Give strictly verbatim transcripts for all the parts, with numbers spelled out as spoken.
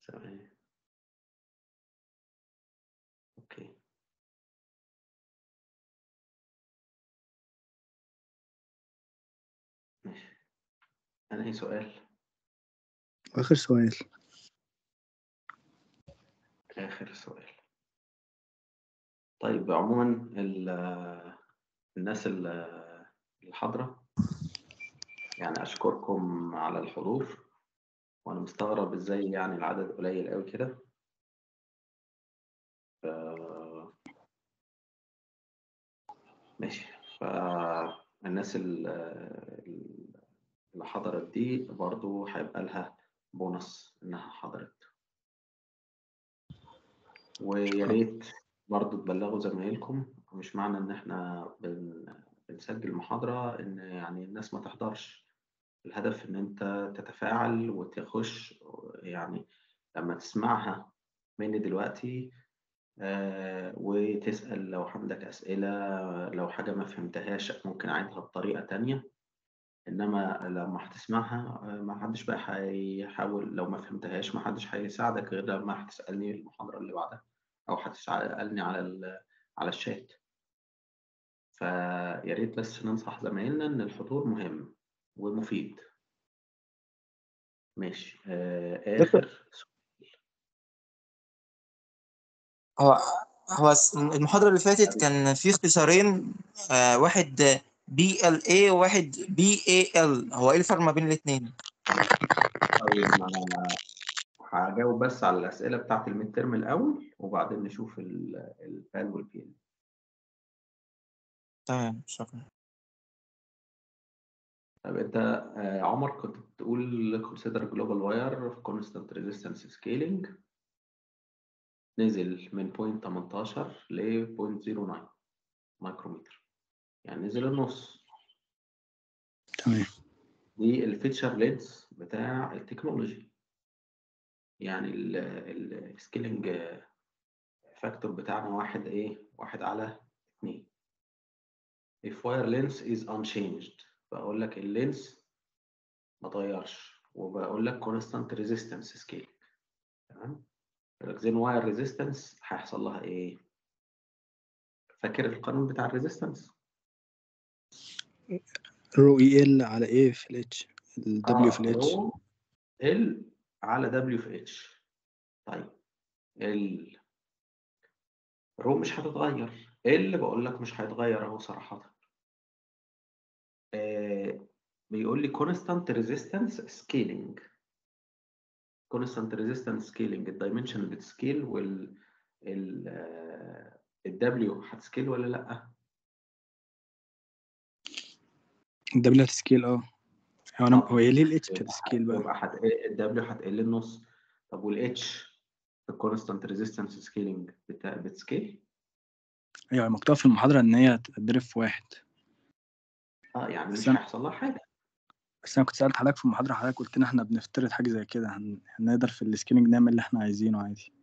ثواني. اوكي ماشي. انهي سؤال؟ آخر سؤال. اخر سؤال. طيب عموما ال- الناس ال- الحاضرة، يعني اشكركم على الحضور، وانا مستغرب ازاي يعني العدد قليل قوي كده. ف- ماشي. فالناس ال- اللي حضرت دي برضو هيبقى لها بونص انها حضرت. ويا ريت برضو تبلغوا زمايلكم. مش معنى ان احنا بن... بنسجل محاضرة ان يعني الناس ما تحضرش. الهدف ان انت تتفاعل وتخش، يعني لما تسمعها مني دلوقتي آه وتسأل لو عندك أسئلة، لو حاجة ما فهمتهاش ممكن أعيدها بطريقة تانية. إنما لما هتسمعها آه، ما حدش بقى هيحاول، لو ما فهمتهاش ما حدش هيساعدك غير لما هتسألني المحاضرة اللي بعدها، أو هتسألني على ال- على الشات. فيا ريت بس ننصح زمايلنا إن الحضور مهم ومفيد. ماشي. آه دكتور، آخر هو هو الس- المحاضرة اللي فاتت كان في اختصارين، آه واحد بي ال اي وواحد بي اي ال، هو ايه الفرق ما بين الاثنين؟ طيب ما هجاوب بس على الأسئلة بتاعت الميد ترم الأول، وبعدين نشوف البال والبي. تمام، شكرا. طب أنت آه، عمر كنت بتقول consider global wire في constant resistance scaling نزل من بوينت تمنتاشر ل بوينت صفر تسعة مايكرومتر، يعني نزل النص. تمام. دي الفيتشر لينس بتاع التكنولوجي، يعني السكيلينج فاكتور بتاعنا واحد ايه واحد على اتنين. if wire length is unchanged، بقول لك اللينس ما اتغيرش، وبقول لك constant resistance scaling. تمام. يقول لك then wire resistance هيحصل لها ايه؟ فاكر القانون بتاع الريزيستنس؟ رو اي ال على ايه في الاتش، الدبليو في اه الاتش. رو ال على دبليو في اتش. طيب ال رو مش هتتغير، ال بقول لك مش هيتغير اهو صراحة. آه بيقول لي constant resistance scaling. constant resistance scaling الدايمنشن بتسكيل، وال ال الدبليو هتسكيل ولا لا؟ الدبليو هتسكيل اه. هو انا هو اه ايه ليه الاتش يبقى بتسكيل بقى؟ يبقى هت... الدبليو هتقل النص. طب والاتش في الكونستانت ريزيستنس سكيلينج بتاع بتسكيل؟ ايوه مكتوب في المحاضرة ان هي هتتضرب في واحد. اه يعني بس مش انا هيحصل لها حاجه. بس انا كنت سألت حضرتك في المحاضرة، حضرتك قلت لنا احنا بنفترض حاجة زي كده، هن... هنقدر في السكيلينج نعمل اللي احنا عايزينه عادي.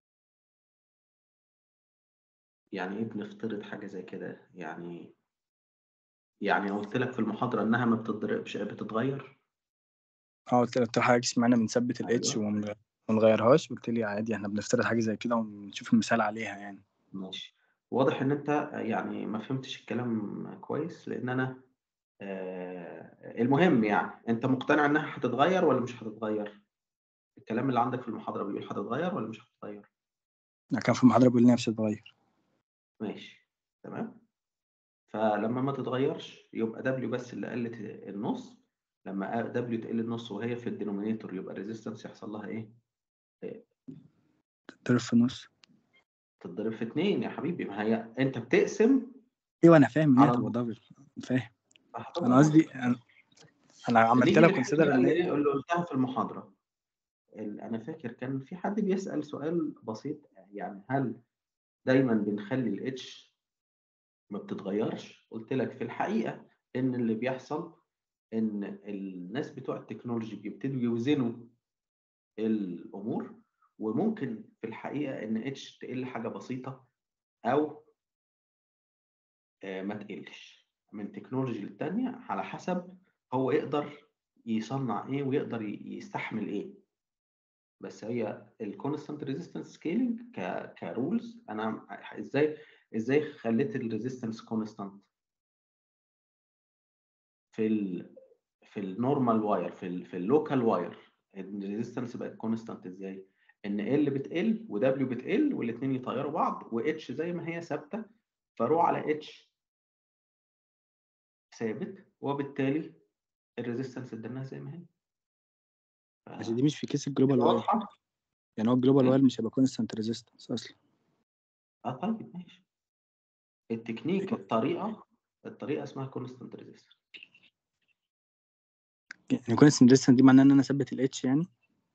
يعني ايه بنفترض حاجه زي كده؟ يعني يعني قلت لك في المحاضره انها ما بتضربش بتتغير. اه قلت قلت لحضرتك اشمعنى بنثبت الاتش ايوه وما نغيرهاش، قلت لي عادي احنا بنفترض حاجة زي كده ونشوف المثال عليها يعني. ماشي. واضح ان انت يعني ما فهمتش الكلام كويس، لان انا آه المهم يعني انت مقتنع انها هتتغير ولا مش هتتغير؟ الكلام اللي عندك في المحاضره بيقول هتتغير ولا مش هتتغير؟ كان في المحاضرة بيقول لي نفسي تتغير. ماشي تمام. فلما ما تتغيرش يبقى دبليو بس اللي قلت النص. لما دبليو تقل النص وهي في الدينومينيتور يبقى الريزيستنس يحصل لها ايه؟ إيه؟ تضرب في النص. تتضرب في اتنين يا حبيبي. ما هي انت بتقسم ايوه انا فاهم ان هي على هتبقى النص دبل، فاهم. فهتبقى انا نص. قصدي انا أنا عملت نيجي لها للحته كونسيدر بقى ان اللي هي ايه اللي قلتها في المحاضره. ال- انا فاكر كان في حد بيسأل سؤال بسيط، يعني هل دايما بنخلي الاتش ما بتتغيرش؟ قلت لك في الحقيقه ان اللي بيحصل ان الناس بتوع التكنولوجي بيبتدوا يوزنوا الامور، وممكن في الحقيقه ان اتش تقل حاجه بسيطه او آه، ما تقلش من تكنولوجي للتانيه، على حسب هو يقدر يصنع ايه ويقدر ي- يستحمل ايه. بس هي الكونستانت ريزيستنس سكيلينج ك كرولز انا ازاي ازاي خليت الريزيستنس كونستانت في ال في النورمال واير في ال في اللوكال واير الريزيستنس بقت كونستانت ازاي؟ ان ال بتقل ودبليو بتقل والاثنين يطيروا بعض واتش زي ما هي ثابته فرو على اتش ثابت وبالتالي الريزيستنس اديناها زي ما هي. بس دي مش في كيس الجلوبال كده واير، واضحه؟ يعني هو الجلوبال ايه؟ واير مش هيبقى كونستانت ريزيستنس اصلا. اه طيب ماشي. التكنيك الطريقه الطريقه اسمها كونستانت ريزيستنس. يعني كونستانت ريزيستنس دي معناها ان انا اثبت الاتش يعني.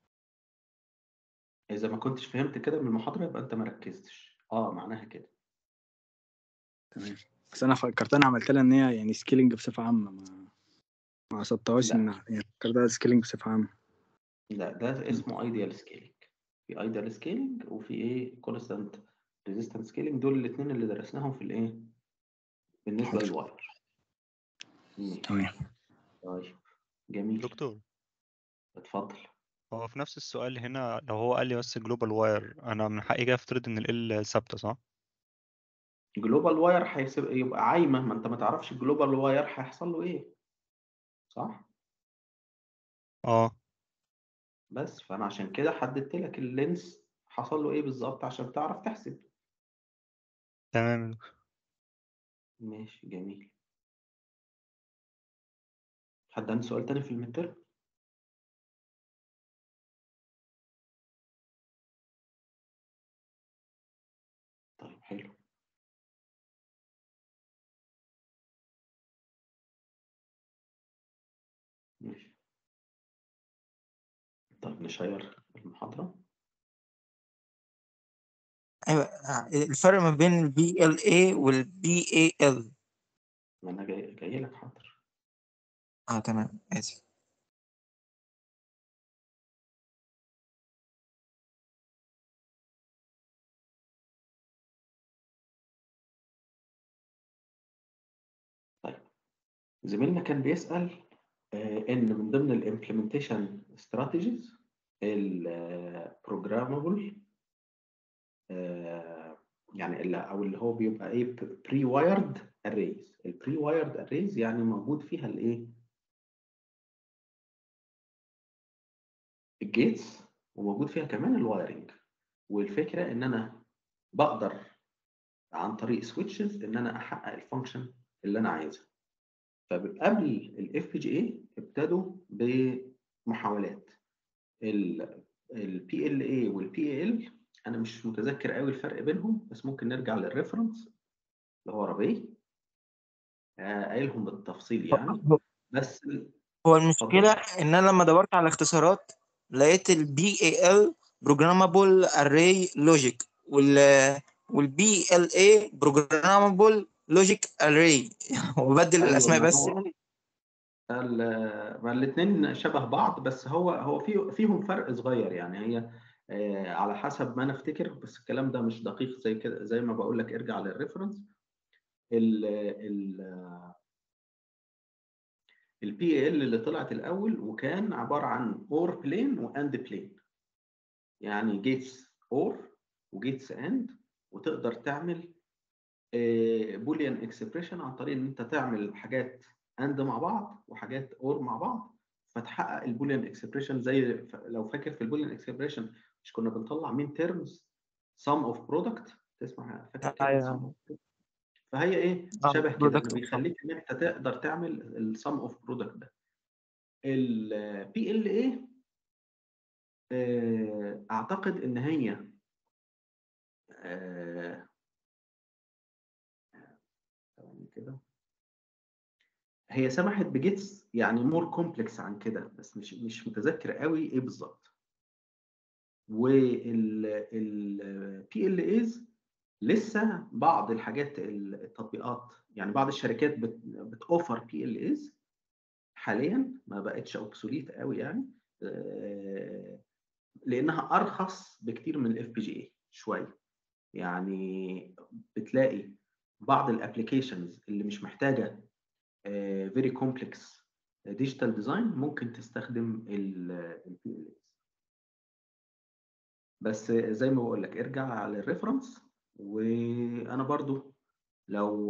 اذا ما كنتش فهمت كده من المحاضره يبقى انت ما ركزتش. اه معناها كده. تمام. بس انا فكرت انا عملت لها ان هي يعني سكيلينج بصفه عامه، ما ما قصدتهاش لا ان يعني فكرتها سكيلينج بصفه عامه. لا ده اسمه ايديال سكيلينج. في ايديال سكيلينج وفي ايه كونستانت ريزيستنس سكيلينج. دول الاثنين اللي درسناهم في الايه بالنسبه حاضر. للواير. ماشي تمام. طيب جميل. دكتور، اتفضل. هو في نفس السؤال هنا لو هو قال لي بس جلوبال واير، انا من حقي كده افترض ان ال ثابته صح؟ جلوبال واير هيسيب يبقى عايمه، ما انت ما تعرفش الجلوبال واير هيحصل له ايه، صح؟ اه بس فانا عشان كده حددت لك اللينس حصل له ايه بالظبط عشان تعرف تحسب. تمام. ماشي جميل. حد عنده سؤال تاني في المتر؟ طيب حلو. ماشي. طيب نشير المحاضرة. ايوه، الفرق ما بين البي ال اي والبي اي ال. ما انا جاي جاي لك حاضر. اه تمام، اسف. طيب زميلنا كان بيسأل آه، ان من ضمن الامبلمنتيشن استراتيجيز البروجرامبل يعني اللي او اللي هو بيبقى ايه بري وايرد اريز. البري وايرد اريز يعني موجود فيها الايه الجيتس وموجود فيها كمان الوايرنج. والفكره ان انا بقدر عن طريق سويتشز ان انا احقق الفانكشن اللي انا عايزها. فقبل الاف بي جي اي ابتدوا بمحاولات البي ال اي والبي اي ال. انا مش متذكر قوي الفرق بينهم بس ممكن نرجع للريفرنس اللي هو ربيع آه، قايلهم بالتفصيل يعني. بس هو اتفضل. المشكلة إن أنا لما دورت على الاختصارات لقيت ال بي إيه إل Programmable Array Logic وال وال بي إل إيه Programmable Logic Array وبدل ايوه الأسماء ما بس هو يعني. ال- ما الاثنين شبه بعض بس هو هو في فيهم فرق صغير يعني. هي آه، على حسب ما انا افتكر بس الكلام ده مش دقيق زي كده زي ما بقول لك ارجع للريفرنس. ال ال البي ال اللي طلعت الاول وكان عباره عن اور بلين واند بلين. يعني جيتس اور وجيتس اند وتقدر تعمل بوليان اكسبريشن عن طريق ان انت تعمل حاجات اند مع بعض وحاجات اور مع بعض فتحقق البوليان اكسبريشن. زي ف- لو فاكر في البوليان اكسبريشن مش كنا بنطلع مين تيرمز سم اوف برودكت. تسمع فاكر كلمه سم أيوه. اوف؟ فهي ايه آه، شبه كده انه product of sum. بيخليك ان انت تقدر تعمل السم اوف برودكت ده. البي ال اي اعتقد ان هي آه، ثواني كده هي سمحت بجيتس يعني مور كومبلكس عن كده بس مش مش متذكر قوي ايه بالظبط. وال بي ال ايز لسه بعض الحاجات التطبيقات يعني بعض الشركات بت بتوفر بي ال ايز حاليا ما بقتش اوبسوليت قوي يعني آه، لانها ارخص بكتير من الاف بي جي اي شويه. يعني بتلاقي بعض الابلكيشنز اللي مش محتاجه فيري كومبلكس ديجيتال ديزاين ممكن تستخدم البي ال ايز. بس زي ما بقول لك ارجع للريفرنس. وانا برضو لو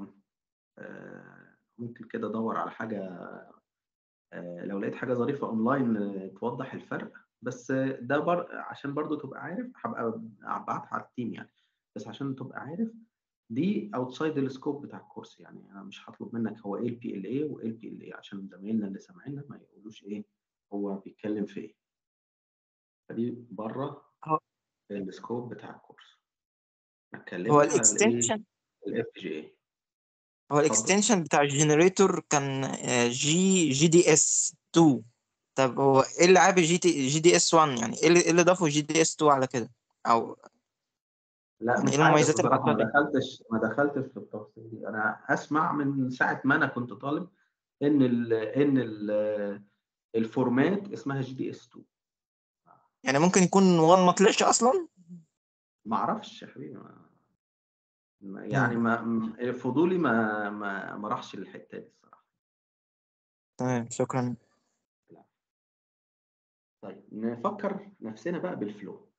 آه، ممكن كده ادور على حاجه، آه، لو لقيت حاجه ظريفه اونلاين آه، توضح الفرق. بس آه، ده بر... عشان برضو تبقى عارف، هبقى ابعتها على التيم يعني. بس عشان تبقى عارف دي اوتسايد السكوب بتاع الكورس، يعني انا مش هطلب منك هو ايه البي ال اي وايه البي ال اي، عشان زمايلنا اللي سامعيننا ما يقولوش ايه هو بيتكلم في ايه. فدي بره هو السكوب بتاع الكورس. هو اتكلمنا على الايه، الاكستنشن الاف جي اي. هو اتفضل. الاكستنشن بتاع الجنريتور كان آه، جي جي دي اس اتنين. طب هو ايه اللي عاب جي تي جي دي اس واحد؟ يعني ايه اللي إيه اللي ضافه جي دي اس اتنين على كده؟ او لا يعني ايه مش عارف المميزات بصراحه، الاضافيه ما دي؟ دخلتش ما دخلتش في التفاصيل دي. انا اسمع من ساعه ما انا كنت طالب ان ال ان ال الفورمات اسمها جي دي اس اتنين. يعني ممكن يكون واحد ما طلعش اصلا. ما اعرفش يا حبيبي، ما ما- يعني مم. ما م- فضولي ما ما ما راحش للحته دي الصراحه. تمام، شكرا. لا. طيب نفكر نفسنا بقى بالفلو.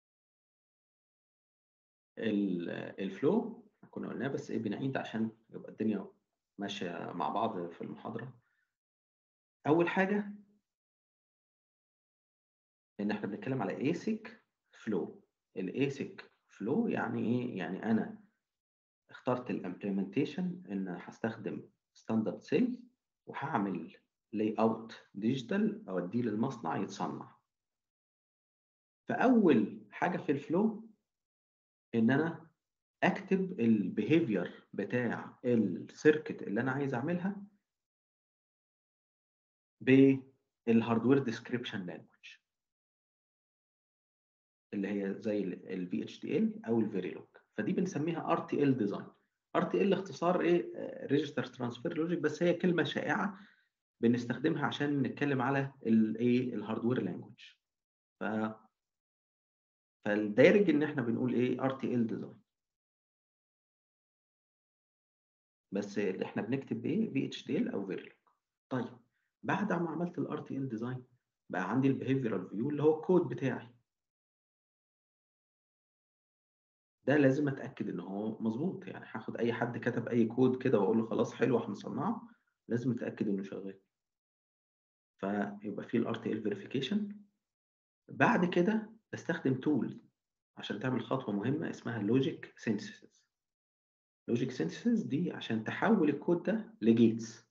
ال- الفلو كنا قلناه، بس ايه بنعيد عشان يبقى الدنيا ماشيه مع بعض في المحاضره. اول حاجه ان احنا بنتكلم على ايسيك فلو. الايسيك فلو يعني ايه؟ يعني انا اخترت الامبلمنتيشن ان هستخدم ستاندرد سيل، وهعمل لاي اوت ديجيتال اوديه للمصنع يتصنع. فاول حاجه في الفلو ان انا اكتب البيهيفير بتاع السيركت اللي انا عايز اعملها بالهاردوير ديسكريبشن لانجوج، اللي هي زي الفي اتش دي ال او الفيريلوج. فدي بنسميها ار تي ال ديزاين. ار تي ال اختصار ايه؟ ريجستر ترانسفير لوجيك، بس هي كلمه شائعه بنستخدمها عشان نتكلم على الايه الهاردوير لانجوج. ف فالدارج ان احنا بنقول ايه ار تي ال ديزاين، بس اللي احنا بنكتب بايه في اتش دي ال او فيريلوج. طيب بعد ما عملت الار تي ال ديزاين بقى عندي البيهيفيرال فيو اللي هو الكود بتاعي. ده لازم اتاكد ان هو مظبوط، يعني هاخد اي حد كتب اي كود كده واقول له خلاص حلو هنصنعه، لازم اتاكد انه شغال. فيبقى في الار تي ال فيريفيكيشن. بعد كده بستخدم تول عشان تعمل خطوه مهمه اسمها لوجيك سينثيسيس. لوجيك سينثيسيس دي عشان تحول الكود ده لجيتس.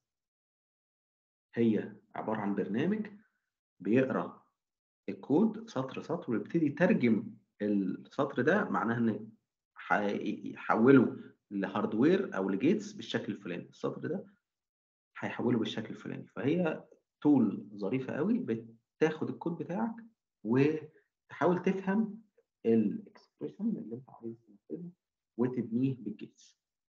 هي عباره عن برنامج بيقرا الكود سطر سطر ويبتدي يترجم السطر ده، معناها ان هيحوله لهاردوير او لجيتس بالشكل الفلاني. السطر ده هيحوله بالشكل الفلاني. فهي تول ظريفه قوي بتاخد الكود بتاعك وتحاول تفهم الاكسبريشن اللي انت عايز تنفذه وتبنيه بالجيتس.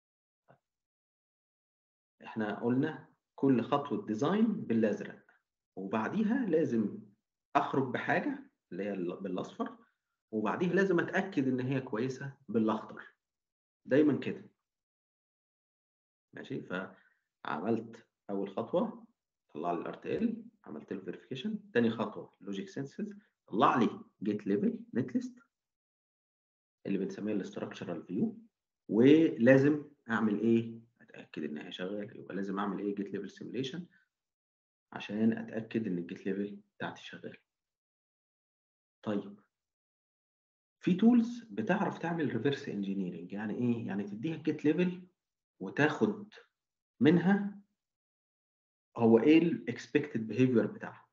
احنا قلنا كل خطوه ديزاين بالازرق، وبعديها لازم اخرج بحاجه اللي هي بالاصفر، وبعديها لازم اتاكد ان هي كويسه بالاخضر. دايما كده ماشي. فعملت اول خطوه طلع لي الار تي ال، عملت له فيريفيكيشن. تاني خطوه لوجيك سينثيسيس، طلع لي جيت ليفل نت ليست اللي بنسميها الاستراكشرال فيو. ولازم اعمل ايه؟ اتاكد ان هي شغاله. يبقى لازم اعمل ايه؟ جيت ليفل سيميليشن عشان اتاكد ان الجيت ليفل بتاعتي شغاله. طيب في تولز بتعرف تعمل ريفرس انجينيرنج. يعني ايه؟ يعني تديها الجيت ليفل وتاخد منها هو ايه الاكسبكتد بيهيفير بتاعها.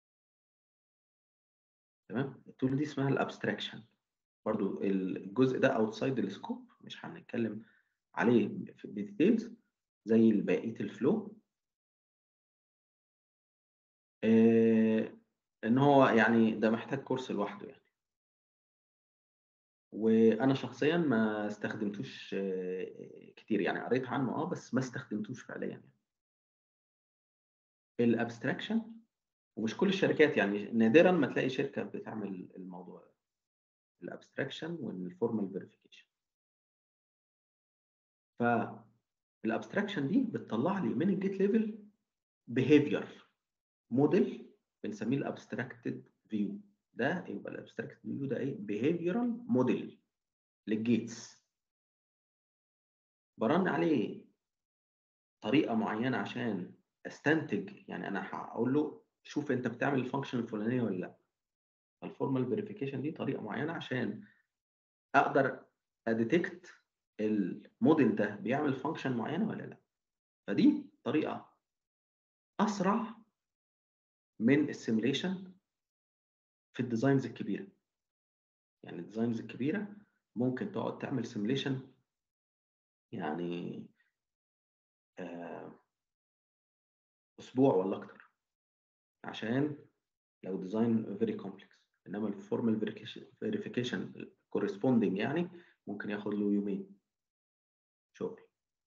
تمام. التول دي اسمها الابستراكشن. برضو الجزء ده اوتسايد السكوب، مش هنتكلم عليه في الديتيلز زي بقيه الفلو. آه ان هو يعني ده محتاج كورس لوحده يعني. وانا شخصيا ما استخدمتوش آه كتير، يعني قريت عنه اه بس ما استخدمتوش فعليا يعني. الابستراكشن، ومش كل الشركات يعني نادرا ما تلاقي شركه بتعمل الموضوع ده، الابستراكشن والفورمال فيريفيكيشن. فالابستراكشن دي بتطلع لي من الجيت ليفل بيهيفير موديل بنسميه الابستراكتد فيو. ده يبقى الابستراكت فيو ده ايه؟ behavioral موديل للجيتس، برن عليه طريقه معينه عشان استنتج، يعني انا هقول له شوف انت بتعمل الفانكشن الفلانيه ولا لا. الفورمال فيريفيكيشن دي طريقه معينه عشان اقدر اديتكت الموديل ده بيعمل فانكشن معينه ولا لا. فدي طريقه اسرع من السيميليشن في الديزاينز الكبيره. يعني الديزاينز الكبيره ممكن تقعد تعمل سيميليشن يعني آه اسبوع ولا اكتر، عشان لو ديزاين فيري كومبلكس. انما الفورمال فيريفيكيشن كورسبوندنج يعني ممكن ياخد له يومين شغل.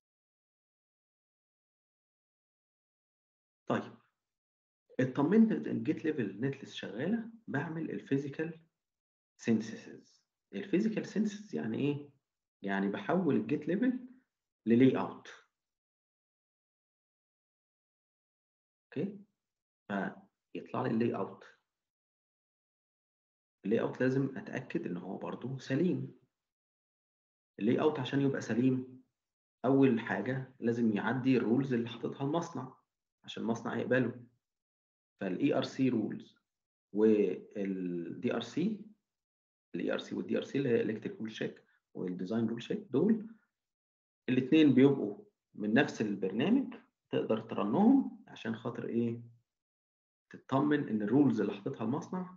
طيب اطمنت ان الجيت ليفل نتلس شغاله، بعمل الفيزيكال سينثيسيس. الفيزيكال سينثيسيس يعني ايه؟ يعني بحول الجيت ليفل للاي اوت. اوكي، فيطلع لي اللاي اوت. اللاي اوت لازم اتاكد ان هو برضو سليم. اللاي اوت عشان يبقى سليم اول حاجه لازم يعدي الرولز اللي حاططها المصنع عشان المصنع يقبله. فالاي ار سي رولز والدي ار سي، الاي ار سي والدي ار سي اللي هي الكتريك رول شيك والديزاين رول شيك، دول الاثنين بيبقوا من نفس البرنامج، تقدر ترنهم عشان خاطر ايه؟ تطمن ان الرولز اللي حاططها المصنع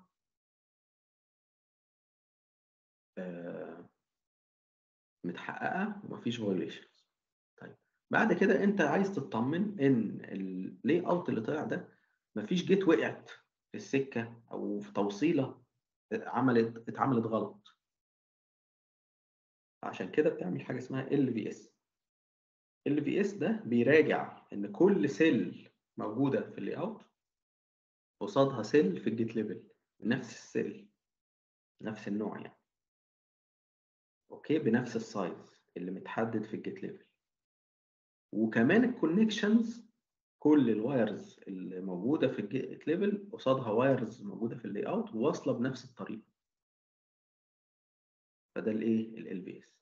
آه متحققه ومفيش فايوليشنز. طيب بعد كده انت عايز تطمن ان اللاي اوت اللي طلع ده مفيش جيت وقعت في السكه او في توصيله عملت اتعملت غلط. عشان كده بتعمل حاجه اسمها ال في اس. ال في اس ده بيراجع ان كل سيل موجوده في اللاي اوت قصادها سيل في الجيت ليفل نفس السيل، نفس النوع يعني، اوكي، بنفس السايز اللي متحدد في الجيت ليفل. وكمان الكونكشنز، كل الوايرز اللي موجوده في الجيت ليفل قصادها وايرز موجوده في اللاي اوت وواصله بنفس الطريقه. فده الايه؟ ال في اس.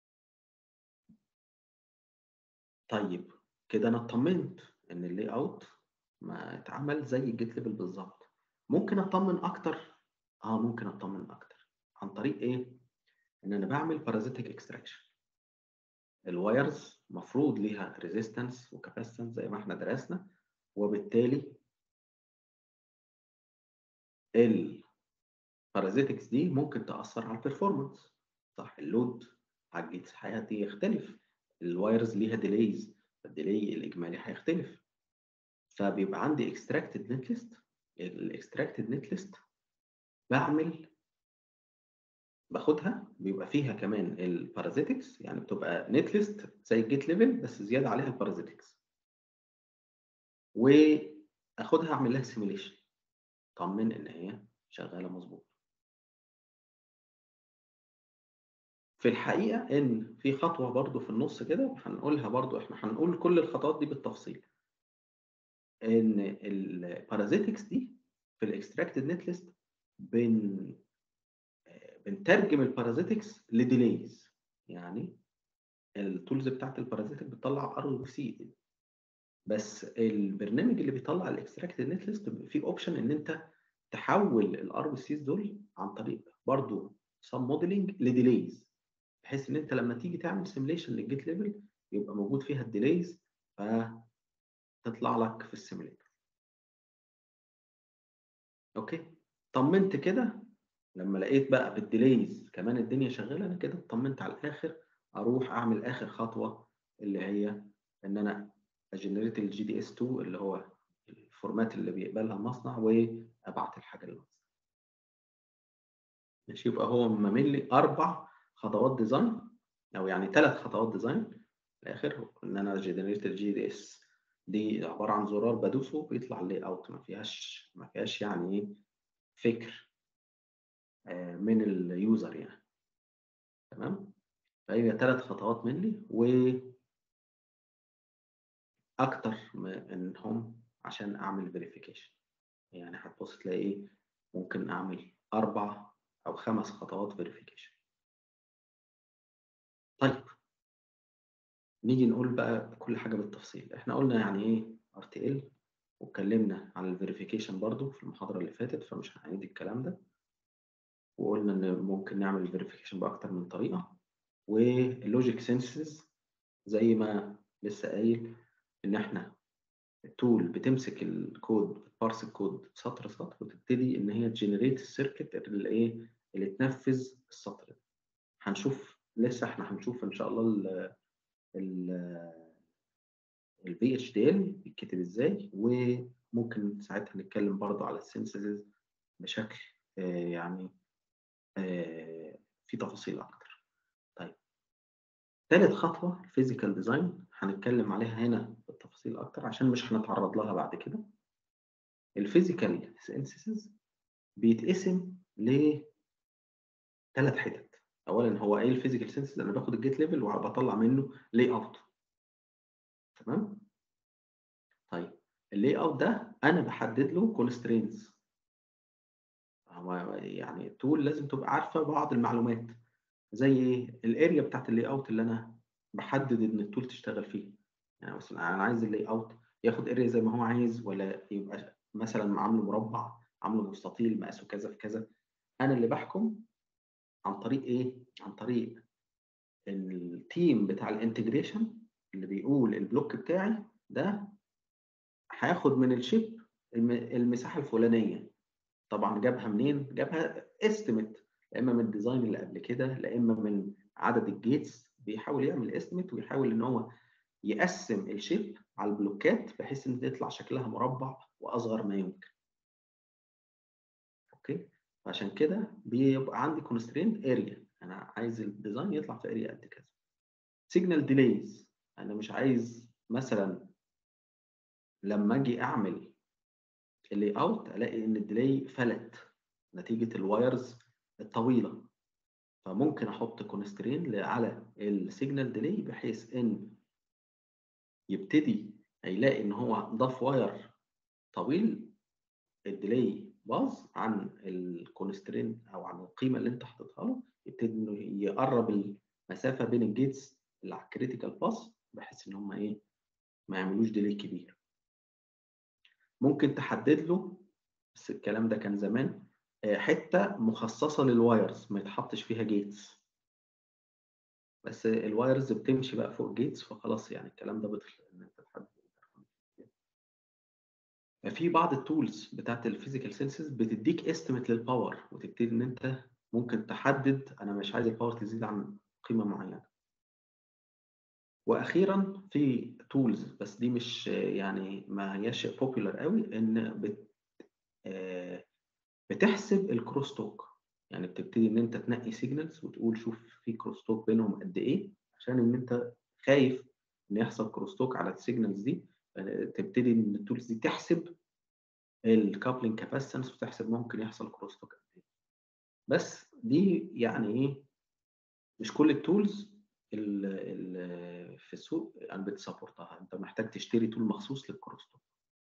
طيب كده انا اطمنت ان اللاي اوت ما اتعمل زي الجيت ليفل بالظبط. ممكن اطمن اكتر، اه ممكن اطمن اكتر عن طريق ايه؟ ان انا بعمل بارازيتيك اكستراكشن. الوايرز مفروض ليها ريزيستنس وكاباسيتنس زي ما احنا درسنا، وبالتالي البارازيتكس دي ممكن تاثر على البرفورمانس. صح، اللود على الجيتس حياتي يختلف، الوايرز ليها ديليز، الديلي الاجمالي هيختلف. فبيبقى عندي اكستراكتد نت ليست. الاكستراكتد نت ليست بعمل باخدها بيبقى فيها كمان البارازيتكس، يعني بتبقى نت ليست زي الجيت ليفل بس زياده عليها البارازيتكس، واخدها اعمل لها سيميليشن طمن ان هي شغاله مظبوط. في الحقيقه ان في خطوه برضو في النص كده هنقولها برضو، احنا هنقول كل الخطوات دي بالتفصيل. ان البارازيتكس دي في الاكستراكتد نت ليست بن بنترجم البارازيتكس لديليز. يعني التولز بتاعت البارازيتك بتطلع ار و سي، بس البرنامج اللي بيطلع الاكستراكتد نت ليست فيه اوبشن ان انت تحول الار و سيز دول عن طريق برضو سم موديلنج لديليز، بحيث ان انت لما تيجي تعمل سيميليشن للجيت ليفل يبقى موجود فيها الديليز فتطلع لك في السيميليتر. اوكي، طمنت كده لما لقيت بقى بالديليز كمان الدنيا شغاله، انا كده اطمنت على الاخر. اروح اعمل اخر خطوه اللي هي ان انا اجنريت الجي دي اس اتنين اللي هو الفورمات اللي بيقبلها المصنع وابعت الحاجه للمصنع. ماشي، يبقى هو ممل لي اربع خطوات ديزاين، او يعني ثلاث خطوات ديزاين في الاخر. ان انا جنريت الجي دي اس دي عباره عن زرار بدوسه بيطلع لي اوت، ما فيهاش ما فيهاش يعني ايه فكر من اليوزر يعني. تمام، فهي ثلاث خطوات مني واكتر منهم عشان اعمل فيريفيكيشن. يعني هتبص تلاقي ايه، ممكن اعمل اربع او خمس خطوات فيريفيكيشن. طيب نيجي نقول بقى كل حاجه بالتفصيل. احنا قلنا يعني ايه ار تي ال، واتكلمنا عن الفيريفيكيشن برضو في المحاضره اللي فاتت، فمش هنعيد الكلام ده. وقلنا ان ممكن نعمل الفيريفيكيشن باكتر من طريقه. واللوجيك سينثيسيس زي ما لسه قايل ان احنا التول بتمسك الكود، بتبارس الكود سطر سطر، وتبتدي ان هي تجنريت السيركت اللي ايه اللي تنفذ السطر ده. هنشوف لسه احنا هنشوف ان شاء الله ال ال البي اتش دي ال بيتكتب ازاي، وممكن ساعتها نتكلم برضو على السينثيسيس بشكل آه يعني آه في تفاصيل اكتر. طيب ثالث خطوه الفيزيكال ديزاين هنتكلم عليها هنا بالتفاصيل اكتر عشان مش هنتعرض لها بعد كده. الفيزيكال سينثيسيس بيتقسم لثلاث حتت. اولا هو ايه الفيزيكال سينثيسيس؟ انا باخد الجيت ليفل وبطلع منه لاي اوت. تمام. طيب اللاي اوت ده انا بحدد له كونسترينتس. يعني التول لازم تبقى عارفه بعض المعلومات، زي ايه الاريا بتاعت اللاي اوت اللي انا بحدد ان التول تشتغل فيه. يعني مثلا انا عايز اللاي اوت ياخد اريا زي ما هو عايز، ولا يبقى مثلا عامله مربع، عامله مستطيل مقاسه كذا في كذا. انا اللي بحكم عن طريق ايه؟ عن طريق التيم بتاع الانتجريشن اللي بيقول البلوك بتاعي ده هياخد من الشيب المساحه الفلانيه. طبعا جابها منين؟ جابها استيميت، لا اما من الديزاين اللي قبل كده، لا اما من عدد الجيتس. بيحاول يعمل استيميت ويحاول ان هو يقسم الشيب على البلوكات بحيث ان تطلع شكلها مربع واصغر ما يمكن. اوكي، عشان كده بيبقى عندي كونسترينت اريا، انا عايز الديزاين يطلع في اريا قد كذا. سيجنال ديليز، انا مش عايز مثلا لما اجي اعمل اللي اوت الاقي ان الديلي فلت نتيجه الوايرز الطويله، فممكن احط كونسترين على السيجنال ديلي بحيث ان يبتدي يلاقي ان هو ضاف واير طويل، الديلي باظ عن الكونسترين او عن القيمه اللي انت حاططها له، يبتدي انه يقرب المسافه بين الجيتس اللي على الكريتيكال باس بحيث ان هم ايه ما يعملوش ديلي كبير. ممكن تحدد له، بس الكلام ده كان زمان، حته مخصصه للوايرز ما يتحطش فيها جيتس، بس الوايرز بتمشي بقى فوق جيتس فخلاص يعني الكلام ده بطل ان انت تحدد. في بعض التولز بتاعت الفيزيكال سينسز بتديك استيميت للباور، وتبتدي ان انت ممكن تحدد انا مش عايز الباور تزيد عن قيمه معينه. واخيرا في تولز بس دي مش يعني ما هياش بوبيلر قوي، ان بت بتحسب الكروس توك. يعني بتبتدي ان انت تنقي سيجنالز وتقول شوف في كروس توك بينهم قد ايه، عشان ان انت خايف ان يحصل كروس توك على السيجنالز دي. تبتدي ان التولز دي تحسب الكابلنج كاباسيتنس وتحسب ممكن يحصل كروس توك قد ايه. بس دي يعني ايه مش كل التولز في السوق يعني بتسابورتها، انت محتاج تشتري تول مخصوص للكروس توك.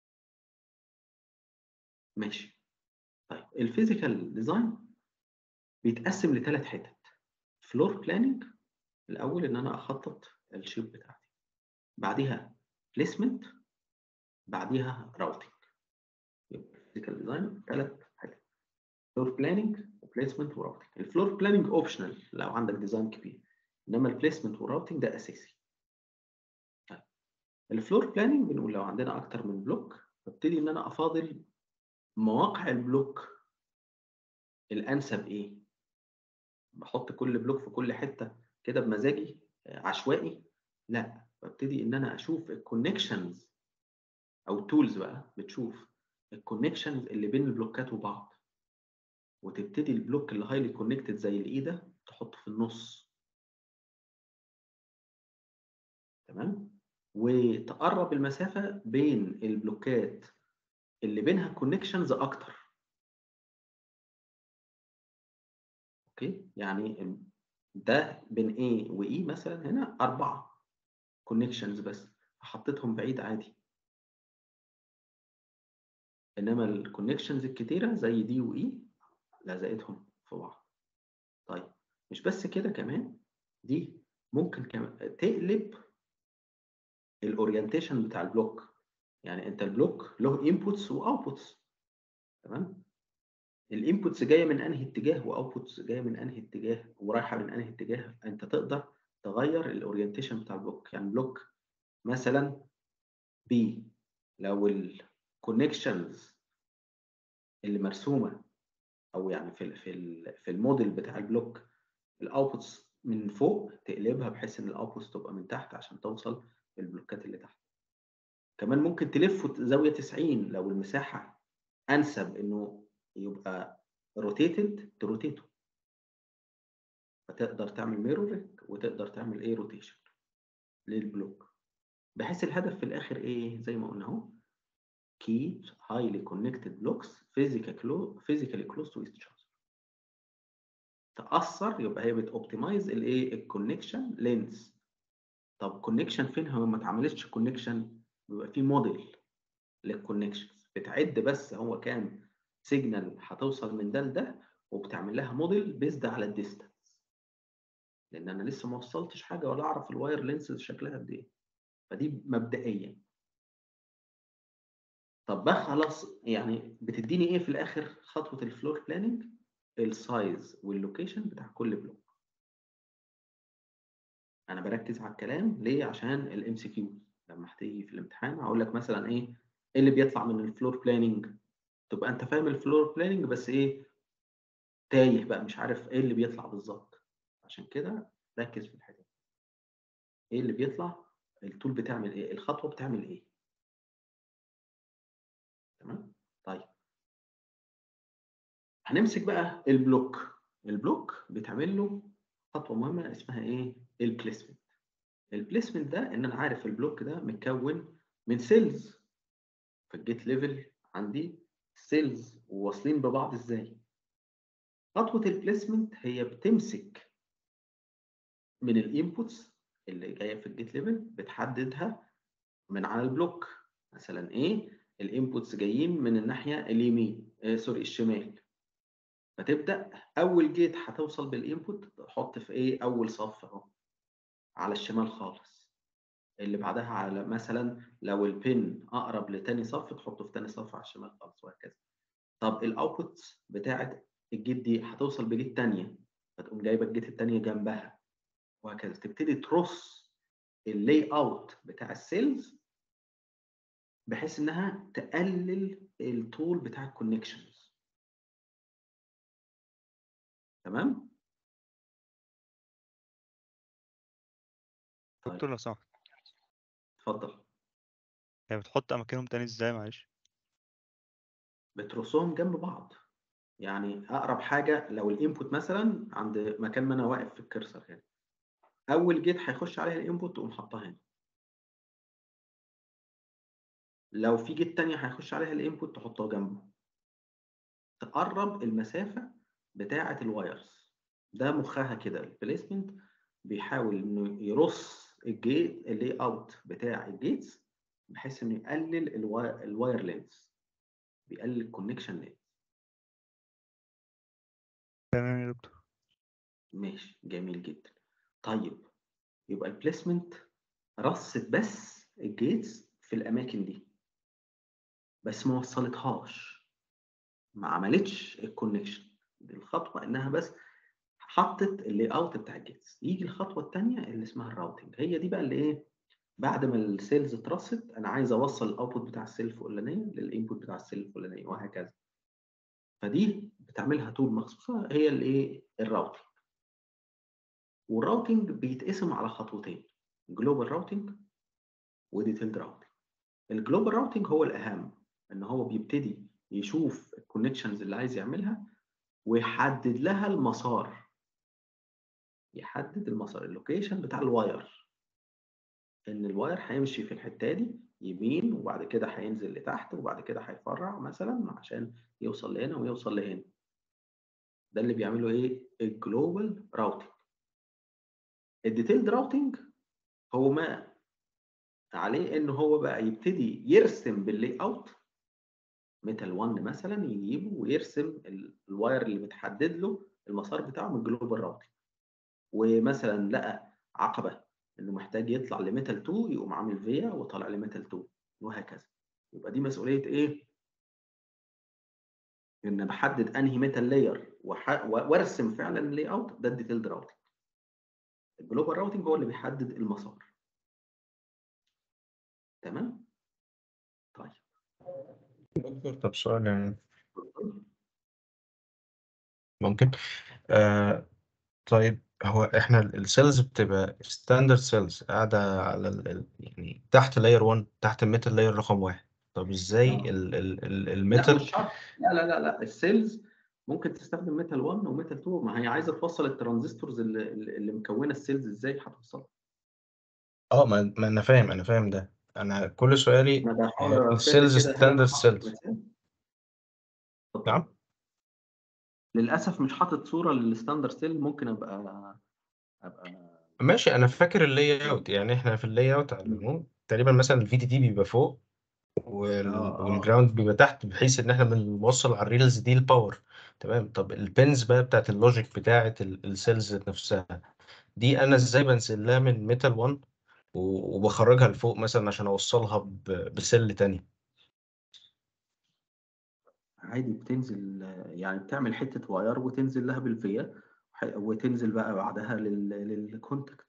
ماشي. طيب الفيزيكال ديزاين بيتقسم لثلاث حتت. فلور بلاننج، الاول ان انا اخطط الشيب بتاعتي، بعديها بليسمنت، بعديها راوتنج. يبقى فيزيكال ديزاين ثلاث حاجات: فلور بلاننج وبليسمنت وراوتنج. الفلور بلاننج اوبشنال لو عندك ديزاين كبير، انما البليسمنت والراوتنج ده اساسي. طيب الفلور بلاننج بنقول لو عندنا اكتر من بلوك ببتدي ان انا افاضل مواقع البلوك الانسب ايه. بحط كل بلوك في كل حته كده بمزاجي عشوائي؟ لا، ببتدي ان انا اشوف الكونكشنز، او تولز بقى بتشوف الكونكشنز اللي بين البلوكات وبعض، وتبتدي البلوك اللي هايلي كونكتد زي الاي ده تحطه في النص. تمام. وتقرب المسافه بين البلوكات اللي بينها كونكشنز اكتر. اوكي، يعني ده بين A و E مثلا هنا أربعة كونكشنز بس حطيتهم بعيد عادي، إنما الكونكشنز الكتيرة زي دي و E لزقتهم في بعض. طيب مش بس كده، كمان دي ممكن كمان تقلب الاورينتيشن بتاع البلوك. يعني انت البلوك له انبوتس واوتبوتس، تمام؟ الانبوتس جايه من انهي اتجاه واوتبوتس جايه من انهي اتجاه ورايحه من انهي اتجاه، انت تقدر تغير الاورينتيشن بتاع البلوك. يعني بلوك مثلا بي، لو الكونكشنز اللي مرسومه او يعني في ال في ال في الموديل بتاع البلوك الاوتبوتس من فوق، تقلبها بحيث ان الاوتبوتس تبقى من تحت عشان توصل للبلوكات اللي تحت. كمان ممكن تلف زاويه تسعين لو المساحه انسب انه يبقى روتيتد تروتيته، فتقدر تعمل ميرورنج وتقدر تعمل ايه روتيشن للبلوك، بحيث الهدف في الاخر ايه زي ما قلنا اهو keep highly connected blocks physically close to each other. تأثر يبقى هي بتوبتمايز الايه الكونكشن لينز. طب كونكشن فين؟ هو ما اتعملتش كونكشن، بيبقى في موديل للكونكشنز، بتعد بس هو كام سيجنال هتوصل من ده لده، وبتعمل لها موديل بيزد على الديستانس، لان انا لسه ما وصلتش حاجه ولا اعرف الواير لينس شكلها قد ايه. فدي مبدئيا. طب بقى خلاص، يعني بتديني ايه في الاخر خطوه الفلور بلاننج؟ السايز واللوكيشن بتاع كل بلوك. انا بركز على الكلام ليه؟ عشان الام سي كيو لما هتيجي في الامتحان هقول لك مثلا ايه ايه اللي بيطلع من الفلور بلاننج، تبقى انت فاهم الفلور بلاننج بس ايه تايه بقى مش عارف ايه اللي بيطلع بالظبط. عشان كده ركز في الحته، ايه اللي بيطلع، التول بتعمل ايه، الخطوه بتعمل ايه. تمام. طيب هنمسك بقى البلوك. البلوك بتعمل له خطوه مهمه اسمها ايه؟ البليسمنت. البليسمنت ده ان انا عارف البلوك ده متكون من سيلز، في الجيت ليفل عندي سيلز وواصلين ببعض ازاي. خطوه البليسمنت هي بتمسك من الانبوتس اللي جايه في الجيت ليفل، بتحددها من على البلوك. مثلا ايه الانبوتس جايين من الناحيه اليمين آه سوري الشمال، فتبدا اول جيت هتوصل بالانبوت تحط في ايه اول صف اهو على الشمال خالص، اللي بعدها على مثلا لو البن اقرب لتاني صف تحطه في تاني صف على الشمال خالص، وهكذا. طب الاوتبوت بتاعت الجيت دي هتوصل بجيت تانية، فتقوم جايبه الجيت التانية جنبها، وهكذا. تبتدي ترص اللاي اوت بتاع السيلز بحيث انها تقلل الطول بتاع الكونكشنز. تمام. طيب دكتور لو سمحت، اتفضل. هي بتحط اماكنهم تاني ازاي معلش؟ بترصهم جنب بعض، يعني اقرب حاجه لو الانبوت مثلا عند مكان ما انا واقف في الكرسر هنا، اول جيت هيخش عليها الانبوت تقوم حاطها هنا. لو في جيت تانية هيخش عليها الانبوت تحطها جنبه، تقرب المسافه بتاعه الوايرز. ده مخها كده البليسمنت، بيحاول انه يرص الجيت اللي اوت بتاع الجيتس بحيث انه يقلل الواير لينز، بيقلل الكونكشن لينز. تمام يا دكتور. ماشي جميل جدا. طيب يبقى البليسمنت رصت بس الجيتس في الاماكن دي بس ما وصلتهاش، ما عملتش الكونكشن. دي الخطوه انها بس حطت اللي اوت بتاع الجيتس. يجي الخطوه الثانيه اللي اسمها الراوتنج، هي دي بقى اللي ايه بعد ما السيلز اترصت انا عايز اوصل الاوتبوت بتاع السيل الفلانيه للانبوت بتاع السيل الفلانيه وهكذا. فدي بتعملها تول مخصوصه هي الايه الراوتنج. والراوتنج بيتقسم على خطوتين، جلوبال راوتنج وديتيلد راوتنج. الجلوبال راوتنج هو الاهم، ان هو بيبتدي يشوف الكونكشنز اللي عايز يعملها ويحدد لها المسار، يحدد المسار اللوكيشن بتاع الواير، ان الواير هيمشي في الحته دي يمين وبعد كده هينزل لتحت وبعد كده هيفرع مثلا عشان يوصل لهنا ويوصل لهنا. ده اللي بيعمله ايه الجلوبال راوتنج. الديتيلد راوتنج هو ما عليه ان هو بقى يبتدي يرسم باللاي اوت ميتال واحد مثلا يجيبه ويرسم ال- الواير اللي متحدد له المسار بتاعه من الجلوبال راوتنج، ومثلا لقى عقبه انه محتاج يطلع لميتال اتنين يقوم عامل فيا وطالع لميتال اتنين، وهكذا. يبقى دي مسؤوليه ايه؟ ان بحدد انهي ميتال لاير وارسم فعلا اللاي اوت، ده الديتيلد راوتنج. الجلوبال راوتنج هو اللي بيحدد المسار. تمام؟ طيب دكتور، طب سؤال يعني ممكن. آه طيب، هو احنا السيلز بتبقى ستاندرد سيلز قاعدة على ال ال- يعني تحت لاير واحد، تحت الميتال لاير رقم واحد. طب ازاي آه. ال ال ال لا الميتال؟ مش شرط، لا لا لا لا السيلز ممكن تستخدم ميتال واحد وميتال اتنين، ما هي عايزه توصل الترانزستورز اللي, اللي مكونه السيلز، ازاي هتوصل؟ اه، ما, ما انا فاهم انا فاهم ده. انا كل سؤالي انا بحاول آه ارسم لك السيلز كده هنا، ستاندرد مش حاطط سيلز. مثال. اتفضل. نعم. للاسف مش حاطط صوره للستاندرد سيل، ممكن ابقى ابقى ماشي، انا فاكر اللاي اوت. يعني احنا في اللاي اوت على مم. العموم تقريبا مثلا الفي دي دي بيبقى فوق اه وال- اه والجراوند بيبقى تحت، بحيث ان احنا بنوصل على الريلز دي الباور. تمام. طب البنز بقى بتاعت اللوجيك بتاعت ال- السيلز نفسها دي، انا ازاي بنزلها من ميتال واحد و- وبخرجها لفوق مثلا عشان اوصلها ب- بسل تاني؟ عادي بتنزل، يعني بتعمل حته واير وتنزل لها بالفيا، وتنزل بقى بعدها لل... للكونتاكت.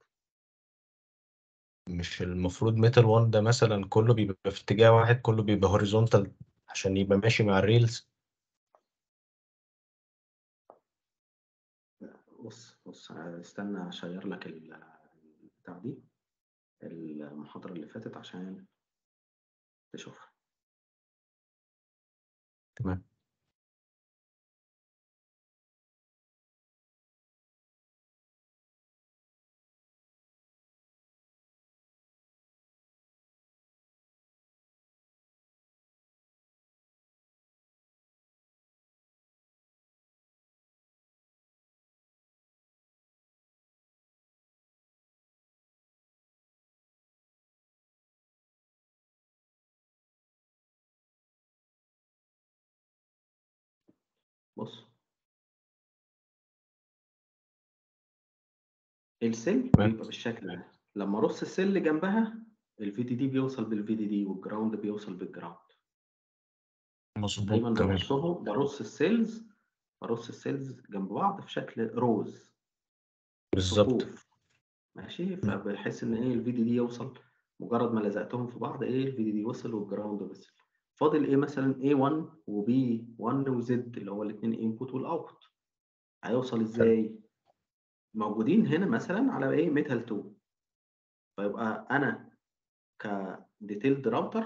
مش المفروض ميتال واحد ده مثلا كله بيبقى في اتجاه واحد، كله بيبقى هوريزونتال عشان يبقى ماشي مع الريلز؟ بص بص استنى اشير لك ال- البتاع دي، المحاضرة اللي فاتت عشان تشوفها. تمام. بص السيل تمام. بيبقى بالشكل ده، لما ارص السيل جنبها الفي دي دي بيوصل بالفي دي دي والجراوند بيوصل بالجراوند. مظبوط. دايما تمام. برصهم، برص السيلز برص السيلز جنب بعض في شكل روز، بالظبط. صفوف. ماشي، فبحس ان ايه الفي دي دي يوصل، مجرد ما لزقتهم في بعض ايه الفي دي دي وصل والجراوند وصل. فاضل ايه مثلا إيه واحد وبي واحد وزد اللي هو الاثنين انبوت والاوتبوت، هيوصل حلو. ازاي؟ موجودين هنا مثلا على ايه ميتال اتنين. فيبقى انا كديتيلد راوتر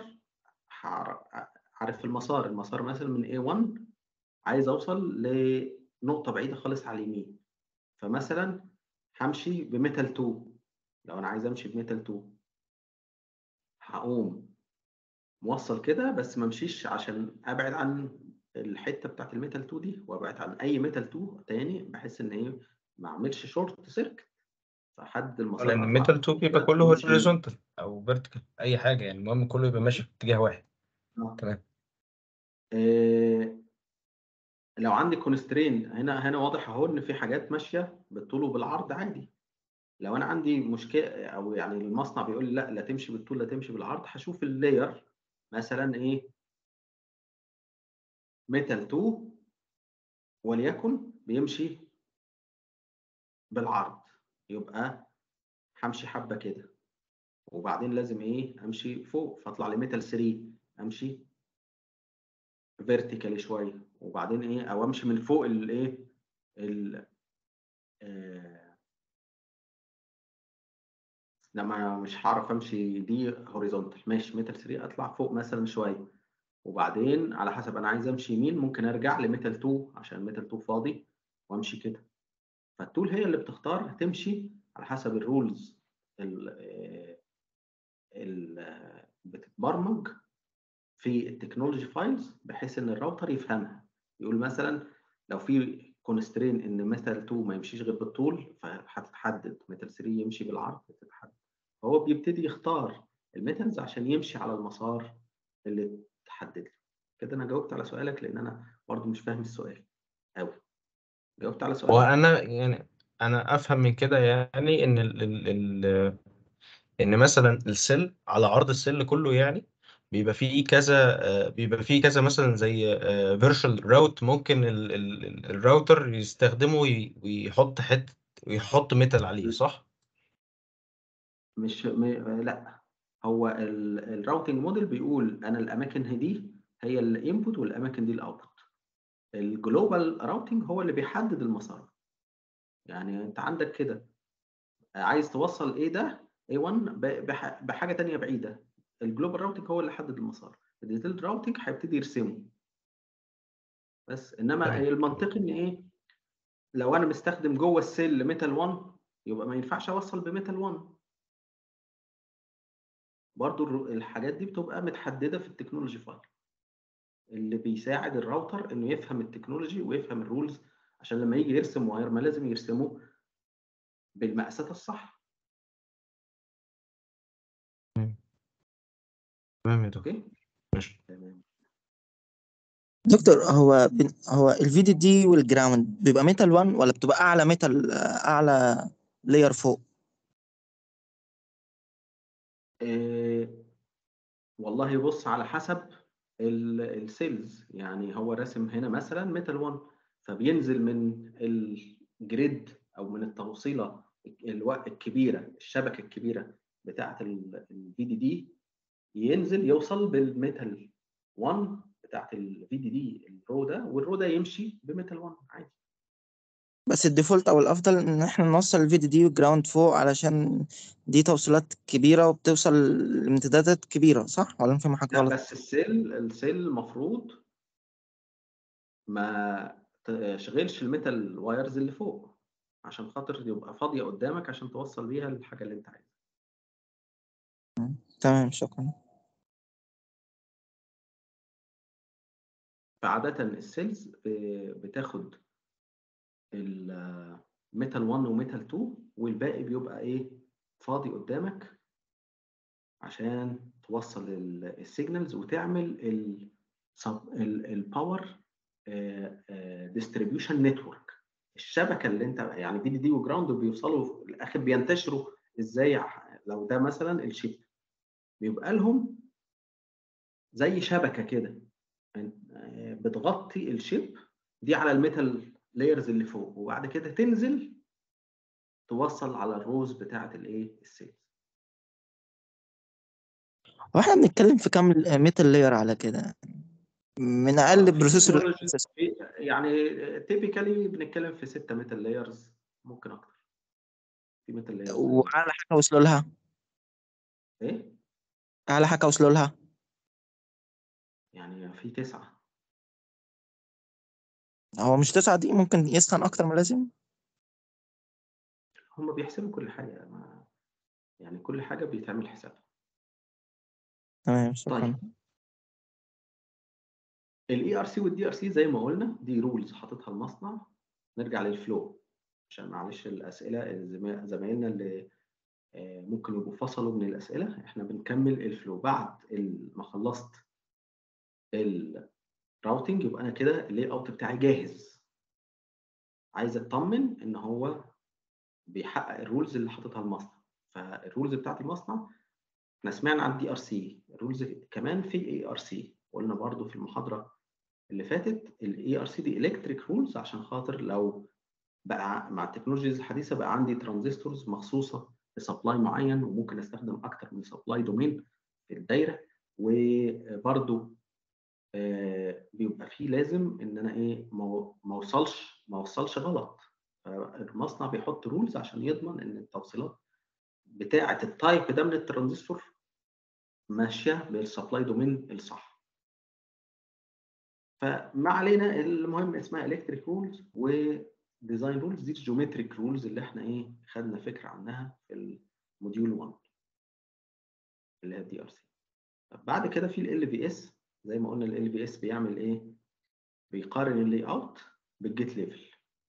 عارف المسار المسار مثلا من إيه واحد عايز اوصل لنقطه بعيده خالص على اليمين، فمثلا همشي بميتال اتنين. لو انا عايز امشي بميتال اتنين هقوم موصل كده، بس ما امشيش عشان ابعد عن الحته بتاعت الميتال اتنين دي وابعد عن اي ميتال اتنين تاني، بحيث ان ايه ما اعملش شورت سيركت، فحد المسار لان اطلع الميتال اتنين بيبقى كله امشي يمين. هوريزونتال او فيرتيكال، اي حاجه يعني، المهم كله يبقى ماشي في اتجاه واحد. آه. تمام. إيه لو عندي كونسترين هنا هنا واضح اهو ان في حاجات ماشيه بالطول وبالعرض عادي. لو انا عندي مشكله او يعني المصنع بيقول لي لا لا تمشي بالطول لا تمشي بالعرض، هشوف اللاير مثلا ايه ميتال اتنين وليكن بيمشي بالعرض، يبقى همشي حبه كده وبعدين لازم ايه امشي فوق فاطلع لميتال تلاتة، امشي فيرتيكالي شويه وبعدين ايه او امشي من فوق الايه ال آه لما مش هعرف امشي دي هوريزونتال، ماشي ميتال تلاتة اطلع فوق مثلا شويه، وبعدين على حسب انا عايز امشي يمين ممكن ارجع لميتال اتنين عشان ميتال اتنين فاضي وامشي كده. فالتول هي اللي بتختار تمشي على حسب الرولز ال بتتبرمج في التكنولوجي فايلز بحيث ان الراوتر يفهمها. يقول مثلا لو في كونسترين ان ميتال اتنين ما يمشيش غير بالطول فهتتحدد، ميتال تلاتة يمشي بالعرض هتتحدد. فهو بيبتدي يختار الميتالز عشان يمشي على المسار اللي تحدد له. كده انا جاوبت على سؤالك، لان انا برضو مش فاهم السؤال قوي. جاوبت على هو سؤالك. انا يعني انا افهم من كده يعني ان ال ال ال ان مثلا السيل على عرض السيل كله يعني بيبقى فيه كذا آه، بيبقى فيه كذا مثلا زي فيرتشوال راوت ممكن ال ال ال- الراوتر يستخدمه وي- ويحط حته ويحط ميتال عليه، صح؟ مش م... لا، هو الراوتنج موديل بيقول انا الاماكن دي هي الانبوت والاماكن دي الاوتبوت. الجلوبال راوتنج هو اللي بيحدد المسار. يعني انت عندك كده عايز توصل ايه ده إيه واحد ب- بح- بحاجه تانية بعيده. الجلوبال راوتنج هو اللي حدد المسار، الديتيلد راوتنج هيبتدي يرسمه بس. انما تمام. المنطقي ان ايه، لو انا مستخدم جوه السيل ميتال واحد يبقى ما ينفعش اوصل بميتال واحد. برضو الر- الحاجات دي بتبقى متحدده في التكنولوجي فايل اللي بيساعد الراوتر انه يفهم التكنولوجي ويفهم الرولز، عشان لما يجي يرسم واير ما لازم يرسمه بالمقاسات الصح. تمام تمام يا دكتور. اوكي ماشي. تمام. دكتور، هو بن- هو الفي دي دي والجراوند بيبقى ميتال واحد ولا بتبقى اعلى ميتال، اعلى لاير فوق؟ إيه والله بص، على حسب ال- السيلز. يعني هو راسم هنا مثلا ميتال واحد، فبينزل من الجريد او من التوصيله الو- الكبيره، الشبكه الكبيره بتاعه الفي دي دي، ينزل يوصل بالميتال واحد بتاعه الفي دي دي الرو ده، والرو ده يمشي بميتال واحد عادي. بس الديفولت او الافضل ان احنا نوصل الفي دي دي والجراوند فوق، علشان دي توصيلات كبيره وبتوصل لامتدادات كبيره، صح ولا انا فاهم حاجه لا غلط؟ بس السيل السيل المفروض ما تشغلش الميتال وايرز اللي فوق، عشان خاطر يبقى فاضيه قدامك عشان توصل بيها الحاجه اللي انت عايزها. تمام، شكرا. فعاده السيلز ب- بتاخد الميتال واحد وميتال اتنين، والباقي بيبقى ايه، فاضي قدامك عشان توصل السيجنالز وتعمل الباور ديستريبيوشن نتورك. الشبكه اللي انت يعني دي دي وجراوند بيوصلوا في الاخر بينتشروا ازاي. لو ده مثلا الشيب بيبقى لهم زي شبكه كده آه، بتغطي الشيب دي على الميتال لايرز اللي فوق، وبعد كده تنزل توصل على الروز بتاعه الايه السيلز. هو احنا بنتكلم في كام ميتال لاير على كده، من اه اقل في بروسيسور؟ تكنولوجي يعني تيبيكالي بنتكلم في ستة ميتال لايرز، ممكن اكتر. في ميتال لايرز تانية واعلى حاجه وصلوا لها؟ ايه، اعلى حاجه وصلوا لها؟ يعني في تسعة. هو مش تسعة دي ممكن يسخن اكتر من اللازم؟ هم بيحسبوا كل حاجة، ما يعني كل حاجة بيتعمل حسابها. تمام، شكرا. طيب الاي ار سي والدي ار سي زي ما قلنا دي رولز حاططها المصنع. نرجع للفلو عشان معلش الاسئله الزما- زمايلنا اللي آه، ممكن يبقوا فصلوا من الاسئله. احنا بنكمل الفلو بعد ال- ما خلصت الراوتنج، يبقى انا كده اللي اوت بتاعي جاهز. عايز اطمن ان هو بيحقق الرولز اللي حاططها المصنع. فالرولز بتاعت المصنع احنا سمعنا عن دي ار سي، الرولز كمان في اي ار سي. قلنا برضو في المحاضره اللي فاتت الاي ار سي دي الكتريك رولز، عشان خاطر لو بقى مع التكنولوجيز الحديثه بقى عندي ترانزستورز مخصوصه لسبلاي معين، وممكن استخدم اكتر من سبلاي دومين في الدايره. وبرضو آه، بيبقى فيه لازم ان انا ايه ما ما اوصلش ما اوصلش غلط. المصنع بيحط رولز عشان يضمن ان التوصيلات بتاعه التايب ده من الترانزستور ماشيه بالسبلاي دومين الصح. فما علينا، المهم اسمها الكتريك رولز وديزاين رولز. دي جيومتريك رولز اللي احنا ايه خدنا فكره عنها في الموديول واحد اللي هي الدي ار سي. بعد كده في ال في اس. زي ما قلنا ال في اس بيعمل ايه، بيقارن اللي اوت بالجيت ليفل.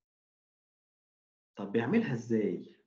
طب بيعملها ازاي؟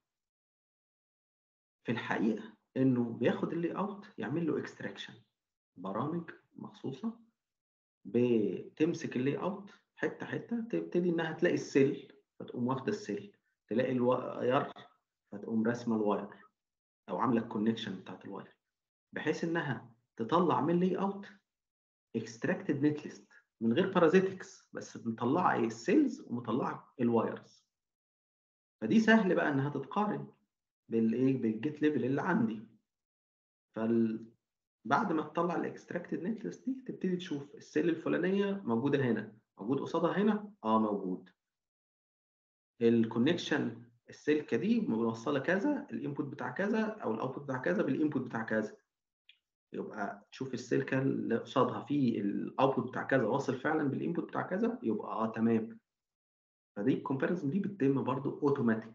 في الحقيقه انه بياخد اللي اوت يعمل له اكستراكشن، برامج مخصوصه بتمسك اللي اوت حته حته، تبتدي انها تلاقي السيل فتقوم واخده السيل، تلاقي الواير فتقوم راسمه الواير او عامله الكونكشن بتاعت الواير، بحيث انها تطلع من اللي اوت اكستراكتد نت ليست من غير بارازيتكس، بس مطلعه ايه؟ السيلز ومطلعه الوايرز. فدي سهل بقى انها تتقارن بالايه؟ بالجيت ليفل اللي عندي. فال بعد ما تطلع الاكستراكتد نت ليست دي تبتدي تشوف السيل الفلانيه موجوده هنا، موجود قصادها هنا؟ اه موجود. الكونكشن السلكه دي موصله كذا، الانبوت بتاع كذا او الاوتبوت بتاع كذا بالانبوت بتاع كذا، يبقى تشوف السلكه اللي قصادها في الاوتبوت بتاع كذا واصل فعلا بالانبوت بتاع كذا، يبقى اه تمام. فدي الكومباريزون دي بتتم برضو اوتوماتيك.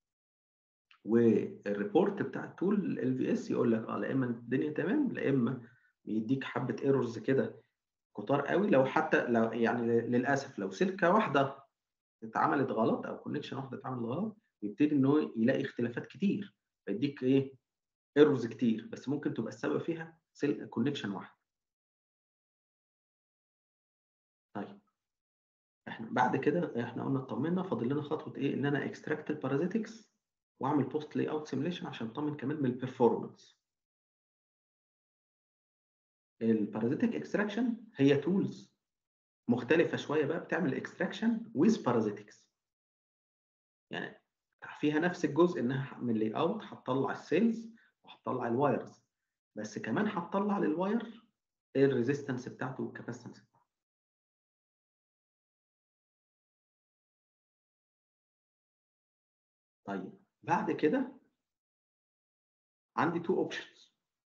والريبورت بتاع التول ال في اس يقول لك اه لا اما الدنيا تمام، لا اما بيديك حبه ايرورز كده كتار قوي. لو حتى لو يعني للاسف لو سلكه واحده اتعملت غلط او كونكشن واحده اتعملت غلط، يبتدي ان هو يلاقي اختلافات كتير، فيديك ايه؟ ايرورز كتير، بس ممكن تبقى السبب فيها سيل كونكشن واحد. طيب احنا بعد كده احنا قلنا اطمنا، فاضل لنا خطوه ايه؟ ان انا اكستراكت البارازيتكس واعمل بوست لاي اوت سيميليشن عشان اطمن كمان من البرفورمانس. البارازيتك اكستراكشن هي تولز مختلفه شويه بقى بتعمل اكستراكشن ويز بارازيتكس، يعني فيها نفس الجزء انها من لاي اوت هتطلع السيلز وهتطلع الوايرز، بس كمان هتطلع للواير الريزيستنس بتاعته والكاباسيتنس بتاعته. طيب بعد كده عندي تو اوبشنز.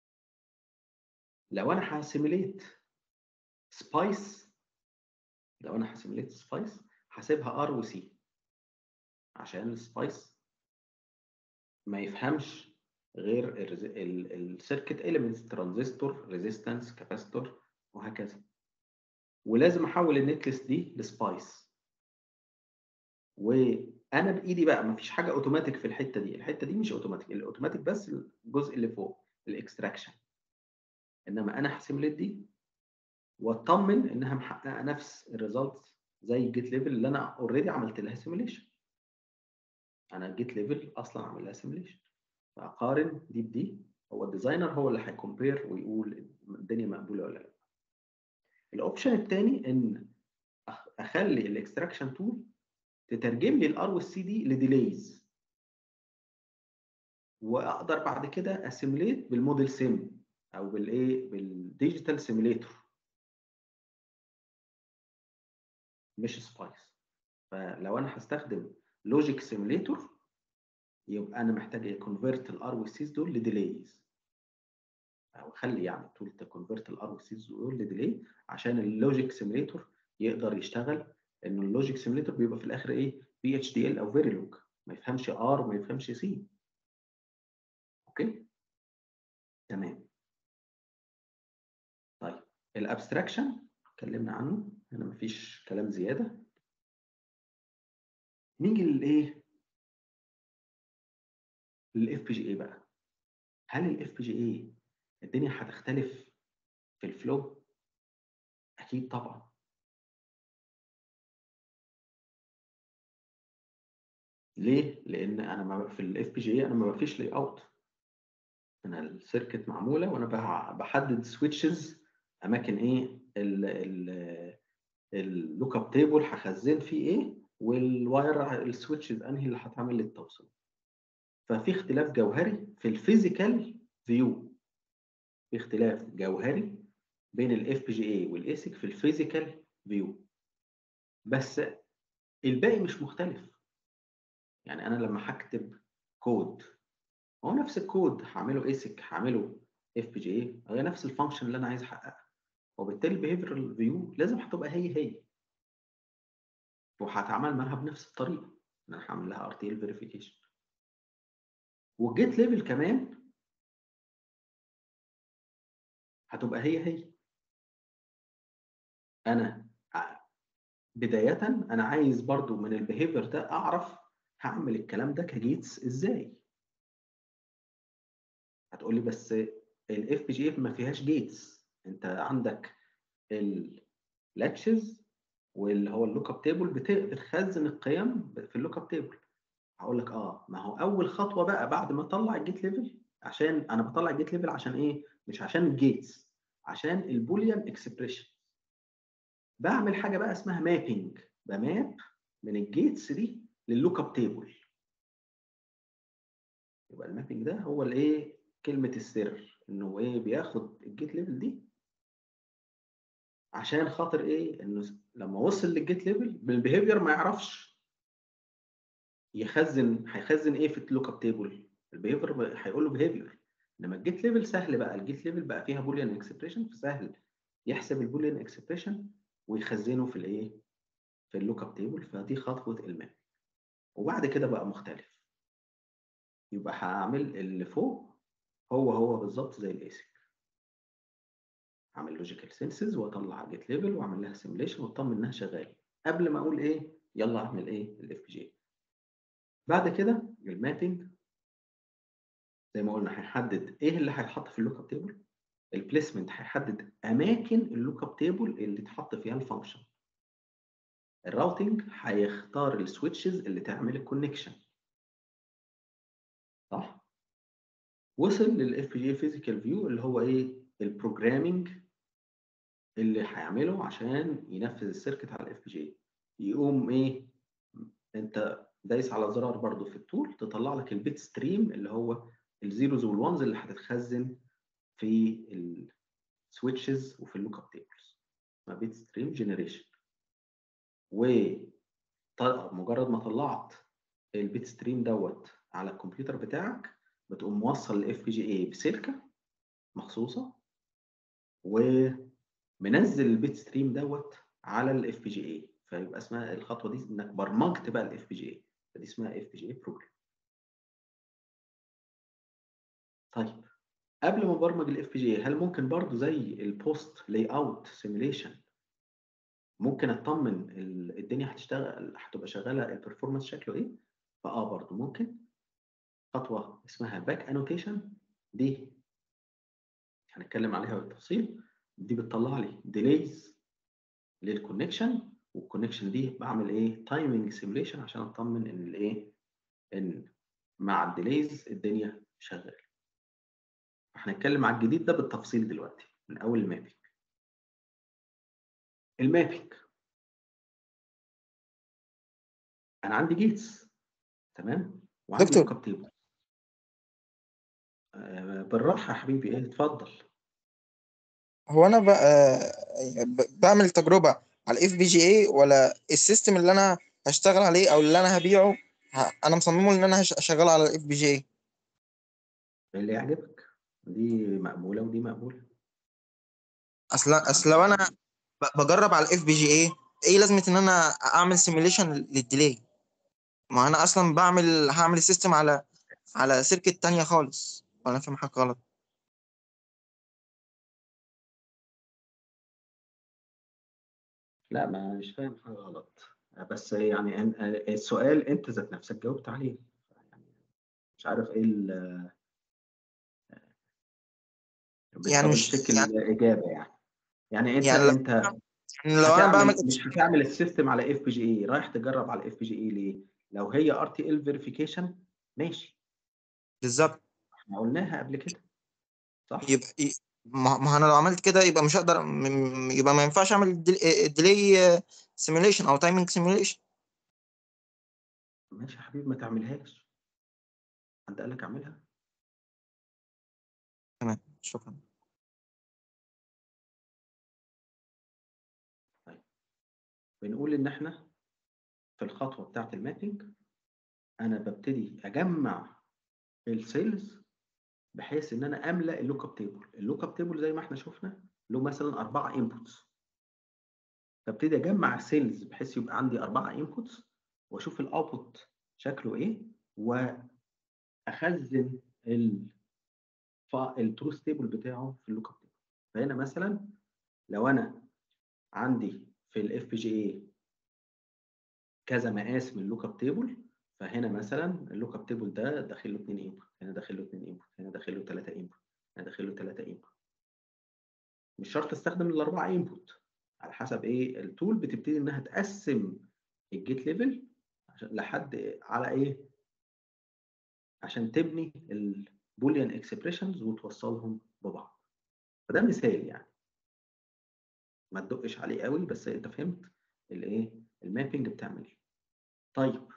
لو انا هسيميليت سبايس، لو انا هسيميليت سبايس هسيبها ار وسي، عشان السبايس ما يفهمش غير السيركت اليمنتس، ترانزستور، ريزيستنس، كاباستور، وهكذا. ولازم احول النت ليست دي لسبايس، وانا بايدي بقى ما فيش حاجه اوتوماتيك في الحته دي، الحته دي مش اوتوماتيك، الاوتوماتيك بس الجزء اللي فوق الاكستراكشن، انما انا هسيميليت دي واطمن انها محققه نفس الريزلتس زي الجيت ليفل اللي انا اوريدي عملت لها سيميليشن. انا الجيت ليفل اصلا عامل لها سيميليشن، فاقارن دي بدي. هو الديزاينر هو اللي هيكمبير ويقول الدنيا مقبوله ولا لا. الاوبشن الثاني ان اخلي الاكستراكشن تول تترجم لي الار والسي دي لديليز، واقدر بعد كده اسيميليت بالموديل سيم او بالايه؟ بالديجيتال سيميليتور مش سبايس. فلو انا هستخدم لوجيك سيميليتور يبقى انا محتاج اكونفيرت الار والسيز دول لديليز، او اخلي يعني تول تكونفيرت الار والسيز دول لديلي عشان اللوجيك سيميليتور يقدر يشتغل. انه اللوجيك سيميليتور بيبقى في الاخر ايه؟ بي اتش دي ال او فيريلوج، ما يفهمش ار وما يفهمش سي. اوكي تمام. طيب الابستراكشن اتكلمنا عنه هنا، مفيش كلام زياده. نيجي للايه؟ للاف بي جي اي بقى. هل الاف بي جي اي الدنيا هتختلف في الفلو؟ اكيد طبعا. ليه؟ لان انا ما في الاف بي جي اي انا ما بفيش لاي اوت، انا السيركت معموله وانا بحدد سويتشز اماكن ايه؟ اللوك اب تيبل هخزن فيه ايه، والواير السويتشز انهي اللي هتعمل للتوصيل. ففي اختلاف جوهري في الفيزيكال فيو، في اختلاف جوهري بين الاف بي جي اي والايسك في الفيزيكال فيو، بس الباقي مش مختلف. يعني انا لما هكتب كود هو نفس الكود، هعمله ايسك هعمله اف بي جي اي، هي نفس الفانكشن اللي انا عايز احققها، وبالتالي البيهيفيرال فيو لازم هتبقى هي هي، وهتعامل معاها بنفس الطريقه، انا هعمل لها ار تي ال فيريفيكيشن. والجيت ليفل كمان هتبقى هي هي. انا بدايه انا عايز برضو من البيهيفير ده اعرف هعمل الكلام ده كجيتس ازاي. هتقول لي بس الاف بي جي اف ما فيهاش جيتس، انت عندك لاتشز واللي هو اللوك اب تيبل بتخزن القيم في اللوك اب تيبل. هقول لك اه ما هو اول خطوه بقى بعد ما اطلع الجيت ليفل، عشان انا بطلع الجيت ليفل عشان ايه؟ مش عشان الجيتس، عشان البوليان اكسبريشن. بعمل حاجه بقى اسمها مابينج، بماب من الجيتس دي لللوك اب تيبل. يبقى المابينج ده هو الايه؟ كلمه السر، انه ايه؟ بياخد الجيت ليفل دي عشان خاطر ايه؟ انه لما وصل للجيت ليفل بالبيهيفير ما يعرفش يخزن، هيخزن ايه في اللوك اب تيبل؟ البيهيفير هيقول له بيهيفير. انما الجيت ليفل سهل بقى، الجيت ليفل بقى فيها بوليان اكسبريشن، فسهل يحسب البوليان اكسبريشن ويخزنه في الايه؟ في اللوك اب تيبل. فدي خطوه الماب. وبعد كده بقى مختلف، يبقى هعمل اللي فوق هو هو بالظبط زي الايسك، اعمل لوجيكال سينسز واطلع جيت ليفل واعمل لها سيميليشن واطمن انها شغاله قبل ما اقول ايه؟ يلا اعمل ايه؟ الاف بي جي. بعد كده المابينج زي ما قلنا هيحدد ايه اللي هيتحط في اللوك اب تيبل. البليسمنت هيحدد اماكن اللوك اب تيبل اللي اتحط فيها الفانكشن. الراوتنج هيختار السويتشز اللي تعمل الكونكشن. صح؟ وصل للاف بي جي فيزيكال فيو اللي هو ايه؟ البروجرامينج اللي هيعمله عشان ينفذ السيركت على الاف بي جي. يقوم ايه؟ انت دايس على زرار برضو في التول تطلع لك البيت ستريم اللي هو الزيروز والوانز اللي هتتخزن في السويتشز وفي اللوك اب تيبلز. اسمها بيت ستريم جنريشن. ومجرد ما طلعت البيت ستريم دوت على الكمبيوتر بتاعك بتقوم موصل الاف بي جي اي بسلكه مخصوصه ومنزل البيت ستريم دوت على الاف بي جي اي. فيبقى اسمها الخطوه دي انك برمجت بقى الاف بي جي اي، فدي اسمها اف بي جي اي بروجرام. طيب قبل ما ابرمج الاف بي جي هل ممكن برضو زي البوست لاي اوت سيميليشن ممكن اطمن الدنيا هتشتغل هتبقى شغاله البرفورمانس شكله ايه؟ فاه برضو ممكن. خطوه اسمها باك انوتيشن، دي هنتكلم عليها بالتفصيل. دي بتطلع لي ديليز للكونكشن، والكونكشن دي بعمل ايه؟ تايمنج سيميليشن عشان اطمن ان الايه؟ ان مع الديليز الدنيا شغاله. هنتكلم على الجديد ده بالتفصيل دلوقتي من اول المابينج. المابينج انا عندي جيتس تمام وعندي دكتور لوك اب تيبل. آه بالراحه يا حبيبي، ايه؟ اتفضل. هو انا بقى ب- بعمل تجربه على الاف بي جي اي، ولا السيستم اللي انا هشتغل عليه او اللي انا هبيعه ه- انا مصممه ان انا هش- اشغله على الاف بي جي اي؟ اللي يعجبك، دي مقبوله ودي مقبوله. اصل اصل لو انا ب- بجرب على الاف بي جي اي، ايه لازمه ان انا اعمل سيميوليشن للديلي؟ ما انا اصلا بعمل هعمل السيستم على على سيركت تانية خالص، وانا فاهم حاجه غلط؟ لا ما مش فاهم حاجه غلط، بس يعني أن- السؤال انت ذات نفسك جاوبت عليه. يعني مش عارف ايه ال- يعني بالدبل مش تشيك يعني الاجابه يعني. يعني انت يعني لو انت يعني لو انا بعمل هتعمل مش هتعمل السيستم على اف بي جي اي، رايح تجرب على الاف بي جي اي ليه؟ لو هي ار تي ال فيريفيكيشن ماشي، بالظبط. احنا قلناها قبل كده صح؟ يبقى ي- ما ما انا لو عملت كده يبقى مش هقدر م- م- يبقى ما ينفعش اعمل ديلي سيميوليشن او تايمينج سيميوليشن. ماشي يا حبيبي، ما تعملهاش. حد قال لك اعملها؟ تمام، شكرا. طيب بنقول ان احنا في الخطوه بتاعت المابينج انا ببتدي اجمع السيلز بحيث ان انا املا اللوك اب تيبل. اللوك اب تيبل زي ما احنا شفنا له مثلا اربعه انبوتس، فابتدي اجمع السيلز بحيث يبقى عندي اربعه انبوتس واشوف الاوتبوت شكله ايه واخزن التروث تيبل بتاعه في اللوك اب تيبل. فهنا مثلا لو انا عندي في الاف بي جي اي كذا مقاس من اللوك اب تيبل، فهنا مثلا اللوك اب تيبل ده داخل له اثنين انبوت، هنا داخل له اثنين انبوت، هنا داخل له ثلاثه انبوت، هنا داخل له ثلاثه انبوت. مش شرط استخدم الاربعه انبوت، على حسب ايه التول بتبتدي انها تقسم الجيت ليفل عشان لحد على ايه، عشان تبني البوليان اكسبريشنز وتوصلهم ببعض. فده مثال يعني، ما تدقش عليه قوي، بس انت فهمت الايه المابنج بتعمل ايه. طيب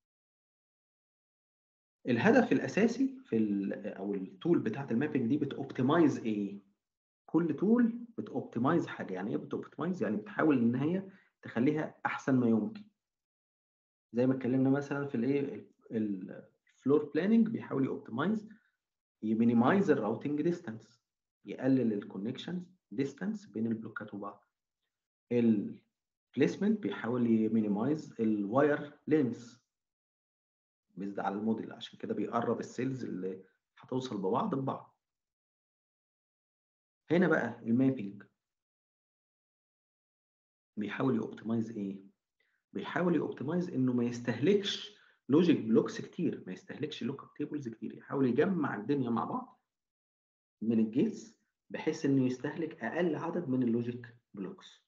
الهدف الاساسي في او التول بتاعت المابنج دي بتوبتمايز ايه؟ كل تول بتوبتمايز حاجه. يعني ايه بتوبتمايز؟ يعني بتحاول ان هي تخليها احسن ما يمكن. زي ما اتكلمنا مثلا في الايه الفلور بلاننج، بيحاول يوبتمايز يمينيمايز الراوتنج ديستانس، يقلل الكونكشن ديستانس بين البلوكات وبعض. البليسمنت بيحاول يمينيمايز الواير لينث بيزد على الموديل، عشان كده بيقرب السيلز اللي هتوصل ببعض ببعض. هنا بقى المابينج بيحاول يوبتمايز ايه؟ بيحاول يوبتمايز انه ما يستهلكش لوجيك بلوكس كتير، ما يستهلكش لوك اب تيبلز كتير، يحاول يجمع الدنيا مع بعض من الجيتس بحيث انه يستهلك اقل عدد من اللوجيك بلوكس.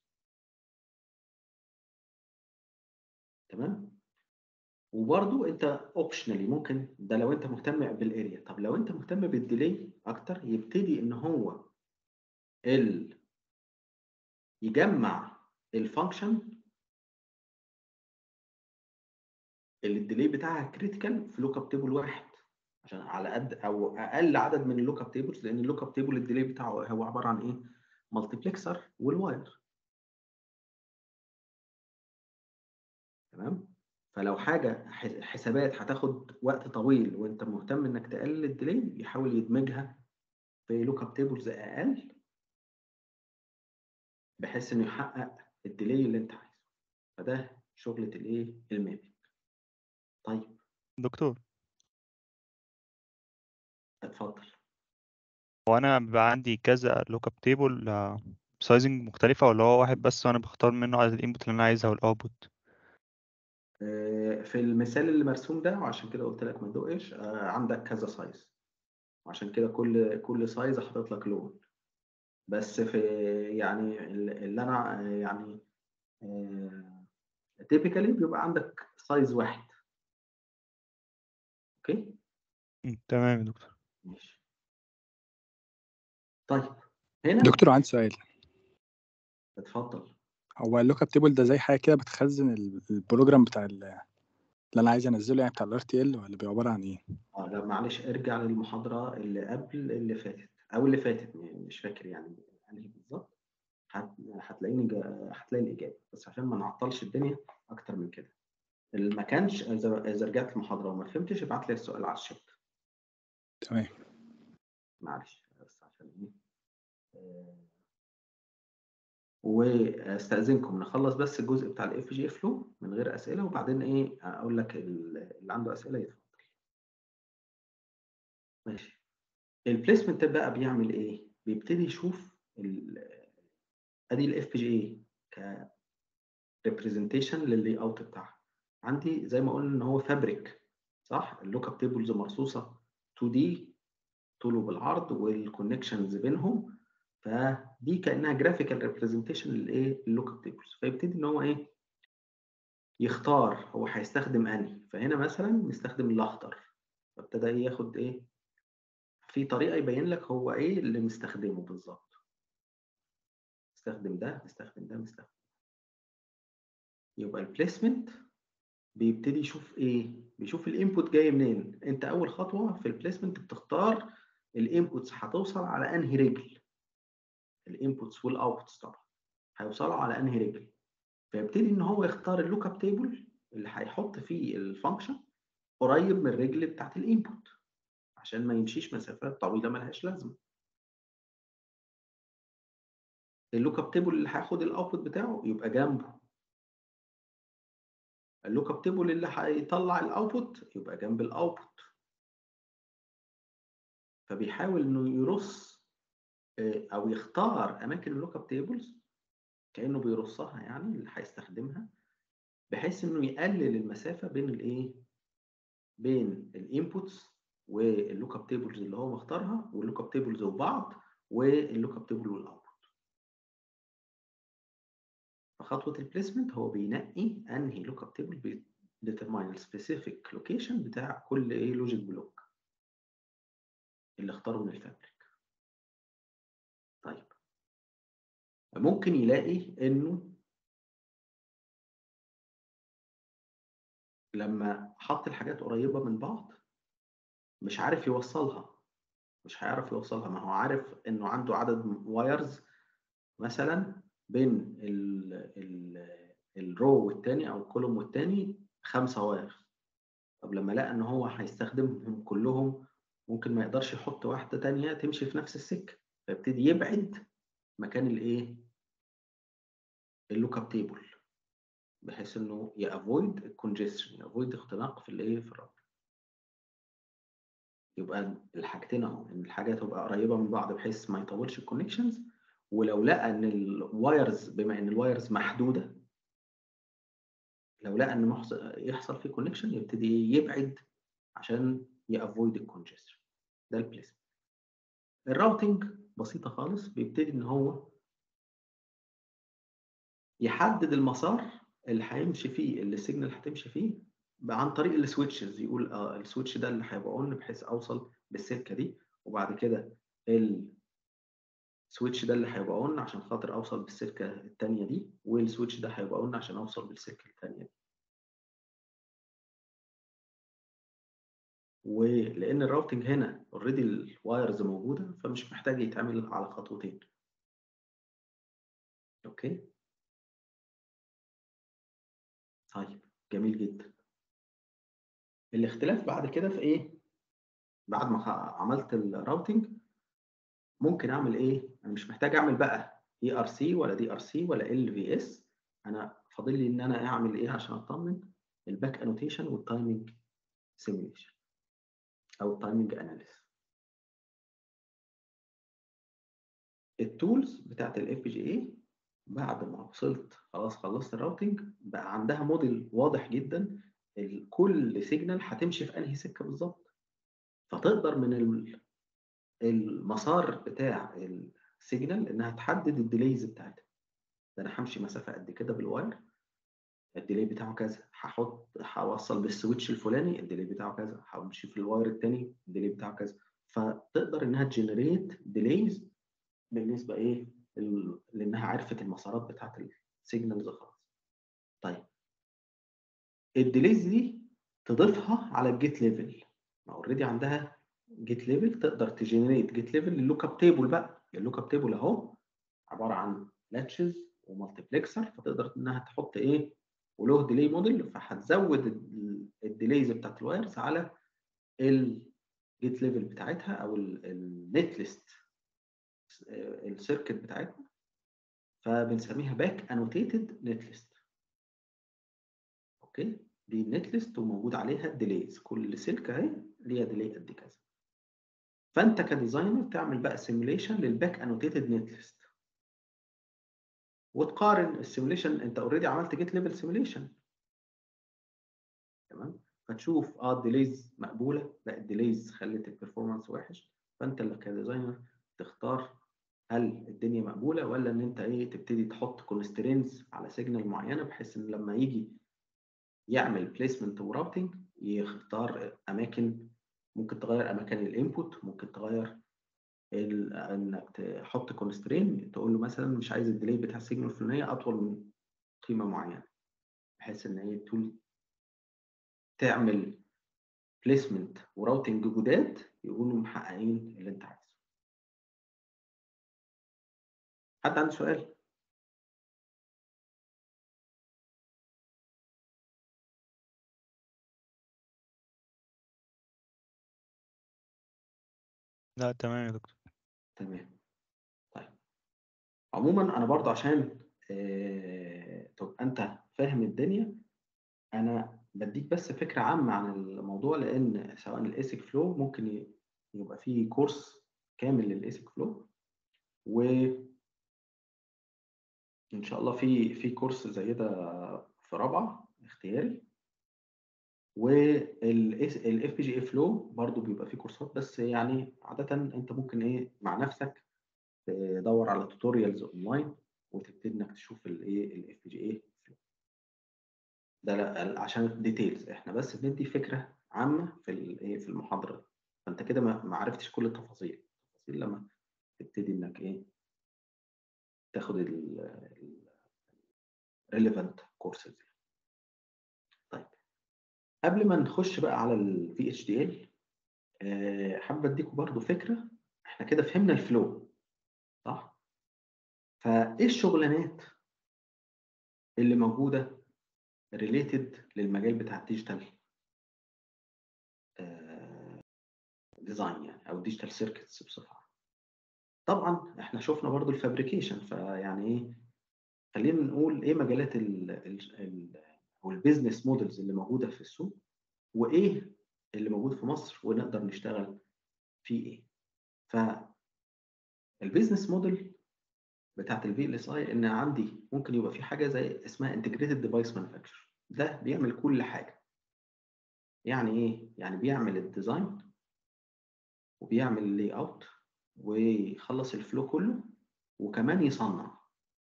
تمام؟ وبرضو انت اوبشنالي ممكن ده لو انت مهتم بالاريا. طب لو انت مهتم بالديلي اكتر، يبتدي ان هو ال يجمع الفانكشن اللي الديلي بتاعها كريتيكال في لوك اب تيبل واحد، عشان على قد او اقل عدد من اللوك اب تيبلز، لان اللوك اب تيبل الديلي بتاعه هو عباره عن ايه؟ مالتيبلكسر والواير. تمام؟ فلو حاجه حسابات هتاخد وقت طويل وانت مهتم انك تقلل الديلي، يحاول يدمجها في لوك اب تيبلز اقل بحيث انه يحقق الديلي اللي انت عايزه. فده شغله الايه؟ المابينج. طيب دكتور، اتفضل. هو انا بيبقى عندي كذا لوك اب تيبل سايزنج مختلفة، ولا هو واحد بس وانا بختار منه عدد الانبوت اللي انا عايزها والاوتبوت؟ في المثال اللي مرسوم ده، وعشان كده قلت لك ما تدقش، عندك كذا سايز، وعشان كده كل كل سايز حاطط لك لون. بس في يعني اللي انا يعني تيبيكالي بيبقى عندك سايز واحد. اوكي مم، تمام يا دكتور. ماشي. طيب هنا دكتور عندي سؤال. اتفضل. هو اللوك اب تيبل ده زي حاجه كده بتخزن ال- البروجرام بتاع ال- اللي انا عايز انزله، يعني بتاع الار تي ال، ولا بيبقى عباره عن ايه؟ اه لا معلش، ارجع للمحاضرة اللي قبل اللي فاتت او اللي فاتت، مش فاكر يعني انهي بالظبط. هت- هتلاقيني جا- هتلاقي الإجابة، بس عشان ما نعطلش الدنيا أكتر من كده. اللي ما كانش، إذا إذا رجعت المحاضرة وما فهمتش ابعت لي السؤال على الشات. تمام. معلش بس عشان إيه. آه، واستأذنكم نخلص بس الجزء بتاع الاف جي فلو من غير أسئلة، وبعدين إيه أقول لك اللي عنده أسئلة يتفضل. ماشي. البليسمنت بقى بيعمل إيه؟ بيبتدي يشوف ال- أدي الاف جي ك ريبريزنتيشن لللاي اوت بتاعها. عندي زي ما قلنا ان هو فابريك، صح؟ اللوك اب تيبلز مرصوصه تو دي طول وبالعرض والكونكشنز بينهم، فدي كانها جرافيكال ريبريزنتيشن للايه؟ اللوك اب تيبلز. فيبتدي ان هو ايه؟ يختار هو هيستخدم انهي. فهنا مثلا نستخدم الاخضر، فابتدى ايه ياخد ايه؟ في طريقه يبين لك هو ايه اللي مستخدمه بالظبط. نستخدم ده، نستخدم ده، نستخدم. يبقى البليسمنت بيبتدي يشوف ايه؟ بيشوف الانبوت جاي منين. انت اول خطوه في البليسمنت بتختار الانبوتس هتوصل على انهي رجل. الانبوتس والاوتبوتس طبعا هيوصلوا على انهي رجل. فيبتدي ان هو يختار اللوك اب تيبل اللي هيحط فيه الفانكشن قريب من الرجل بتاعت الانبوت، عشان ما يمشيش مسافات طويله ملهاش لازمه. اللوك اب تيبل اللي هياخد الاوتبوت بتاعه يبقى جنبه. اللوك اب تيبل اللي هيطلع الاوتبوت يبقى جنب الاوتبوت. فبيحاول انه يرص او يختار اماكن اللوك اب تيبلز كانه بيرصها يعني اللي هيستخدمها، بحيث انه يقلل المسافه بين الايه؟ بين الانبوتس واللوك اب تيبلز اللي هو مختارها، واللوك اب تيبلز وبعض، واللوك اب تيبل والاوتبوت. فخطوه البليسمنت هو بينقي انهي لوك اب تيبل بيديترماين السبيسيفيك لوكيشن بتاع كل ايه لوجيك بلوك اللي اختاره من الفابريك. طيب ممكن يلاقي انه لما حط الحاجات قريبه من بعض مش عارف يوصلها، مش هيعرف يوصلها. ما هو عارف انه عنده عدد وايرز مثلا بين ال ال الرو والتاني او الكولوم والتاني خمسة واير. طب لما لقى ان هو هيستخدمهم كلهم ممكن ما يقدرش يحط واحدة تانية تمشي في نفس السكة، فيبتدي يبعد مكان الايه اللوك اب تيبل بحيث انه يافويد الكونجستشن، يافويد اختناق في الايه في الرابط. يبقى الحاجتين اهو ان الحاجه تبقى قريبه من بعض بحيث ما يطولش الكونكشنز، ولو لقى ان الوايرز بما ان الوايرز محدوده لو لقى ان محص- يحصل فيه كونكشن يبتدي يبعد عشان يافويد الكونجستشن. ده البليسمنت. الراوتنج بسيطه خالص، بيبتدي ان هو يحدد المسار اللي هيمشي فيه اللي السيجنال هتمشي فيه عن طريق السويتشز. يقول اه السويتش ده اللي هيبقى اون بحيث اوصل بالسلكه دي، وبعد كده السويتش ده اللي هيبقى اون عشان خاطر اوصل بالسلكه الثانيه دي، والسويتش ده هيبقى اون عشان اوصل بالسلكه الثانيه دي. ولان الراوتنج هنا اوريدي الوايرز موجوده فمش محتاج يتعمل على خطوتين. اوكي طيب جميل جدا. الاختلاف بعد كده في ايه؟ بعد ما خ- عملت الراوتنج ممكن اعمل ايه؟ انا مش محتاج اعمل بقى اي ار سي ولا دي ار سي ولا ال في اس، انا فاضل لي ان انا اعمل ايه عشان اطمن؟ الباك انوتيشن والتايمنج سيميوليشن او التايمنج اناليسيس. التولز بتاعت الاف بي جي اي بعد ما وصلت خلاص خلصت الراوتنج بقى عندها موديل واضح جدا كل سيجنال هتمشي في انهي سكه بالظبط، فتقدر من المسار بتاع السيجنال انها تحدد الديليز بتاعتها. ده انا همشي مسافه قد كده بالواير الديلي بتاعه كذا، هحط هوصل بالسويتش الفلاني الديلي بتاعه كذا، همشي في الواير الثاني الديلي بتاعه كذا. فتقدر انها تجنريت ديليز بالنسبه ايه ال- لانها عرفت المسارات بتاعت السيجنالز خلاص. طيب الديليز دي تضيفها على الجيت ليفل، ما اوريدي عندها جيت ليفل تقدر تجنريت جيت ليفل للوك اب تيبل. بقى اللوك اب تيبل اهو عباره عن لاتشز ومالتيبلكسر، فتقدر انها تحط ايه وله ديلي موديل، فهتزود الديليز بتاعت الوايرز على الجيت ليفل بتاعتها او النت ليست السيركت بتاعتها، فبنسميها باك انوتيتد نت ليست. اوكي دي النت ليست وموجود عليها الديليز، كل سلكه اهي ليها ديلي قد كذا. فانت كديزاينر تعمل بقى سيميوليشن للباك انوتيتد نت ليست وتقارن السيميوليشن. انت اوريدي عملت جيت ليفل سيميوليشن تمام، فتشوف اه الديليز مقبوله لا الديليز خلت البرفورمانس وحش، فانت اللي كديزاينر تختار هل الدنيا مقبوله ولا ان انت ايه تبتدي تحط كونسترينز على سيجنال معينه بحيث ان لما يجي يعمل بليسمنت وراوتنج يختار اماكن، ممكن تغير اماكن الانبوت، ممكن تغير ال- انك تحط كونسترين تقول له مثلا مش عايز الديلي بتاع السيجنال الفلانيه اطول من قيمه معينه بحيث ان هي تول تعمل بليسمنت وراوتنج جداد يقولوا محققين اللي انت عايزه. حد عنده سؤال؟ لا تمام يا دكتور. تمام. طيب عموما انا برضه عشان آه، تبقى انت فاهم الدنيا انا بديك بس فكره عامه عن الموضوع، لان سواء الايسك فلو ممكن ي- يبقى فيه كورس كامل للايسك فلو، وان شاء الله في في كورس زي ده في رابعه اختياري. والاف بي جي اي فلو برضه بيبقى فيه كورسات، بس يعني عاده انت ممكن ايه مع نفسك تدور على توتوريالز اونلاين وتبتدي انك تشوف الايه الاف جي اي. ده لا عشان الديتيلز، احنا بس بندي فكره عامه في الايه في المحاضره دي. فانت كده ما ما عرفتش كل التفاصيل. التفاصيل لما تبتدي انك ايه تاخد ال relevant courses. طيب قبل ما نخش بقى على ال في اتش دي ال، حابب اديكم برضو فكره. احنا كده فهمنا الفلو صح؟ فايه الشغلانات اللي موجوده ريليتد للمجال بتاع الديجيتال ديزاين يعني، او ديجيتال سيركتس بصفه عامه؟ طبعا احنا شفنا برضو الفابريكيشن، فيعني ايه خلينا نقول ايه مجالات ال ال او البيزنس مودلز اللي موجوده في السوق، وايه اللي موجود في مصر ونقدر نشتغل فيه ايه. فالبيزنس موديل بتاعت الفي ال اس اي ان عندي ممكن يبقى في حاجه زي اسمها انتجريتد ديفايس مانيفاكتشر. ده بيعمل كل حاجه. يعني ايه؟ يعني بيعمل الديزاين وبيعمل اللي اوت ويخلص الفلو كله وكمان يصنع.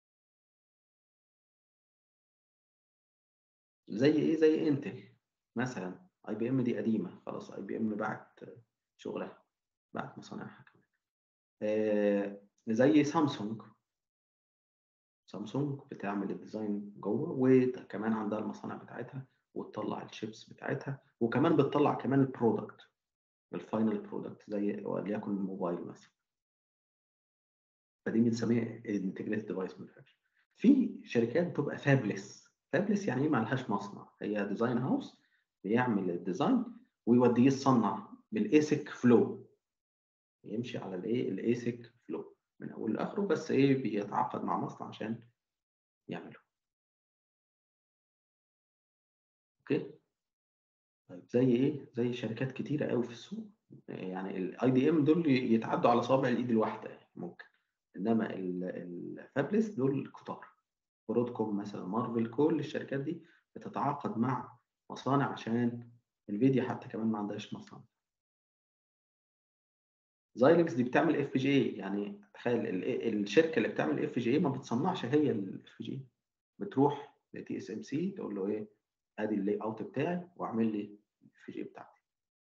زي ايه؟ زي انتل مثلا. اي بي ام دي قديمه خلاص، اي بي ام باعت شغلها، باعت مصانعها كمان. آه زي سامسونج. سامسونج بتعمل الديزاين جوه وكمان عندها المصانع بتاعتها وتطلع الشيبس بتاعتها، وكمان بتطلع كمان البرودكت الفاينل برودكت زي وليكن الموبايل مثلا. فدي بنسميها انتجريتد ديفايس مانيفاكتشر. في شركات بتبقى فابلس. فابلس يعني ايه؟ ما لهاش مصنع، هي ديزاين هاوس بيعمل الديزاين ويوديه يتصنع بالايسك فلو، يمشي على الايه الايسك فلو من اول لاخره، بس ايه بيتعاقد مع مصنع عشان يعمله. اوكي. طيب زي ايه؟ زي شركات كتيره قوي في السوق. يعني الاي دي ام دول يتعدوا على صابع الايد الواحده يعني ممكن، انما الفابلس دول كتار. برودكوم مثلا، مارفل، كل الشركات دي بتتعاقد مع مصانع عشان انفيديا حتى كمان ما عندهاش مصنع. زايلكس دي بتعمل اف جي اي. يعني تخيل الشركه اللي بتعمل اف جي اي ما بتصنعش هي الاف جي اي، بتروح لتي اس ام سي تقول له ايه ادي اللي اوت بتاعي واعمل لي الاف جي اي بتاعتي.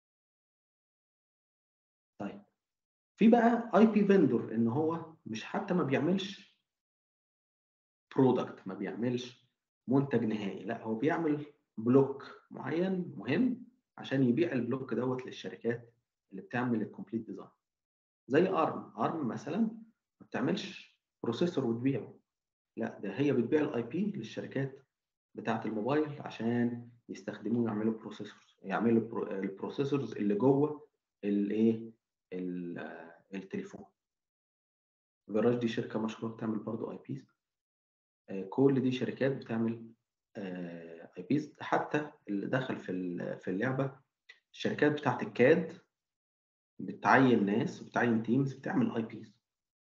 طيب في بقى اي بي فيندور، ان هو مش حتى ما بيعملش برودكت، ما بيعملش منتج نهائي، لا هو بيعمل بلوك معين مهم عشان يبيع البلوك دوت للشركات اللي بتعمل الكومبليت ديزاين. زي ارم. ارم مثلا ما بتعملش بروسيسور وتبيعه، لا ده هي بتبيع الاي بي للشركات بتاعه الموبايل عشان يستخدموه يعملوا بروسيسور، يعملوا البروسيسورز اللي جوه الايه التليفون. فيراج دي شركه مشهوره بتعمل برضو اي بيز. كل دي شركات بتعمل اي بيز. حتى اللي دخل في في اللعبه الشركات بتاعت الكاد بتعين ناس وبتعين تيمز بتعمل اي بيز.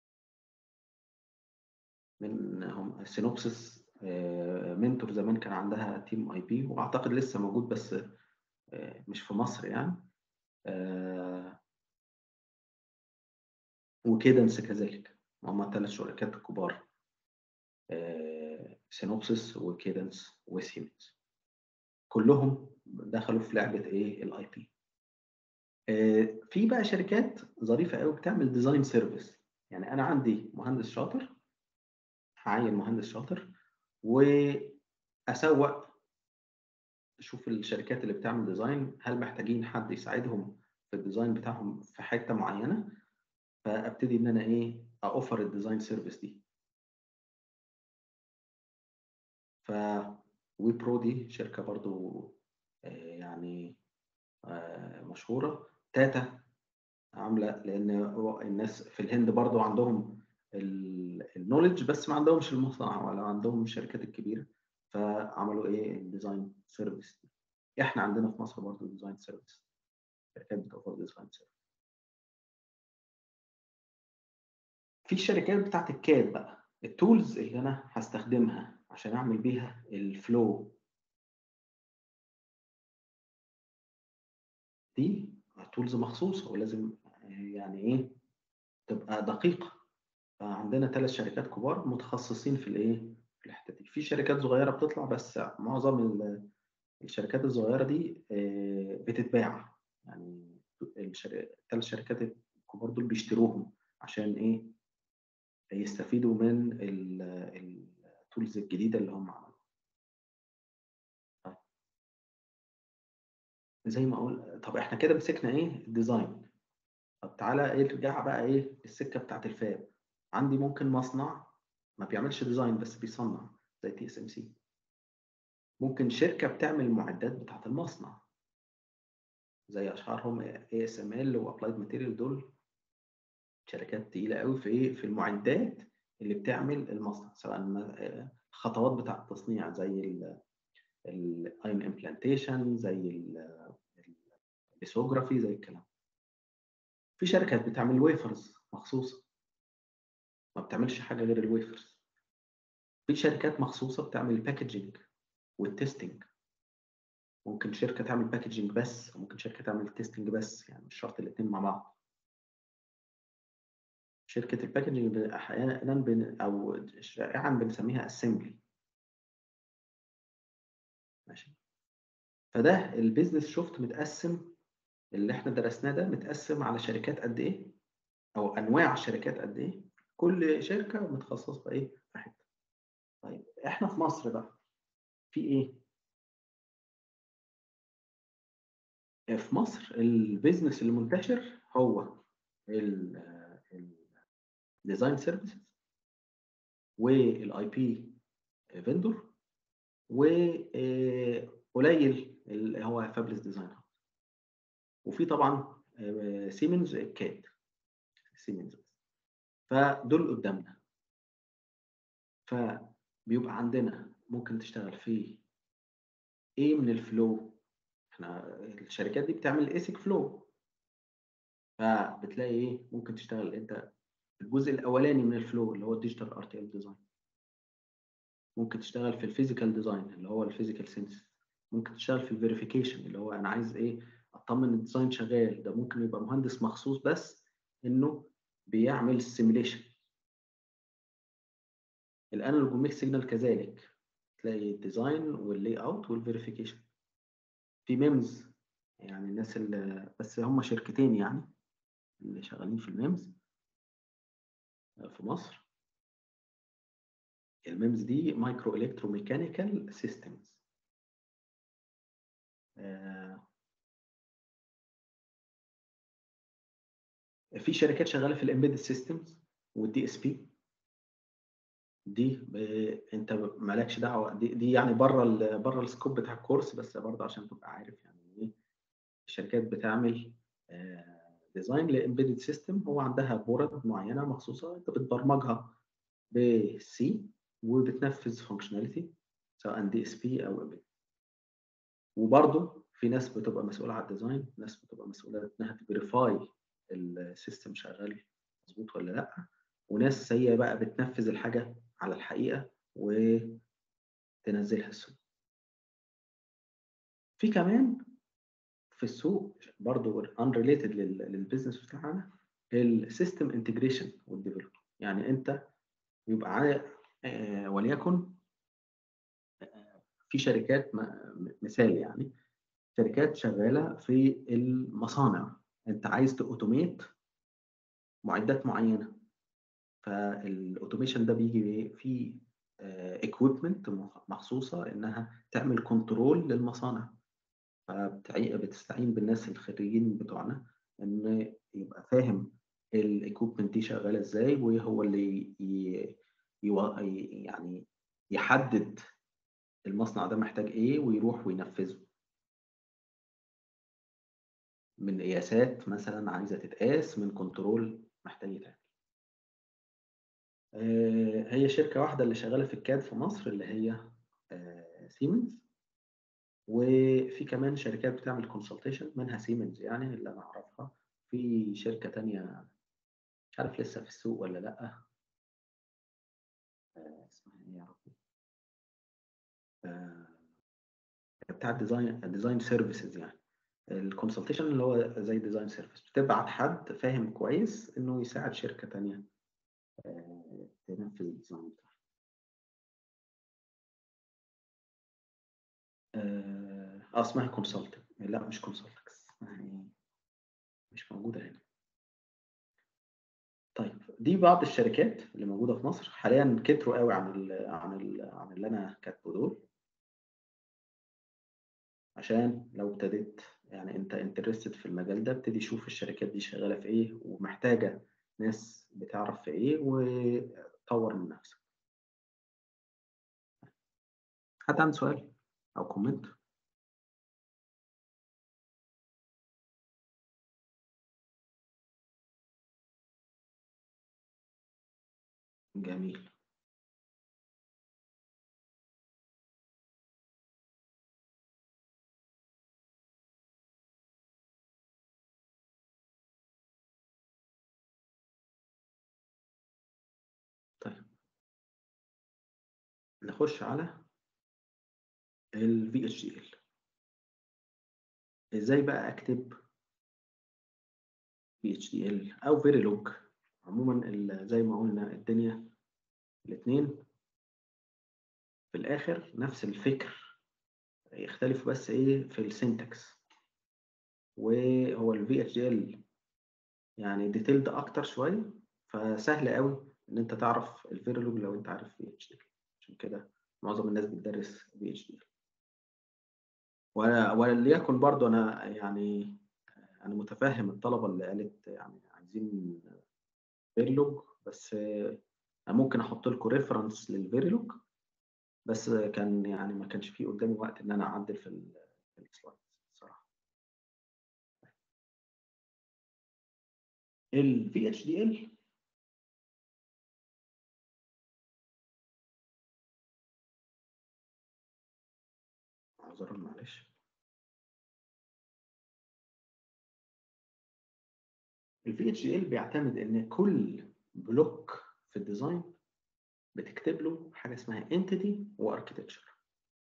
منهم سينوبسيس، منتور زمان كان عندها تيم اي بي واعتقد لسه موجود بس مش في مصر يعني. وكيدنس كذلك، هم ثلاث شركات كبار، سينوبسيس وكيدنس وسيمنز، كلهم دخلوا في لعبه ايه الاي بي. في بقى شركات ظريفه قوي بتعمل ديزاين سيرفيس. يعني انا عندي مهندس شاطر، هعين مهندس شاطر واسوق، اشوف الشركات اللي بتعمل ديزاين هل محتاجين حد يساعدهم في الديزاين بتاعهم في حته معينه، فابتدي ان انا ايه اوفر الديزاين سيرفيس دي. ف ويبرو دي شركه برضو يعني مشهوره. تاتا عامله، لان الناس في الهند برضو عندهم النولج بس ما عندهمش المصنع ولا عندهم الشركات الكبيره، فعملوا ايه الديزاين سيرفيس. احنا عندنا في مصر برضو ديزاين سيرفيس، شركات بتوفر ديزاين سيرفيس. في الشركات بتاعت الكاد بقى، التولز اللي انا هستخدمها عشان اعمل بيها الفلو دي تولز مخصوصه ولازم يعني ايه تبقى دقيقه. فعندنا ثلاث شركات كبار متخصصين في الايه، في الحته دي. في شركات صغيره بتطلع، بس معظم الشركات الصغيره دي بتتباع، يعني الثلاث شركات الكبار دول بيشتروهم عشان ايه؟ يستفيدوا من التولز الجديده اللي هم عملوها. زي ما اقول، طب احنا كده مسكنا ايه؟ الديزاين. طب تعالى ارجع بقى ايه السكه بتاعت الفاب. عندي ممكن مصنع ما بيعملش ديزاين بس بيصنع، زي تي اس ام سي. ممكن شركه بتعمل المعدات بتاعت المصنع، زي اشهرهم اي اس ام ال وابلايد ماتيريال. دول شركات تقيله قوي في ايه؟ في المعدات اللي بتعمل المصنع، سواء الخطوات بتاعت التصنيع، زي الاين امبلانتيشن، زي الليثوجرافي، زي الكلام. في شركات بتعمل ويفرز مخصوصه، ما بتعملش حاجه غير الويفرز. في شركات مخصوصه بتعمل الباكجينج والتستنج. ممكن شركه تعمل باكجينج بس، وممكن شركه تعمل تيستنج بس، يعني مش شرط الاثنين مع بعض. شركه الباكجينج احيانا بن او شائعا بنسميها اسمبلي. ماشي. فده البيزنس شفت متقسم، اللي احنا درسناه ده متقسم على شركات قد ايه، او انواع شركات قد ايه. كل شركه متخصصه ايه في حته. طيب احنا في مصر بقى في ايه؟ في مصر البيزنس اللي منتشر هو الديزاين سيرفيسز، والاي بي فيندور، وقليل اللي هو فابلس ديزاين. وفي طبعا سيمنز كاد سيمنز. فدول قدامنا. فبيبقى عندنا ممكن تشتغل في ايه من الفلو. احنا الشركات دي بتعمل ايسك فلو، فبتلاقي ايه؟ ممكن تشتغل انت الجزء الاولاني من الفلو اللي هو الديجيتال ار تي ال ديزاين. ممكن تشتغل في الفيزيكال ديزاين اللي هو الفيزيكال سينس. ممكن تشتغل في الفيريفيكيشن اللي هو انا عايز ايه؟ اطمن الديزاين شغال. ده ممكن يبقى مهندس مخصوص بس انه بيعمل السيميليشن. الانالوج والميكس سيجنال كذلك، تلاقي الديزاين واللاي اوت والفيريفيكيشن. في ميمز، يعني الناس اللي بس هم شركتين يعني اللي شغالين في الميمز في مصر. الميمز دي مايكرو الكترو ميكانيكال سيستمز. في شركات شغاله في الامبيدد سيستمز والدي اس بي. دي ب... انت مالكش دعوه، دي, دي يعني بره ال... بره السكوب بتاع الكورس، بس برضه عشان تبقى عارف يعني ايه. الشركات بتعمل ديزاين لامبيدد سيستم، هو عندها بورد معينه مخصوصه انت بتبرمجها بسي وبتنفذ فانكشناليتي سواء دي اس بي او امبيدد. وبرضه في ناس بتبقى مسؤوله على الديزاين، ناس بتبقى مسؤوله انها تفيريفاي السيستم شغال مظبوط ولا لا، وناس هي بقى بتنفذ الحاجه على الحقيقه وتنزلها السوق. في كمان في السوق برضه unrelated للبيزنس بتاعنا السيستم انتجريشن والديفلوبمنت. يعني انت يبقى آه وليكن آه في شركات مثال، يعني شركات شغاله في المصانع، انت عايز تاوتوميت معدات معينه. فالاوتوميشن ده بيجي في اكويبمنت مخصوصه انها تعمل كنترول للمصانع. فبتستعين بالناس الخريجين بتوعنا ان يبقى فاهم الاكويبمنت دي شغاله ازاي، وهو اللي ي... ي... يعني يحدد المصنع ده محتاج ايه ويروح وينفذه من قياسات مثلا عايزه تتقاس، من كنترول محتاج يتعمل. هي شركه واحده اللي شغاله في الكاد في مصر اللي هي سيمنز. وفي كمان شركات بتعمل كونسلتيشن منها سيمنز يعني اللي انا اعرفها. في شركه تانية مش عارف لسه في السوق ولا لا، اسمها ايه يا ربي، بتاع ديزاين ديزاين سيرفيسز. يعني الكونسلتيشن اللي هو زي ديزاين سيرفيس، بتبعت حد فاهم كويس انه يساعد شركه تانية آه، تنفذ الديزاين بتاعها. اه آه، اسمها كونسلتنج، لا مش كونسلتنج، اسمها ايه، مش موجوده هنا. طيب دي بعض الشركات اللي موجوده في مصر حاليا، كتروا قوي عن ال عن ال عن اللي انا كاتبه دول، عشان لو ابتديت يعني انت انترستد في المجال ده، ابتدي شوف الشركات دي شغاله في ايه ومحتاجه ناس بتعرف في ايه، وطور من نفسك. حد عنده سؤال او كومنت؟ جميل. طيب نخش على ال في اتش دي ال. ازاي بقى اكتب في اتش دي ال او فيريلوج؟ عموما ال- زي ما قلنا الدنيا الاثنين في الاخر نفس الفكر، يختلف بس ايه في السنتكس. وهو ال في اتش دي ال يعني ديتيلد اكتر شويه، فسهل قوي ان انت تعرف الفيريلوج لو انت عارف في اتش دي ال. عشان كده معظم الناس بتدرس في اتش دي ال. وليكن برضو انا يعني انا متفهم الطلبه اللي قالت يعني عايزين فيريلوج، بس ممكن احط لكم ريفرنس للفيريلوج، بس كان يعني ما كانش فيه قدامي وقت ان انا اعدل في السلايدز الصراحه. ال في اتش دي ال اعذرا معلش. ال في اتش دي ال بيعتمد ان كل بلوك في الديزاين بتكتب له حاجه اسمها انتيتي واركتكتشر.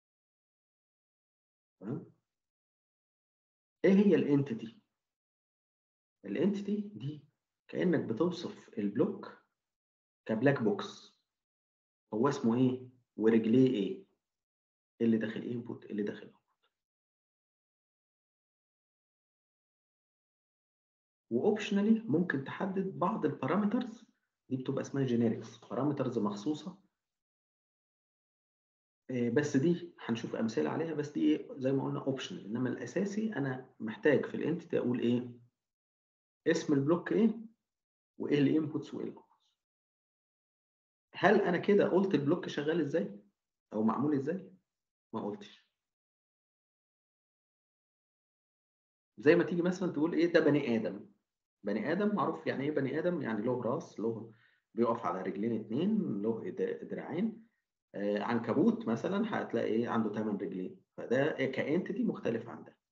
تمام؟ ايه هي الانتيتي؟ الانتيتي دي كانك بتوصف البلوك كبلاك بوكس، هو اسمه ايه ورجليه ايه، إيه اللي داخل انبوت، إيه اللي داخل اوتبوت. واوبشنالي ممكن تحدد بعض البارامترز، دي بتبقى اسمها جينيركس، بارامترز مخصوصه. بس دي هنشوف امثله عليها، بس دي ايه زي ما قلنا اوبشنال، انما الاساسي انا محتاج في الانتيتي اقول ايه اسم البلوك ايه، وايه الانبوتس وايه الاوتبوتس. هل انا كده قلت البلوك شغال ازاي او معمول ازاي؟ ما قلتش. زي ما تيجي مثلا تقول ايه ده بني ادم. بني ادم معروف يعني ايه بني ادم، يعني له راس، له بيقف على رجلين اتنين، له دراعين. آه عنكبوت مثلا هتلاقي ايه عنده ثمان رجلين، فده إيه كانتيتي مختلف عن ده.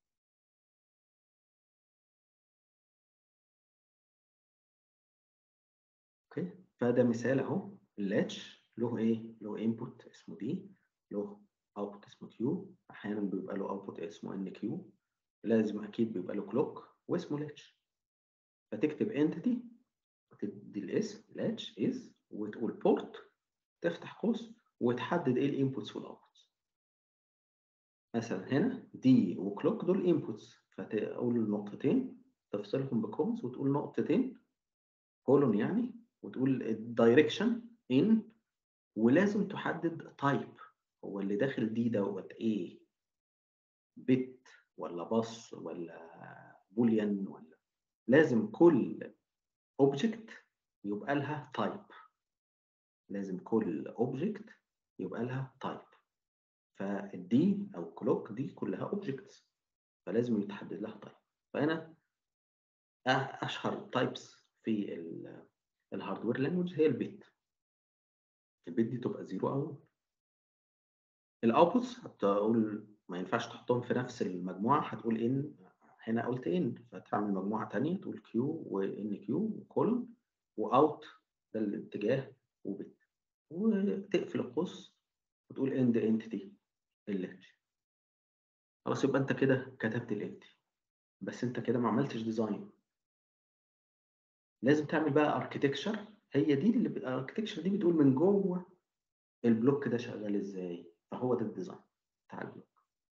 اوكي، فده مثال اهو. اللاتش له ايه، له انبوت اسمه دي، له اوتبوت اسمه كيو، احيانا بيبقى له اوتبوت اسمه ان كيو، لازم اكيد بيبقى له كلوك واسمه لاتش. فتكتب انتيتي وتدي الاسم لاتش از، وتقول بورت، تفتح قوس وتحدد ايه الانبوتس والاوتبوتس. مثلا هنا دي وكلوك دول انبوتس، فتقول نقطتين تفصلهم بكومز وتقول نقطتين كولون يعني، وتقول الدايركشن ان، ولازم تحدد تايب، هو اللي داخل دي دوت ايه، بت ولا باص ولا بوليان، ولا لازم كل اوبجكت يبقى لها تايب، لازم كل اوبجكت يبقى لها تايب. فالدي او كلوك دي كلها اوبجكتس، فلازم يتحدد لها تايب. فانا اشهر تايبس في الهاردوير لانجوج هي البت. البت دي تبقى زيرو او الاوتبوتس هتقول ما ينفعش تحطهم في نفس المجموعه، هتقول ان، هنا قلت ان فتعمل مجموعه ثانيه تقول كيو وان كيو وكولون واوت، ده الاتجاه وبت، وتقفل القوس وتقول اند انتيتي اللاتش. خلاص يبقى انت كده كتبت الانتي، بس انت كده ما عملتش ديزاين. لازم تعمل بقى اركتكتشر هي دي اللي الاركتكشر دي بتقول من جوه البلوك ده شغال ازاي، فهو ده الديزاين بتاع البلوك.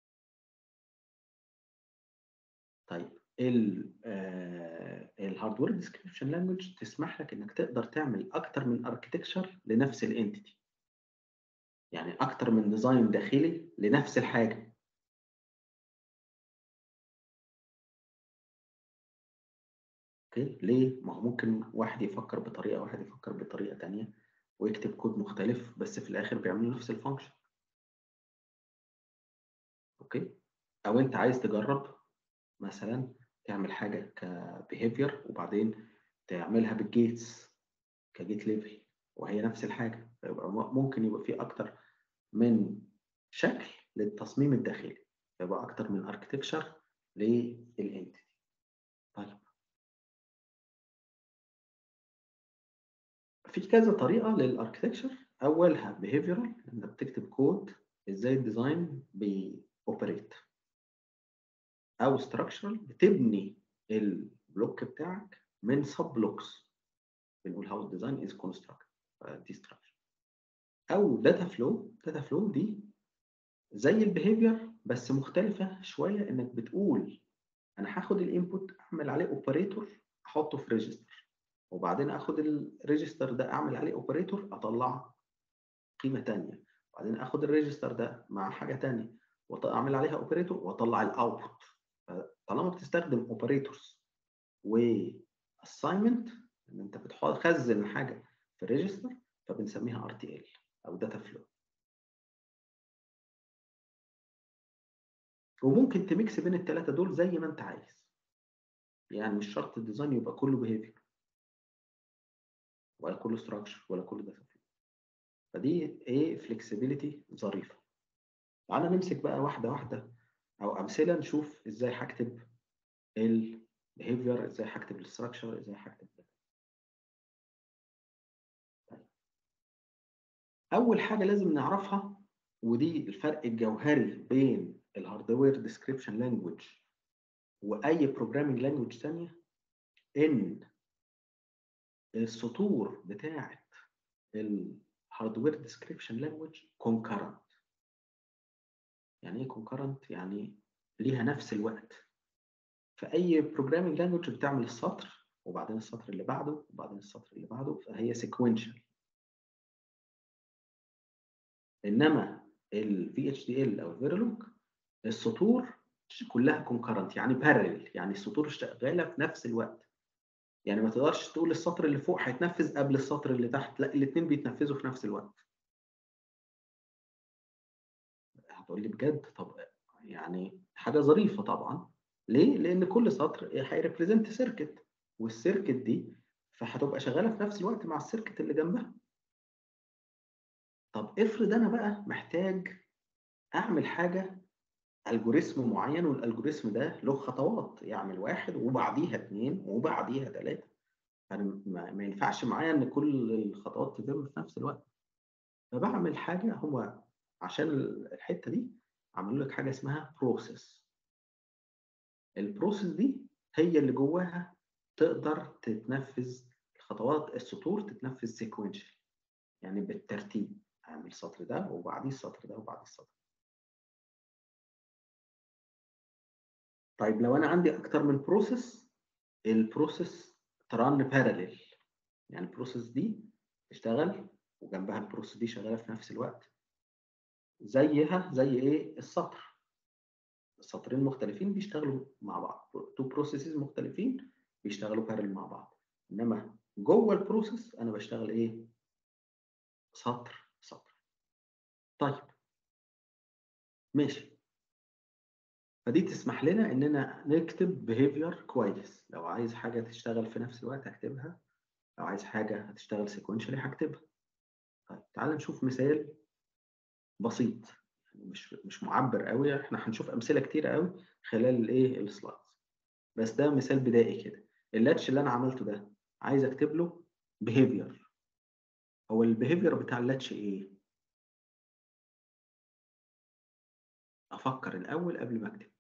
طيب الهاردوير ديسكريبشن لانجوج تسمح لك انك تقدر تعمل اكتر من اركتكشر لنفس الانتيتي، يعني اكتر من ديزاين داخلي لنفس الحاجه. اوكي ليه؟ ما هو ممكن واحد يفكر بطريقه واحد يفكر بطريقه ثانيه ويكتب كود مختلف بس في الاخر بيعملوا نفس الفانكشن. اوكي، او انت عايز تجرب مثلا تعمل حاجه كبيهيفير وبعدين تعملها بالجيتس كجيت ليفل وهي نفس الحاجه، فيبقى ممكن يبقى في اكتر من شكل للتصميم الداخلي، يبقى اكتر من اركتكشر للانتيتي. طيب في كذا طريقه للاركتكشر. اولها بيهيفيرال، انك بتكتب كود ازاي الديزاين بيوبريت، او ستراكشرال بتبني البلوك بتاعك من سب بلوكس، بنقول هاو الديزاين از كونستراكت دي ستراكشر. او داتا فلو. داتا فلو دي زي البيهيفير بس مختلفه شويه، انك بتقول انا هاخد الانبوت اعمل عليه اوبريتور احطه في ريجستر، وبعدين اخد الريجستر ده اعمل عليه اوبريتور اطلع قيمه ثانيه، وبعدين اخد الريجستر ده مع حاجه ثانيه واعمل عليها اوبريتور واطلع الاوتبوت. طالما بتستخدم اوبريتورز واساينمنت ان انت بتخزن حاجه في الريجستر، فبنسميها ار تي ال او داتا فلو. وممكن تميكس بين الثلاثه دول زي ما انت عايز، يعني مش شرط الديزاين يبقى كله بيهيفير ولا كله ستراكشر ولا كله داتا فلو. فدي ايه فليكسيبيليتي ظريفه. تعالى نمسك بقى واحده واحده او امثله نشوف ازاي هكتب البيهيفير، ازاي هكتب الستراكشر، ازاي هكتب ده. اول حاجه لازم نعرفها، ودي الفرق الجوهري بين الهاردوير ديسكريبشن لانجويج واي بروجرامينج لانجويج ثانيه، ان السطور بتاعه الهاردوير ديسكريبشن لانجويج كونكرنت. يعني ايه كونكرنت؟ يعني ليها نفس الوقت. في اي بروجرامينج لانجويج بتعمل السطر وبعدين السطر اللي بعده وبعدين السطر اللي بعده، فهي سيكوينشال. انما ال في اتش دي ال او فيرلوج السطور كلها كونكرنت، يعني بارل، يعني السطور شغاله في نفس الوقت. يعني ما تقدرش تقول السطر اللي فوق هيتنفذ قبل السطر اللي تحت، لا الاثنين بيتنفذوا في نفس الوقت. هتقول لي بجد؟ طب يعني حاجه ظريفه طبعا. ليه؟ لان كل سطر هيريبريزنت سيركت، والسيركت دي فهتبقى شغاله في نفس الوقت مع السيركت اللي جنبها. طب افرض انا بقى محتاج اعمل حاجه الجوريزم معين، والالجوريزم ده له خطوات، يعمل واحد وبعديها اثنين وبعديها ثلاثه، يعني ما ينفعش معايا ان كل الخطوات تتم في نفس الوقت. فبعمل حاجه، هو عشان الحته دي عملوا لك حاجه اسمها بروسيس. البروسيس دي هي اللي جواها تقدر تتنفذ الخطوات، السطور تتنفذ سيكوينشال، يعني بالترتيب، اعمل السطر ده وبعديه السطر ده وبعديه السطر. طيب لو انا عندي اكتر من بروسيس، البروسيس تران باراليل، يعني البروسيس دي تشتغل وجنبها البروسيس دي شغاله في نفس الوقت، زيها زي ايه؟ السطر. السطرين مختلفين بيشتغلوا مع بعض، تو بروسيسز مختلفين بيشتغلوا بارل مع بعض. انما جوه البروسيس انا بشتغل ايه؟ سطر سطر. طيب ماشي. فدي تسمح لنا اننا نكتب بيهيفير كويس. لو عايز حاجه تشتغل في نفس الوقت هكتبها، لو عايز حاجه هتشتغل سيكونشالي هكتبها. طيب تعال نشوف مثال بسيط، مش مش معبر قوي، احنا هنشوف امثله كتير قوي خلال الايه السلايدز، بس ده مثال بدائي كده. اللاتش اللي انا عملته ده عايز اكتب له بيهيفير. هو البيهيفير بتاع اللاتش ايه؟ افكر الاول قبل ما اكتب.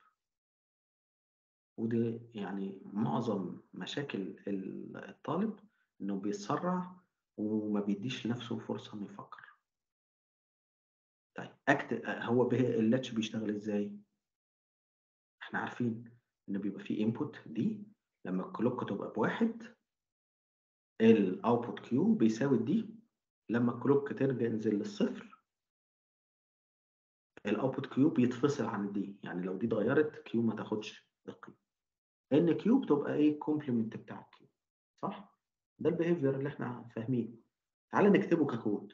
ودي يعني معظم مشاكل الطالب انه بيتسرع وما بيديش لنفسه فرصه انه يفكر. طيب اكت هو اللاتش بيشتغل ازاي؟ احنا عارفين ان بيبقى فيه انبوت دي، لما الكلوك تبقى بواحد الاوتبوت كيو بيساوي دي، لما الكلوك ترجع ينزل للصفر الاوتبوت كيو بيتفصل عن الدي، يعني لو دي اتغيرت كيو ما تاخدش القيمه. ان كيو بتبقى ايه؟ كومبلمنت بتاع الكيو، صح؟ ده البيهيفير اللي احنا فاهمينه. تعال نكتبه ككود.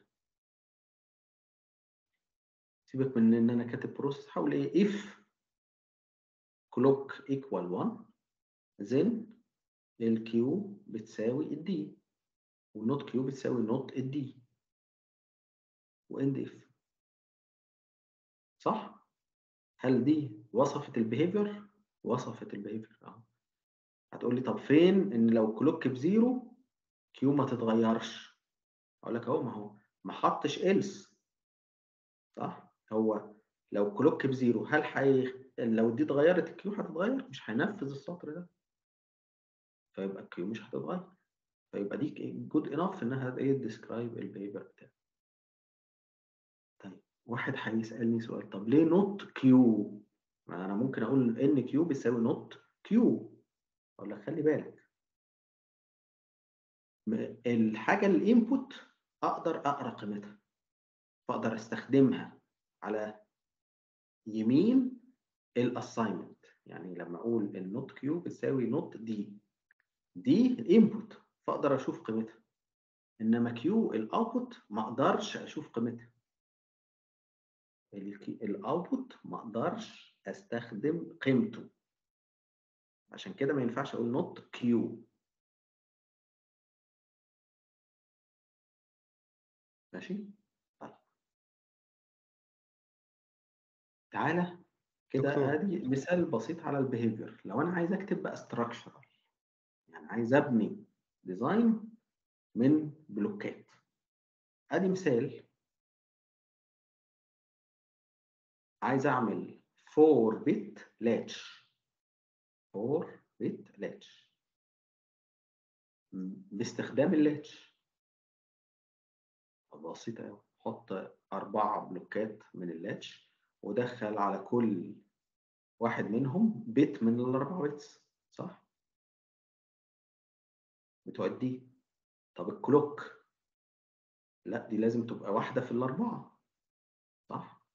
سيبك من ان انا كاتب بروسيس، حاول ايه؟ if clock equal one then الكيو بتساوي الدي والنوت كيو بتساوي نوت الدي واند اف، صح؟ هل دي وصفت البيهيفير؟ وصفت البيهيفير اهو. هتقول لي طب فين ان لو كلوك بزيرو كيو ما تتغيرش؟ اقول لك اهو، ما هو ما حطش إلس، صح؟ هو لو كلوك بزيرو هل حي... لو دي اتغيرت الكيو هتتغير؟ مش هينفذ السطر ده، فيبقى الكيو مش هتتغير، فيبقى دي جود انف انها ايه؟ ديسكرايب البيهيفير بتاعي. طيب واحد هيسالني سؤال، طب ليه نوت كيو؟ ما انا ممكن اقول ان كيو بيساوي نوت كيو. اقول لك خلي بالك، الحاجه الانبوت اقدر اقرا قيمتها، فاقدر استخدمها على يمين الاساينمنت. يعني لما اقول النوت كيو بتساوي نوت دي، دي الانبوت فاقدر اشوف قيمتها، انما كيو الاوتبوت ما اقدرش اشوف قيمتها. الاوتبوت ما اقدرش استخدم قيمته، عشان كده ما ينفعش اقول نوت كيو. ماشي؟ طيب تعالى كده دكتور ادي مثال بسيط على البيهيفير. لو انا عايز اكتب بقى ستراكشر، يعني عايز ابني ديزاين من بلوكات، ادي مثال. عايز اعمل أربعة بت لاتش، أربعة بت لاتش باستخدام اللاتش. بسيطة قوي، حط أربعة بلوكات من اللاتش ودخل على كل واحد منهم بت من الأربعة بيتس، صح؟ بتوديه. طب الكلوك لا، دي لازم تبقى واحدة في الأربعة، صح؟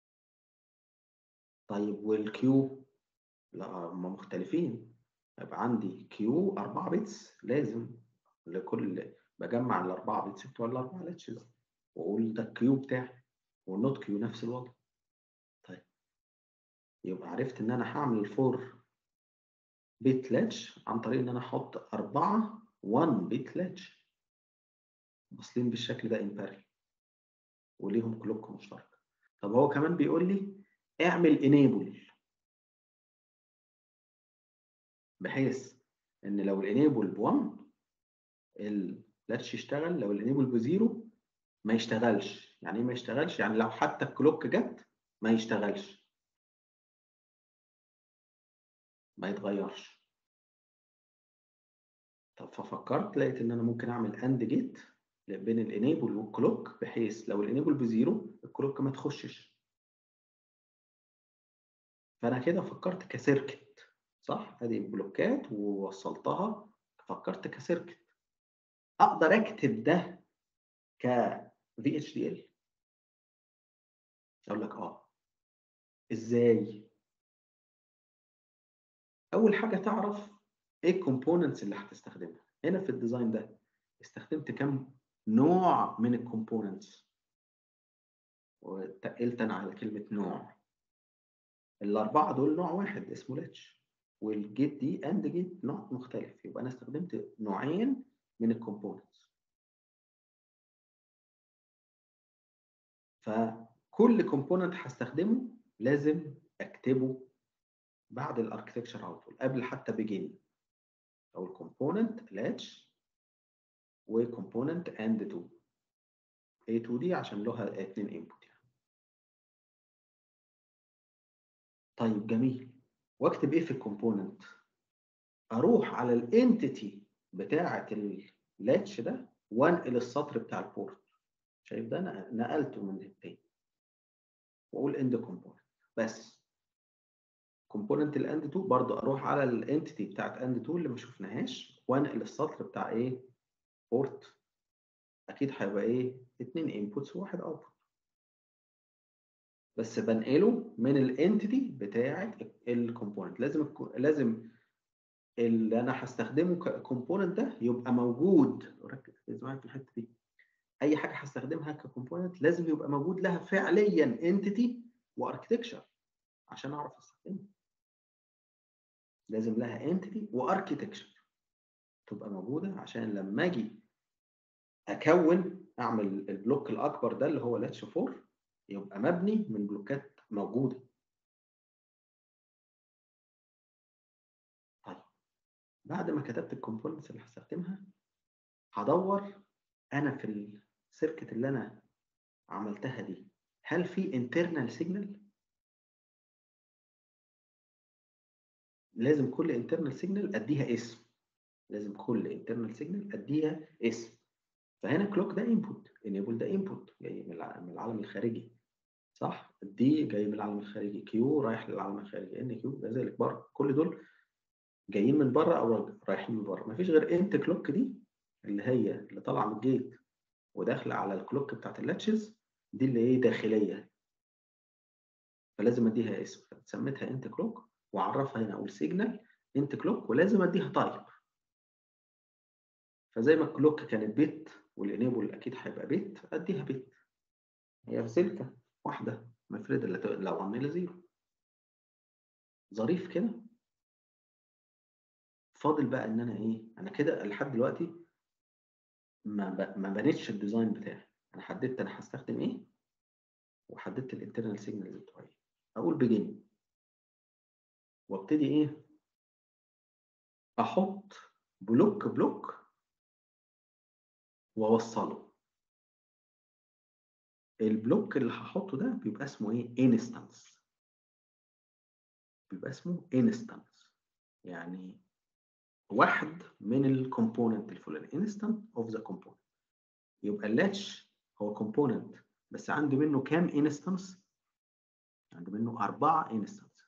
طيب والكيو لا، هم مختلفين. يبقى عندي كيو أربعة بيتس، لازم لكل بجمع الأربعة بيتس بتوع الأربعة لاتشز وأقول ده الكيو بتاعي، والنوت كيو نفس الوضع. طيب يبقى عرفت إن أنا هعمل الفور بيت لاتش عن طريق إن أنا أحط أربعة واحد بيت لاتش واصلين بالشكل ده امبارل وليهم كلوك مشترك. طب هو كمان بيقول لي اعمل انيبل، بحيث ان لو الانيبل ب واحد اللاتش يشتغل، لو الانيبل بزيرو ما يشتغلش. يعني ايه ما يشتغلش؟ يعني لو حتى الكلوك جت ما يشتغلش، ما يتغيرش. طب ففكرت لقيت ان انا ممكن اعمل اند جيت بين الانيبل والكلوك، بحيث لو الانيبل بزيرو الكلوك ما تخشش. فانا كده فكرت كسيركت، صح؟ ادي بلوكات ووصلتها، فكرت كسيركت. اقدر اكتب ده ك في اتش دي ال؟ اقول لك اه. ازاي؟ اول حاجه تعرف ايه الكومبوننتس اللي هتستخدمها. هنا في الديزاين ده استخدمت كم نوع من الكومبوننتس، وتقلت انا على كلمه نوع. الاربعه دول نوع واحد اسمه لاتش، والجيت دي اند جيت نوع مختلف، يبقى انا استخدمت نوعين من الكومبوننتس. فكل كومبوننت هستخدمه لازم اكتبه بعد الاركتكتشر على طول، قبل حتى بيجين، او الكومبوننت لاتش وكومبوننت اند تو. اي تو دي عشان لها اتنين انبوت يعني. طيب جميل، واكتب ايه في الكومبوننت؟ اروح على الانتيتي بتاعه اللاتش ده وانقل السطر بتاع البورت. شايف ده انا نقلته من التاني واقول اند كومبوننت. بس كومبوننت الاند اتنين برضه اروح على الانتيتي بتاعت اند اتنين اللي ما شفناهاش وانقل السطر بتاع ايه بورت. اكيد هيبقى ايه اتنين انبوتس وواحد اوتبوت، بس بنقله من الانتيتي بتاعت الكومبوننت. لازم الكو- لازم اللي انا هستخدمه ككومبوننت ده يبقى موجود. ركز معايا في الحته دي. اي حاجه هستخدمها ككومبوننت لازم يبقى موجود لها فعليا انتيتي واركتكشر عشان اعرف استخدمها. لازم لها انتيتي واركتكشر تبقى موجوده عشان لما اجي اكون اعمل البلوك الاكبر ده اللي هو لاتش فور يبقى مبني من بلوكات موجوده. طيب بعد ما كتبت الكومبوننتس اللي هستخدمها هدور انا في السيركت اللي انا عملتها دي هل في internal signal. لازم كل internal signal اديها اسم. لازم كل internal signal اديها اسم. فهنا كلوك ده input، enable ده input جاي من العالم الخارجي صح. دي جاي من العالم الخارجي، كيو رايح للعالم الخارجي، ان كيو كذلك بره. كل دول جايين من بره او رايحين من بره. مفيش غير انت كلوك دي اللي هي اللي طالعه من الجيت وداخله على الكلوك بتاعت اللاتشز دي اللي ايه داخليه، فلازم اديها اسم. فسميتها انت كلوك واعرفها هنا اقول سيجنال انت كلوك ولازم اديها تايب. فزي ما الكلوك كانت بيت والانيبل اكيد هيبقى بيت اديها بيت. هي في سلكه واحده مفرده لو عملنا زيرو. ظريف كده. فاضل بقى ان انا ايه انا كده لحد دلوقتي ما ب... ما بنيتش الديزاين بتاعي. انا حددت انا هستخدم ايه وحددت الانترنال سيجنالز بتوعي. اقول بيجن وابتدي ايه احط بلوك بلوك واوصله. البلوك اللي هحطه ده بيبقى اسمه ايه انستنس. بيبقى اسمه انستنس يعني واحد من الكومبوننت الفلاني انستنت اوف ذا كومبوننت. يبقى اللاتش هو كومبوننت بس عندي منه كام انستنس؟ عندي منه أربعة انستنس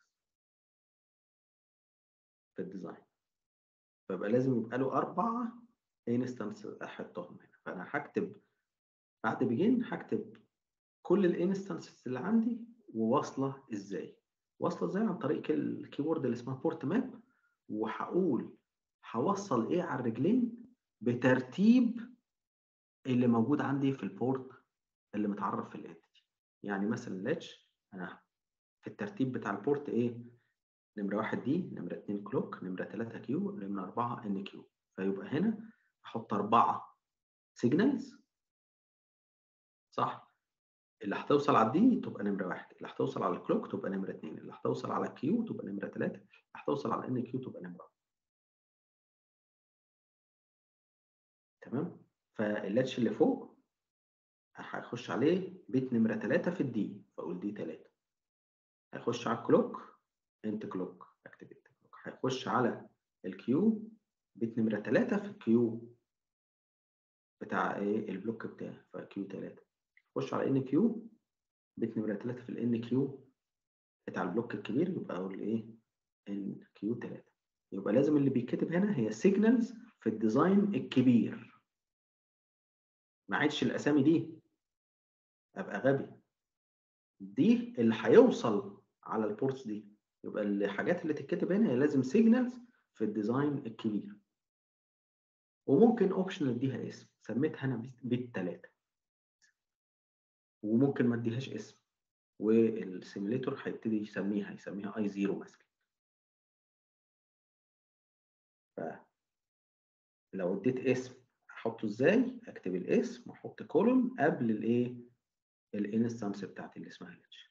في الديزاين. فيبقى لازم يبقى له أربعة انستنس أحطهم هنا. فأنا هكتب بعد بيجين هكتب كل الانستنسز اللي عندي وواصلة إزاي. واصلة إزاي عن طريق الكيورد اللي اسمها بورت ماب. وهقول هوصل إيه على الرجلين بترتيب اللي موجود عندي في البورت اللي متعرف في الانتيتي. يعني مثلا لاتش أنا في الترتيب بتاع البورت إيه نمرة واحد دي، نمرة اتنين كلوك، نمرة تلاتة كيو، نمرة أربعة إن كيو. فيبقى هنا أحط أربعة سيجنالز صح. اللي هتوصل على الدي تبقى نمرة واحد، اللي هتوصل على الكلوك تبقى نمرة اتنين، اللي هتوصل على الكيو تبقى نمرة تلاتة، اللي هتوصل على إن كيو تبقى نمرة واحد. تمام. فاللاتش اللي فوق هيخش عليه بيت نمرة تلاتة في الدي فأقول دي تلاتة. هيخش على الكلوك انت كلوك اكتب انت كلوك. هيخش على الكيو بيت نمرة تلاتة في الكيو بتاع ايه البلوك بتاعي فكيو تلاتة. خش على ان كيو بيت نمرة تلاتة في الان كيو بتاع البلوك الكبير يبقى اقول ايه ان كيو تلاتة. يبقى لازم اللي بيتكتب هنا هي سيجنالز في الديزاين الكبير. ما عادش الاسامي دي ابقى غبي. دي اللي هيوصل على البورتس دي. يبقى الحاجات اللي تتكتب هنا هي لازم سيجنالز في الديزاين الكبير. وممكن اوبشن اديها اسم سميتها انا بيت تلاتة وممكن ما اديهاش اسم والسيميليتور هيبتدي يسميها يسميها اي زيرو مثلا. فلو اديت اسم احطه ازاي؟ اكتب الاسم واحط كولوم قبل الايه الانستنس بتاعتي اللي اسمها لاتش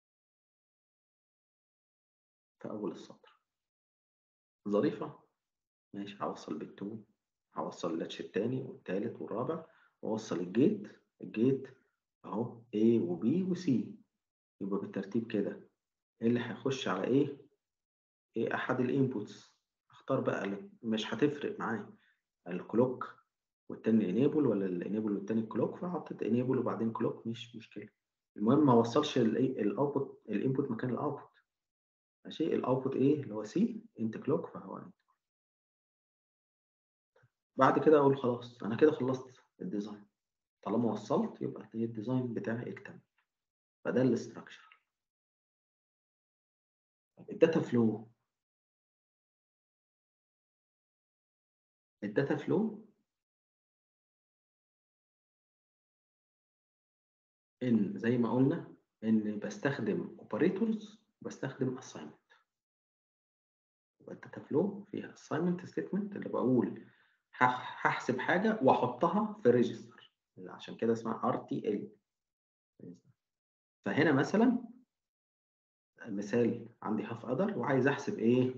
في اول السطر. ظريفه. ماشي. هوصل بيت اتنين، هوصل اللاتش الثاني والثالث والرابع، واوصل الجيت. الجيت اهو A و B و C. يبقى بالترتيب كده ايه اللي هيخش على ايه؟ ايه احد الانبوتس. اختار بقى مش هتفرق معايا الكلوك والتاني انيبل، ولا الانيبل والتاني كلوك، فحطيت انيبل وبعدين كلوك، مش مشكله. المهم ما اوصلش الاوتبوت الانبوت مكان الاوتبوت. ماشي، الاوتبوت ايه اللي هو سي انت كلوك، فهو انت. بعد كده اقول خلاص انا كده خلصت الديزاين. طالما وصلت يبقى الديزاين بتاعي اكتمل. فده الاستراكشر. الداتا فلو الداتا فلو ان زي ما قلنا ان بستخدم اوبريتورز وبستخدم اساينمنت. يبقى الداتا فلو فيها اساينمنت ستيتمنت اللي بقول هحسب حاجه واحطها في ريجستر، عشان كده اسمها ار تي ال. فهنا مثلا مثال عندي هاف ادر وعايز احسب ايه؟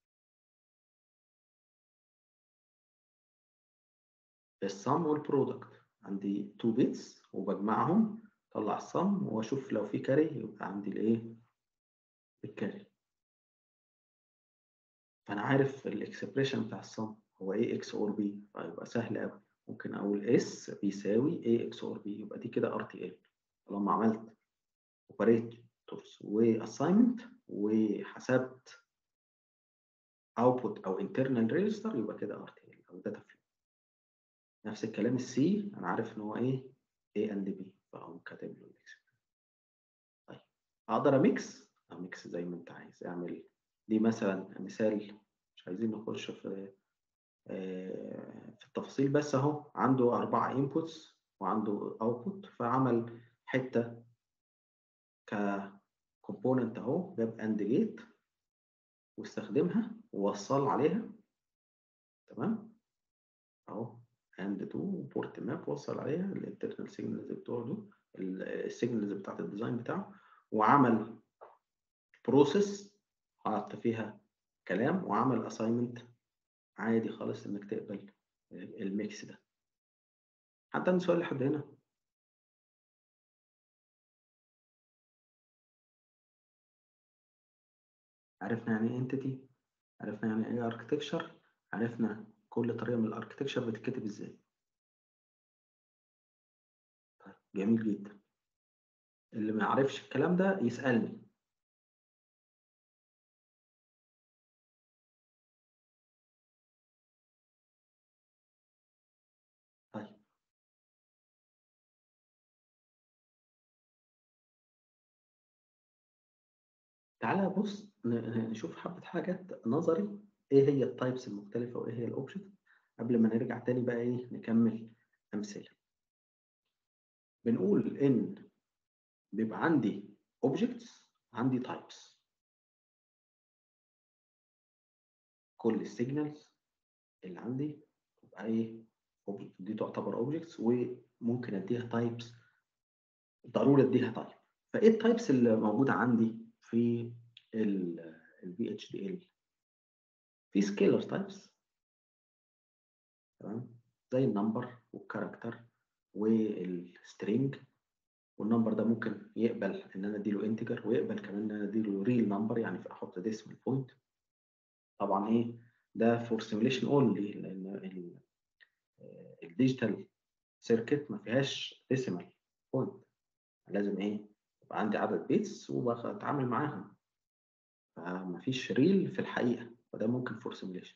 السم والبرودكت. عندي تو بيتس وبجمعهم طلع السم واشوف لو في كاري يبقى عندي الايه؟ الكاري. فانا عارف الاكسبريشن بتاع السم هو ايه اكس اور بي، فيبقى سهل قوي. ممكن اقول اس بيساوي ايه اكس اور بي، يبقى دي كده ار تي ال. طالما عملت اوبريتورز واساينمنت وحسبت اوتبوت او انترنال ريجستر، يبقى كده ار تي ال او داتا فلو. نفس الكلام السي انا عارف ان هو ايه؟ A اند B، فاقوم كاتب له الاكسبريشن. طيب اقدر اميكس اميكس زي ما انت عايز. اعمل دي مثلا مثال، مش عايزين نخش في في التفاصيل، بس اهو عنده أربعة انبوتس وعنده اوتبوت، فعمل حته ككومبوننت اهو، جاب اند جيت واستخدمها ووصل عليها. تمام اهو اند تو بورت ماب وصل عليها الانترنال سيجنالز بتوعه دول، السيجنالز بتاعت الديزاين بتاعه، وعمل بروسيس حط فيها كلام، وعمل اساينمنت عادي خالص انك تقبل الميكس ده. حد عنده سؤال لحد هنا؟ عرفنا يعني ايه انتيتي، عرفنا يعني ايه اركتكشر، عرفنا كل طريقه من الاركتكشر بتتكتب ازاي. طيب جميل جدا. اللي ما يعرفش الكلام ده يسالني. طيب تعالى بص نشوف حبه حاجات نظري، ايه هي التايبس المختلفه وايه هي الاوبجكت، قبل ما نرجع تاني بقى ايه نكمل امثله. بنقول ان بيبقى عندي objects، عندي types. كل السيجنالز اللي عندي تبقى ايه؟ دي تعتبر objects، وممكن اديها types، ضروري اديها type. فايه التايبس اللي موجوده عندي في ال في اتش دي ال؟ في سكيلر تايبس، تمام، زي النمبر والكاركتر والسترينج. والنمبر ده ممكن يقبل ان انا اديله انتجر، ويقبل كمان ان انا اديله ريل نمبر، يعني احط ديسمال بوينت. طبعا ايه ده فور سيميليشن اونلي، لان الديجيتال سيركت ما فيهاش ديسمال بوينت، لازم ايه يبقى عندي عدد بيتس وبتعامل معاهم، فما فيش ريل في الحقيقه، وده ممكن فور سيميليشن.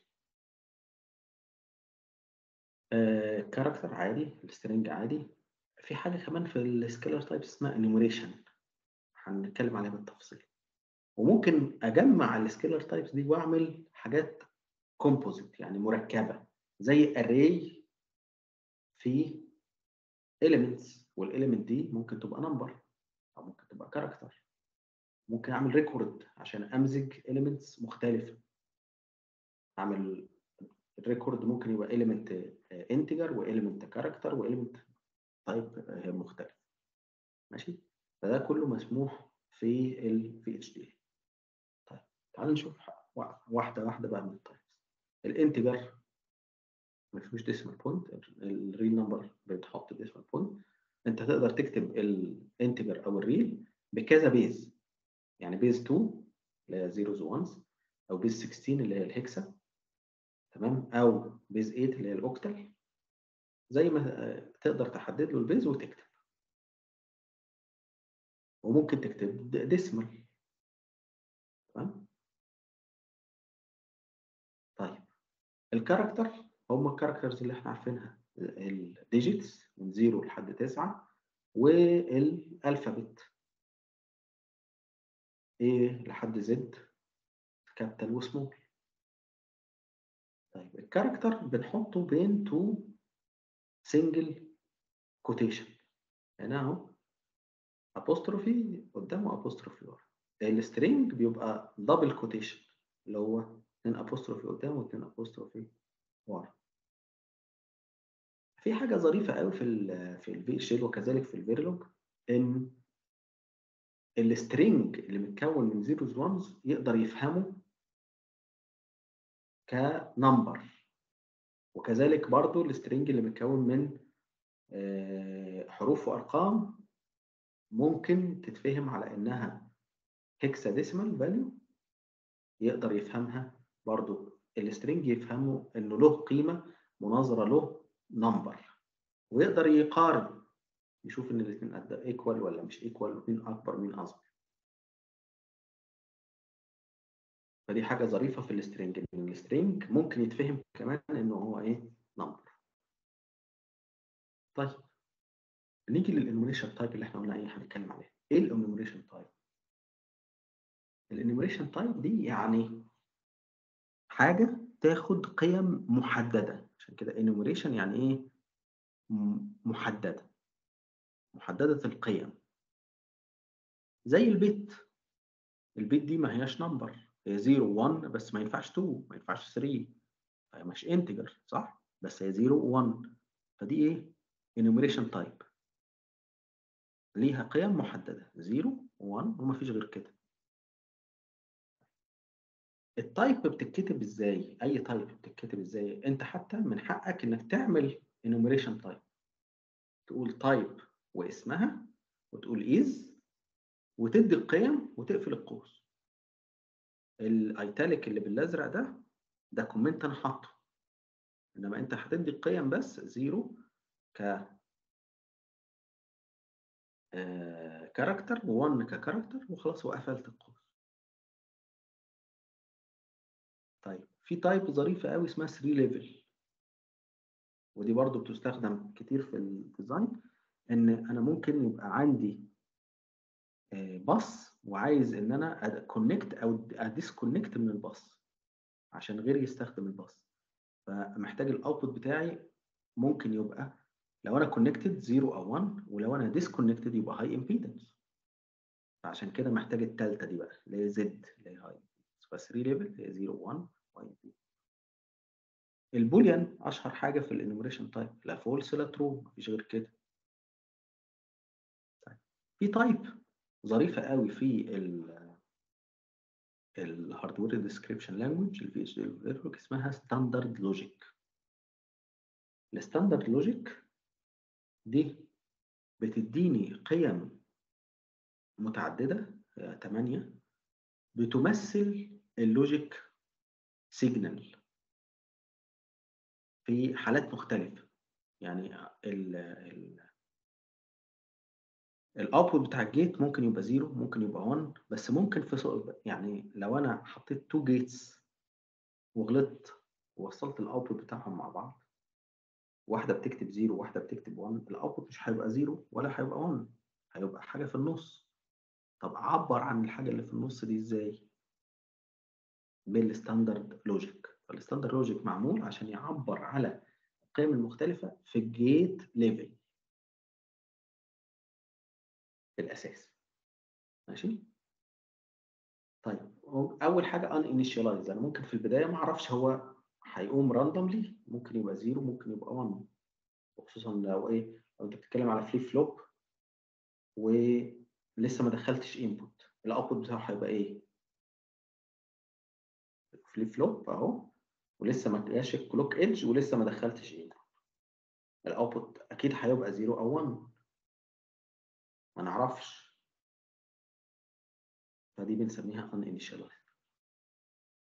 كاركتر عادي، السترنج عادي. في حاجه كمان في السكيلر تايب اسمها انيميريشن، هنتكلم عليها بالتفصيل. وممكن اجمع السكيلر تايبس دي واعمل حاجات كومبوزيت، يعني مركبه، زي array في elements، والelement دي ممكن تبقى نمبر او ممكن تبقى كاركتر. ممكن اعمل ريكورد عشان امزج elements مختلفه. اعمل الريكورد ممكن يبقى element integer واelement كاركتر واelement تايب مختلف. ماشي، فده كله مسموح في ال في اتش دي. طيب تعالوا نشوف واحده واحده بقى من التايبس. الانتجر ما فيهوش ديسمال بوينت، الريل نمبر بيتحط ديسمال بوينت. انت تقدر تكتب الانتجر او الريل بكذا بيز، يعني بيز اتنين اللي هي زيروز وانز، او بيز ستاشر اللي هي الهكسا، تمام، او بيز تمانية اللي هي الاوكتال، زي ما تقدر تحدد له البيز وتكتب، وممكن تكتب ديسمال. تمام. طيب الكاركتر هم الكاركترز اللي احنا عارفينها، الديجيتس من زيرو لحد تسعة، والالفابت ايه لحد زد كابيتال وسمول. طيب الكاركتر بنحطه بين تو سنجل كوتيشن، هنا اهو ابوستروفي قدامه ابوستروفي ورا. السترينج بيبقى دبل كوتيشن اللي هو اتنين ابوستروفي قدام واتنين ابوستروفي ورا. في حاجه ظريفه قوي في ال في الفي اتش ال وكذلك في الفيرلوج، ان السترينج اللي متكون من زيروز وانز يقدر يفهمه كنمبر، وكذلك برضو السترينج اللي متكون من حروف وارقام ممكن تتفهم على انها هيكساديسيمال فاليو، يقدر يفهمها برضو السترينج يفهمه انه له قيمه مناظره له نمبر، ويقدر يقارن يشوف ان الاثنين قد ايكوال ولا مش ايكوال، مين اكبر مين اصغر. فدي حاجه ظريفه في السترينج، ان السترينج ممكن يتفهم كمان انه هو ايه نمبر. طيب نيجي للانيميشن تايب اللي احنا قلنا ايه هنتكلم عليها. ايه الانيميشن تايب؟ الانيميشن تايب دي يعني حاجه تاخد قيم محدده، عشان كده انيميشن يعني ايه محدده، محدده القيم. زي البيت، البيت دي ما هياش نمبر، هي صفر واحد بس ما ينفعش اتنين، ما ينفعش تلاتة، فهي مش انتجر صح، بس هي صفر واحد، فدي ايه انيميشن تايب، ليها قيم محدده صفر واحد وما فيش غير كده. التايب بتتكتب ازاي؟ اي تايب بتتكتب ازاي؟ انت حتى من حقك انك تعمل انيميشن تايب، تقول تايب واسمها وتقول از وتدي القيم وتقفل القوس. الايتاليك اللي بالازرق ده ده كومنت انا حاطه، انما انت هتدي القيم بس صفر ك آه كاركتر و1 ككاركتر وخلاص وقفلت القوس. طيب في تايب ظريفه قوي اسمها ثري ليفل، ودي برضو بتستخدم كتير في الديزاين، ان انا ممكن يبقى عندي باص وعايز ان انا كونكت او اديسكونكت من الباص عشان غيري يستخدم الباص، فمحتاج الاوتبوت بتاعي ممكن يبقى لو انا كونكتد صفر او واحد، ولو انا ديسكونكتد يبقى هاي امبيدنس، فعشان كده محتاج الثالثه دي بقى اللي هي زد اللي هي هاي، ف ثري ليفل هي صفر واحد هاي امبيدنس. البوليان اشهر حاجه في الانيميشن تايب، لا فولس لا ترو، مفيش غير كده. طيب في تايب ظريفه قوي في الهاردوير ديسكريبشن لانجويج الفي اتش دي اسمها ستاندرد لوجيك. الستاندرد لوجيك دي بتديني قيم متعدده ثمانية بتمثل اللوجيك سيجنال في حالات مختلفه. يعني ال ال الاوتبوت بتاع الجيت ممكن يبقى صفر ممكن يبقى واحد، بس ممكن في يعني لو انا حطيت تو جيتس وغلطت ووصلت الاوتبوت بتاعهم مع بعض، واحده بتكتب صفر وواحده بتكتب واحد، الاوتبوت مش هيبقى صفر ولا هيبقى واحد، هيبقى حاجه في النص. طب اعبر عن الحاجه اللي في النص دي ازاي؟ بالستاندرد لوجيك. فالستاندرد لوجيك معمول عشان يعبر على القيم المختلفه في الجيت ليفل في الاساس. ماشي. طيب اول حاجه ان انيشاليز، انا ممكن في البدايه ما اعرفش هو هيقوم راندوملي، ممكن يبقى صفر ممكن يبقى واحد، وخصوصا لو ايه لو انت بتتكلم على فليب فلوب ولسه ما دخلتش انبوت، الاوتبوت بتاعه هيبقى ايه؟ فليب فلوب اهو ولسه ما جاش الكلوك ايدج ولسه ما دخلتش انبوت، الاوتبوت اكيد هيبقى صفر او واحد، ما نعرفش، فدي بنسميها ان انيشاليز.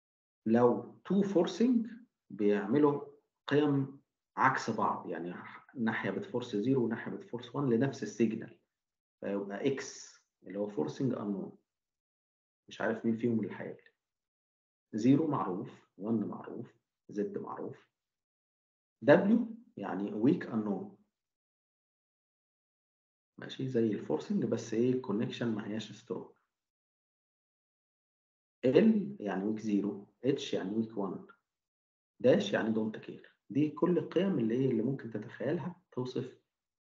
لو تو فورسنج بيعملوا قيم عكس بعض، يعني ناحيه بتفورس زيرو وناحيه بتفورس واحد لنفس السيجنال، فيبقى اكس اللي هو فورسنج انون، مش عارف مين فيهم اللي هيجري. زيرو معروف، واحد معروف، زد معروف، دبليو يعني ويك انون، ماشي زي الفورسنج بس ايه الكونكشن ما هياش سترونج. ال يعني ويك زيرو، اتش يعني ويك واحد، داش يعني دونت كير. دي كل القيم اللي ايه اللي ممكن تتخيلها توصف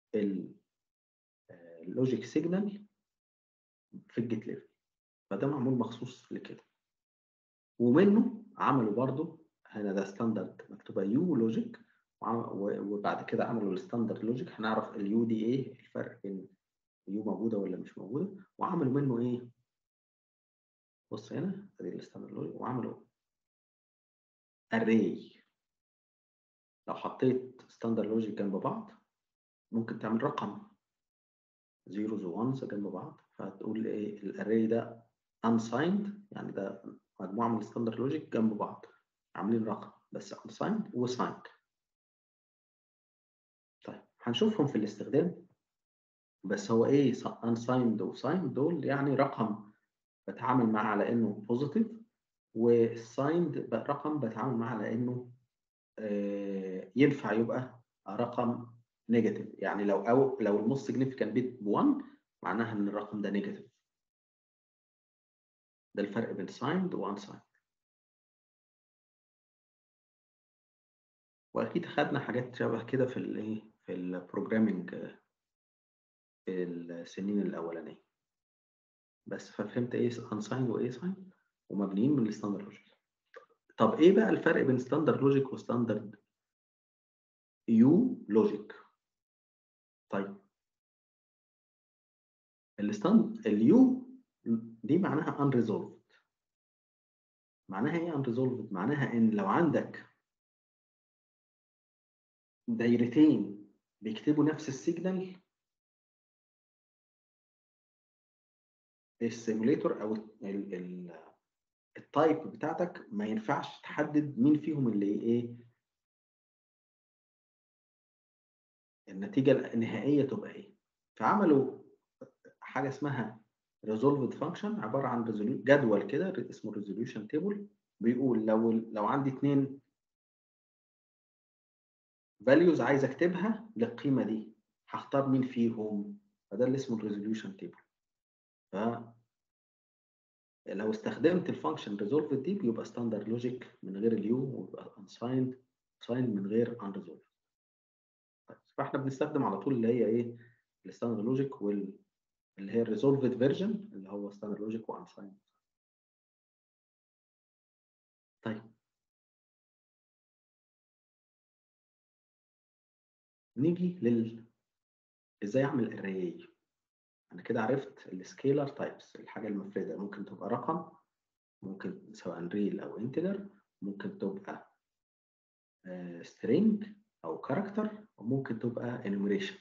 اللوجيك سيجنال في الجيت ليفل، فده معمول مخصوص لكده. ومنه عملوا برضو هنا ده ستاندرد مكتوبه يو لوجيك، وبعد كده عملوا الستاندرد لوجيك. هنعرف اليو دي ايه الفرق بين يو موجوده ولا مش موجوده، وعملوا منه ايه. بص هنا ادي الستاندرد لوجيك، وعملوا اري. لو حطيت ستاندرد لوجيك جنب بعض ممكن تعمل رقم زيروز وانز جنب بعض، فتقول ايه الاري ده unsigned، يعني ده مجموعه من الستاندرد لوجيك جنب بعض عاملين رقم بس unsigned وsigned. طيب هنشوفهم في الاستخدام، بس هو ايه unsigned وsigned دول يعني رقم بتعامل معاه على انه بوزيتيف، والsigned رقم بتعامل معاه على انه آه ينفع يبقى رقم نيجاتيف، يعني لو او لو الموست سيجنيفيكانت بيت ب واحد معناها ان الرقم ده نيجاتيف. ده الفرق بين signed و unsigned. واكيد خدنا حاجات شبه كده في الايه في البروجرامينج في السنين الاولانيه، بس ففهمت ايه unsigned وايه signed ومبنيين من الستاندرد لوجيك. طب ايه بقى الفرق بين ستاندرد لوجيك وستاندرد يو لوجيك؟ طيب الستاند اليو دي معناها unresolved. معناها ايه unresolved؟ معناها ان لو عندك دايرتين بيكتبوا نفس السيجنال، السيموليتور او ال ال التايب بتاعتك ما ينفعش تحدد مين فيهم اللي ايه النتيجه النهائيه تبقى ايه. فعملوا حاجه اسمها resolved function، عباره عن جدول كده اسمه resolution table، بيقول لو لو عندي اتنين values عايز اكتبها للقيمه دي هختار مين فيهم، فده اللي اسمه الريزوليوشن تيبل. ف لو استخدمت الفانكشن resolved دي بيبقى ستاندرد لوجيك من غير اليو، ويبقى unsigned signed من غير unresolved. فاحنا بنستخدم على طول اللي هي ايه الستاندرد لوجيك وال اللي هي الريزولفد فيرجن اللي هو ستاندرد لوجيك وانسايند. طيب نيجي لل ازاي اعمل اري. انا كده عرفت السكيلر تايبس، الحاجه المفرده ممكن تبقى رقم، ممكن سواء ريل او انتجر، ممكن تبقى سترينج او كاركتر، وممكن تبقى انيميريشن،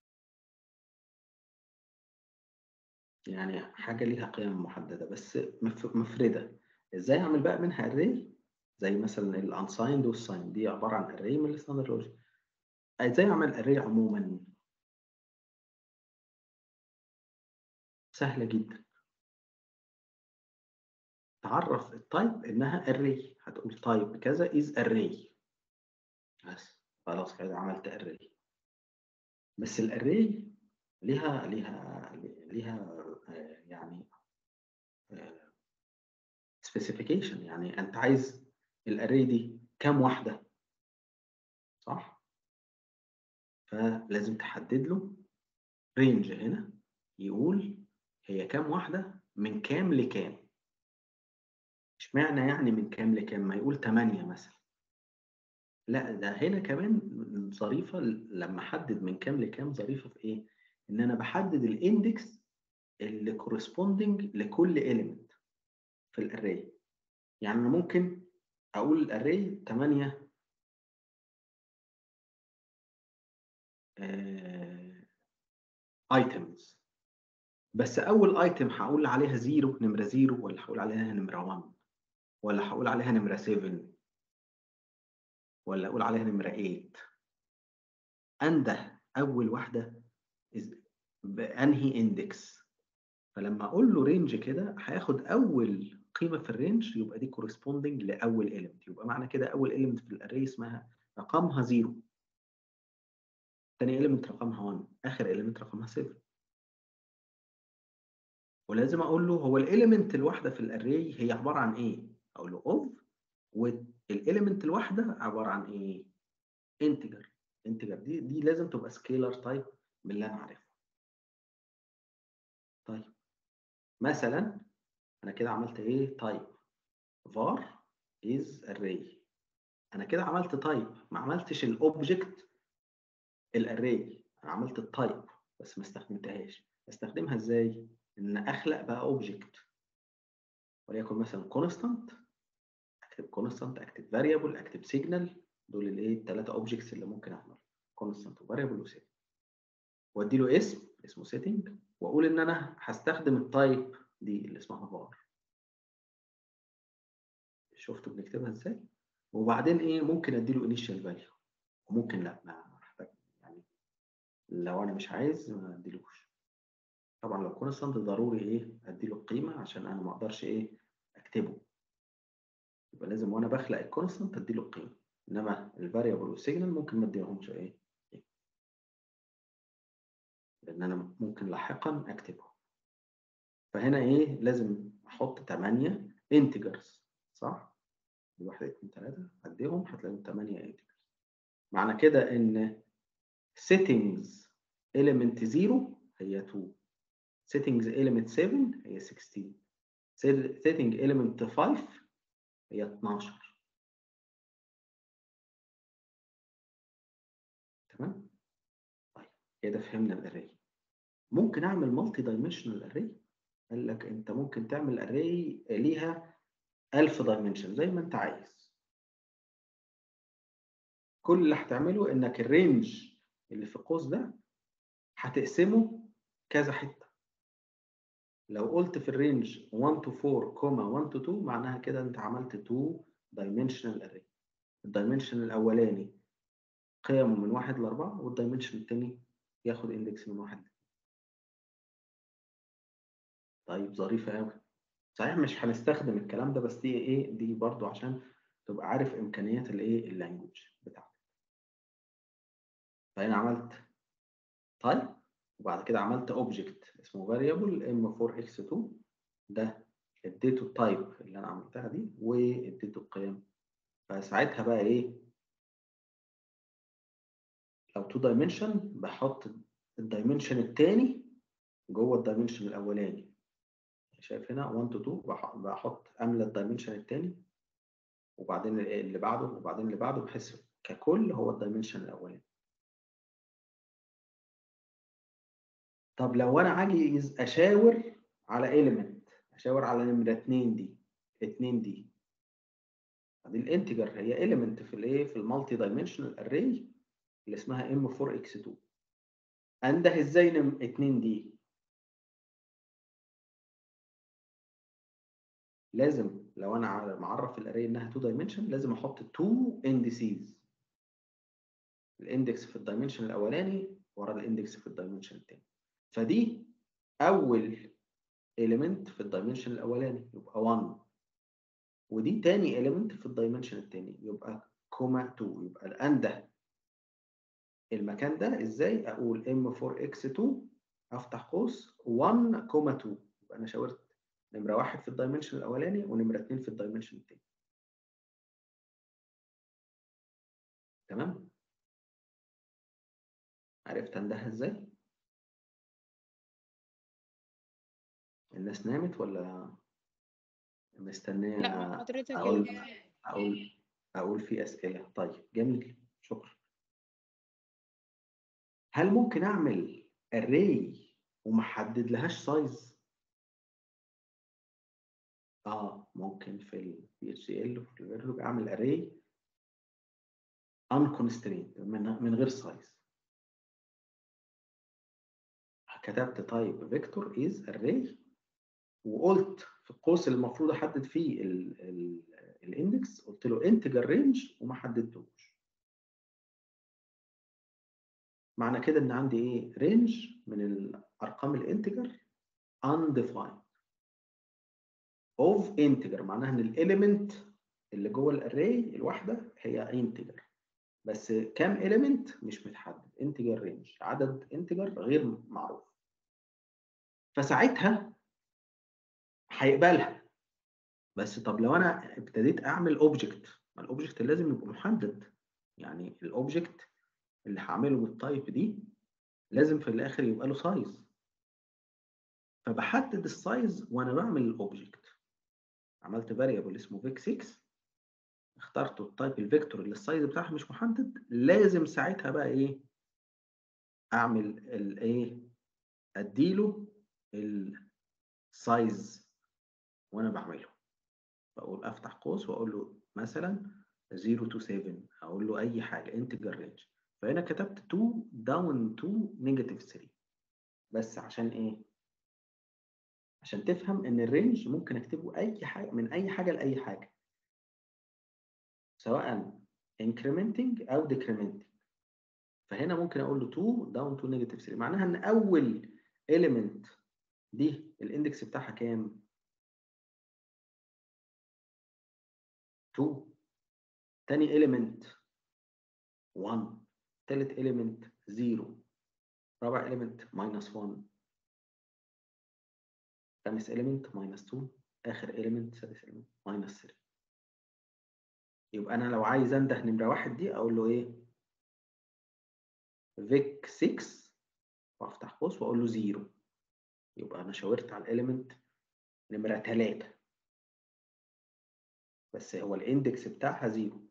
يعني حاجه ليها قيم محدده بس مفرده. ازاي اعمل بقى منها اري؟ زي مثلا الانسايند والسايند دي عباره عن اري من الستاندرد لوجيك. ازاي اعمل اري عموما؟ سهله جدا. تعرف التايب انها اري، هتقول تايب كذا از اري، بس خلاص كده عملت اري. بس الاري ليها ليها ليها يعني سبيسيفيكيشن، يعني انت عايز الاري دي كام واحده، صح؟ فلازم تحدد له رينج هنا يقول هي كام واحده من كام لكام. اشمعنى يعني من كام لكام؟ ما يقول ثمانية مثلا. لا ده هنا كمان ظريفه لما احدد من كام لكام. ظريفه في ايه؟ ان انا بحدد الاندكس اللي كورسبوندنج لكل اليمنت في الاري. يعني انا ممكن اقول الاري ثمانية ايتمز، بس اول ايتم هقول عليها زيرو نمره زيرو، ولا هقول عليها نمره واحد، ولا هقول عليها نمره سبعة، ولا اقول عليها نمره ثمانية. انده اول واحده بانهي اندكس. فلما اقول له رينج كده هياخد اول قيمه في الرينج، يبقى دي كورسبوندنج لاول اليمنت. يبقى معنى كده اول اليمنت في الاري اسمها رقمها صفر، ثاني اليمنت رقمها واحد، اخر اليمنت رقمها صفر. ولازم اقول له هو الاليمنت الواحده في الاري هي عباره عن ايه؟ اقول له اوف، والاليمنت الواحده عباره عن ايه؟ انتجر. انتجر دي دي لازم تبقى سكيلر تايب من اللي انا عارفه. طيب مثلا انا كده عملت ايه؟ تايب var is array. انا كده عملت تايب، ما عملتش الاوبجكت الاري، انا عملت التايب بس ما استخدمتهاش. استخدمها ازاي؟ ان اخلق بقى اوبجكت، وليكن مثلا كونستانت، اكتب كونستانت، اكتب فاريبل، اكتب سيجنال. دول الايه الثلاثه اوبجكتس اللي ممكن اعملهم، كونستانت وفاريبل وسيجنال. وادي له اسم اسمه سيتنج، واقول ان انا هستخدم التايب دي اللي اسمها var. شفتوا بنكتبها ازاي؟ وبعدين ايه؟ ممكن ادي له انيشال فاليو وممكن لا، ما احتاج يعني لو انا مش عايز ما اديلوش. طبعا لو كونستانت ضروري ايه؟ ادي له القيمه عشان انا ما اقدرش ايه؟ اكتبه. يبقى لازم وانا بخلق الكونستانت ادي له القيمه، انما الفاريبل والسيجنال ممكن ما اديلهمش ايه؟ لان انا ممكن لاحقا اكتبه. فهنا ايه؟ لازم احط ثمانية انتجرز، صح؟ واحد اتنين تلاتة عديهم هتلاقيهم ثمانية انتجرز. معنى كده ان settings element صفر هي اتنين، settings element سبعة هي ستاشر، setting element خمسة هي اتناشر. تمام؟ طيب كده فهمنا الاري. ممكن اعمل مالتي دايمنشنال اري. قال لك انت ممكن تعمل اري ليها ألف دايمنشن زي ما انت عايز. كل اللي هتعمله انك الرينج اللي في القوس ده هتقسمه كذا حته. لو قلت في الرينج واحد to أربعة كوما واحد to اتنين معناها كده انت عملت اتنين دايمنشنال اري. الدايمنشن الاولاني قيمه من واحد ل أربعة، والدايمنشن الثاني ياخد اندكس من واحد. طيب ظريفه قوي. صحيح مش هنستخدم الكلام ده، بس دي ايه؟ دي برضو عشان تبقى عارف امكانيات الايه؟ اللانجوج بتاعتك. فهنا عملت تايب، وبعد كده عملت اوبجكت اسمه فاريبل ام أربعة اكس اتنين، ده اديته التايب اللي انا عملتها دي واديته القيم. فساعتها بقى ايه؟ لو تو دايمنشن بحط الدايمنشن الثاني جوه الدايمنشن الاولاني. شايف هنا واحد to اتنين بحط املى الدايمنشن الثاني وبعدين اللي بعده وبعدين اللي بعده، بحيث ككل هو الدايمنشن الاولاني. طب لو انا عايز اشاور على element، اشاور على نمره اتنين دي، اتنين دي دي الانتجر، هي element في الايه؟ في المالتي دايمنشنال اري اللي اسمها ام أربعة اكس اتنين. انده ازاي نم اتنين دي؟ لازم لو انا معرف الاري انها تو دايمنشن لازم احط تو اندسيز، الاندكس في الدايمنشن الاولاني ورا الاندكس في الدايمنشن الثاني. فدي اول element في الدايمنشن الاولاني يبقى واحد، ودي تاني element في الدايمنشن الثاني يبقى كوما اتنين. يبقى الانده المكان ده ازاي؟ اقول ام أربعة اكس اتنين افتح قوس واحد كوما اتنين، يبقى انا شاورت نمره واحد في الدايمنشن الاولاني ونمره اتنين في الدايمنشن الثاني. تمام؟ عرفت اندهها ازاي؟ الناس نامت ولا مستنيه لا حضرتك اقول ال- اقول اقول في اسئله؟ طيب جميل، شكرا. هل ممكن اعمل array وما احدد لهاش سايز؟ اه ممكن في ال بي اتش ال وفي الفيرلوج اعمل array unconstrained من من غير سايز. كتبت تايب فيكتور از array وقلت في القوس اللي المفروض احدد فيه الاندكس قلت له انتجر رينج وما حددتوش. معنى كده ان عندي ايه؟ رينج من الارقام الانتجر undefined of integer، معناها ان الاليمنت اللي جوه الاري الواحده هي انتجر، بس كام اليمنت مش متحدد، انتجر رينج، عدد انتجر غير معروف. فساعتها هيقبلها. بس طب لو انا ابتديت اعمل اوبجكت، ما الاوبجكت لازم يبقى محدد، يعني الاوبجكت اللي هعمله بالتايب دي لازم في الاخر يبقى له سايز. فبحدد السايز وانا بعمل الاوبجكت. عملت فاريبل اسمه فيك ستة، اخترته التايب الفيكتور اللي السايز بتاعها مش محدد، لازم ساعتها بقى ايه؟ اعمل الايه؟ اديله السايز وانا بعمله. بقول افتح قوس واقول له مثلا صفر to سبعة، اقول له اي حاجه انتجر رينج. فهنا كتبت اتنين داون تو نيجاتيف تلاتة، بس عشان ايه؟ عشان تفهم ان الرينج ممكن اكتبه اي حاجه من اي حاجه لاي حاجه، سواء incrementing او decrementing. فهنا ممكن اقول له اتنين داون تو نيجاتيف تلاتة، معناها ان اول element دي الاندكس بتاعها كام؟ اتنين. تاني element واحد، تالت element صفر، رابع element minus واحد، خامس element minus اتنين، اخر element سادس element minus تلاتة. يبقى انا لو عايز انده نمره واحد دي اقول له ايه؟ فيك ستة وافتح قوس واقول له صفر، يبقى انا شاورت على الاليمنت نمره تلاتة، بس هو الاندكس بتاعها صفر.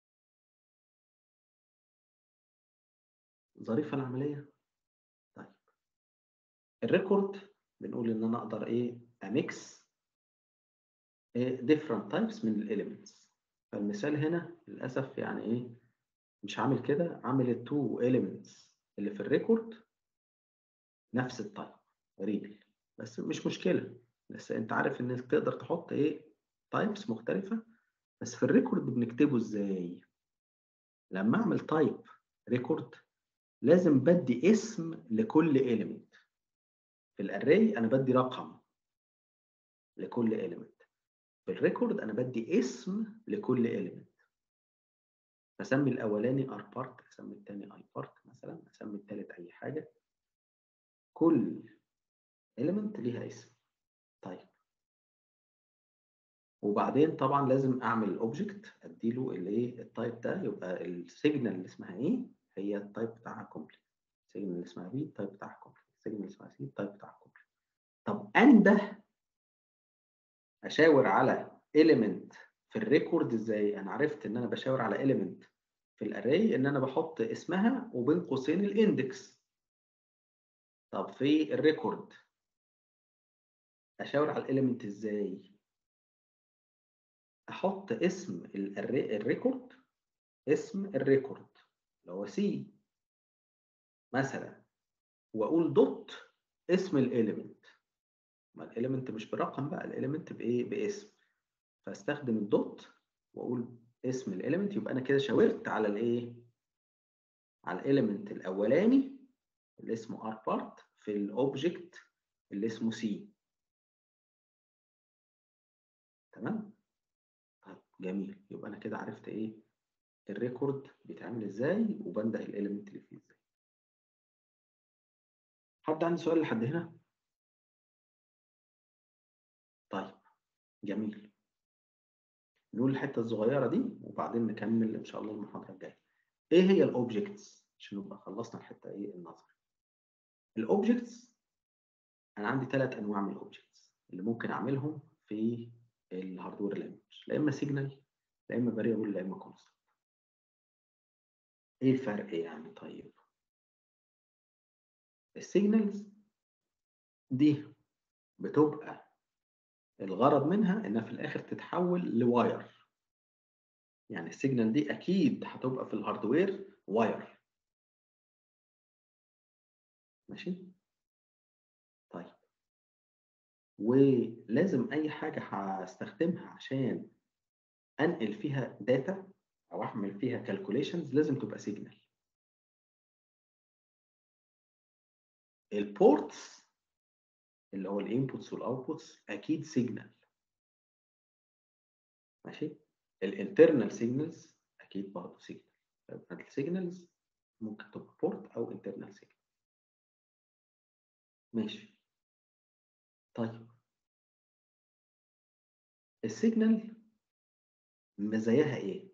ظريفه العمليه. طيب الريكورد بنقول ان انا اقدر ايه؟ اميكس different types من الاليمنتس. فالمثال هنا للاسف يعني ايه؟ مش عامل كده، عامل التو elements اللي في الريكورد نفس التايب ريل، بس مش مشكله، بس انت عارف انك تقدر تحط ايه؟ تايبس مختلفه. بس في الريكورد بنكتبه ازاي؟ لما اعمل تايب ريكورد لازم بدي اسم لكل element. في الاري انا بدي رقم لكل element، في الريكورد انا بدي اسم لكل element. فاسمي الاولاني ار بارت، اسمي الثاني اي بارت مثلا، اسمي الثالث اي حاجه، كل element ليها اسم. طيب وبعدين طبعا لازم اعمل اوبجكت اديله الايه؟ التايب ده، يبقى السيجنال اللي اسمها ايه هي التايب بتاعها كومبلكس، السيجنال اللي اسمها بي التايب بتاعها كومبلكس، السيجنال اللي اسمها سي التايب بتاعها كومبلكس. طب انده اشاور على element في الريكورد ازاي؟ انا عرفت ان انا بشاور على element في الاري ان انا بحط اسمها وبين قوسين الاندكس. طب في الريكورد اشاور على الاليمنت ازاي؟ احط اسم الري... الريكورد، اسم الريكورد اللي هو سي مثلا، واقول دوت اسم الاليمنت. ما الاليمنت مش برقم بقى، الاليمنت بايه؟ باسم. فاستخدم الدوت واقول اسم الاليمنت، يبقى انا كده شاورت على الايه؟ على الاليمنت الاولاني اللي اسمه ار بارت في الاوبجكت اللي اسمه سي. تمام؟ طيب جميل، يبقى انا كده عرفت ايه؟ الريكورد بيتعمل ازاي وبنده الاليمنت اللي فيه ازاي. حد عنده سؤال لحد هنا؟ طيب جميل، نقول الحته الصغيره دي وبعدين نكمل ان شاء الله المحاضره الجايه. ايه هي الاوبجكتس عشان نبقى خلصنا الحته ايه؟ النظري. الاوبجكتس انا عندي ثلاث انواع من الاوبجكتس اللي ممكن اعملهم في الهاردوير لانجوج، لا اما سيجنال لا اما فاريبل لا اما كونستنت. ايه الفرق يعني؟ طيب السيجنالز دي بتبقى الغرض منها انها في الاخر تتحول لواير، يعني السيجنال دي اكيد هتبقى في الهاردوير واير. ماشي؟ طيب ولازم اي حاجه هستخدمها عشان انقل فيها داتا او اعمل فيها كالكوليشنز لازم تبقى سيجنال. البورتس اللي هو الانبوتس والاوتبوتس اكيد سيجنال، ماشي. الانترنال سيجنالز اكيد برضه سيجنال. السيجنالز ممكن تبقى بورت او انترنال سيجنال، ماشي. طيب السيجنال مزاياها ايه؟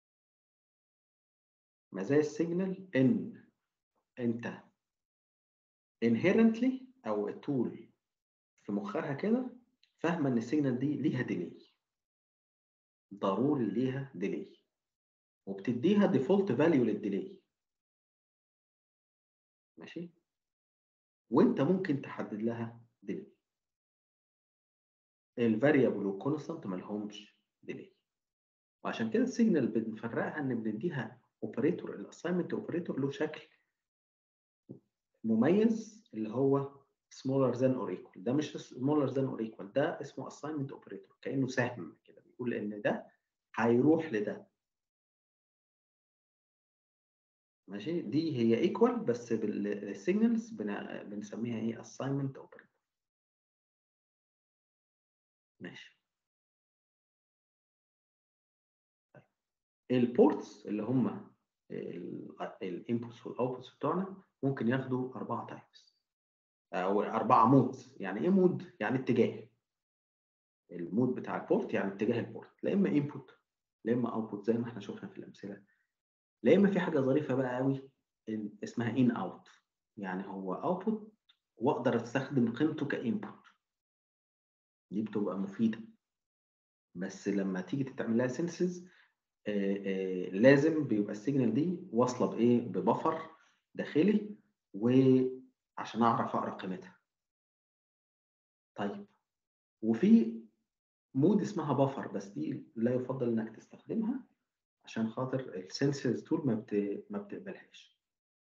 مزايا السيجنال ان انت inherently او التول في مخها كده فاهمه ان السيجنال دي ليها ديلي، ضروري ليها ديلي، وبتديها ديفولت فاليو للديلي، ماشي. وانت ممكن تحدد لها ديلي. الفاريبل والكونستانت ما لهمش ديلي، وعشان كده السيجنال بنفرقها ان بنديها اوبريتور. الاساينمنت اوبريتور له شكل مميز اللي هو smaller than or equal. ده مش smaller than or equal، ده اسمه assignment operator، كأنه سهم كده بيقول ان ده هيروح لده، ماشي. دي هي equal بس بالسيجنالز بنسميها ايه؟ assignment operator، ماشي. البورتس اللي هم الانبوتس والاوتبوتس بتوعنا ممكن ياخدوا اربعه تايبس او اربعه مودز. يعني ايه مود؟ يعني اتجاه. المود بتاع البورت يعني اتجاه البورت، لا اما انبوت لا اما اوتبوت زي ما احنا شفنا في الامثله، لا اما في حاجه ظريفه بقى قوي اسمها ان اوت، يعني هو اوتبوت واقدر استخدم قيمته كانبوت. دي بتبقى مفيده، بس لما تيجي تتعمل لها سينسز لازم بيبقى السيجنال دي واصله بايه؟ ببفر داخلي، وعشان اعرف اقرا قيمتها. طيب وفي مود اسمها بفر، بس دي لا يفضل انك تستخدمها عشان خاطر السنسز تول ما بت... ما بتقبلهاش.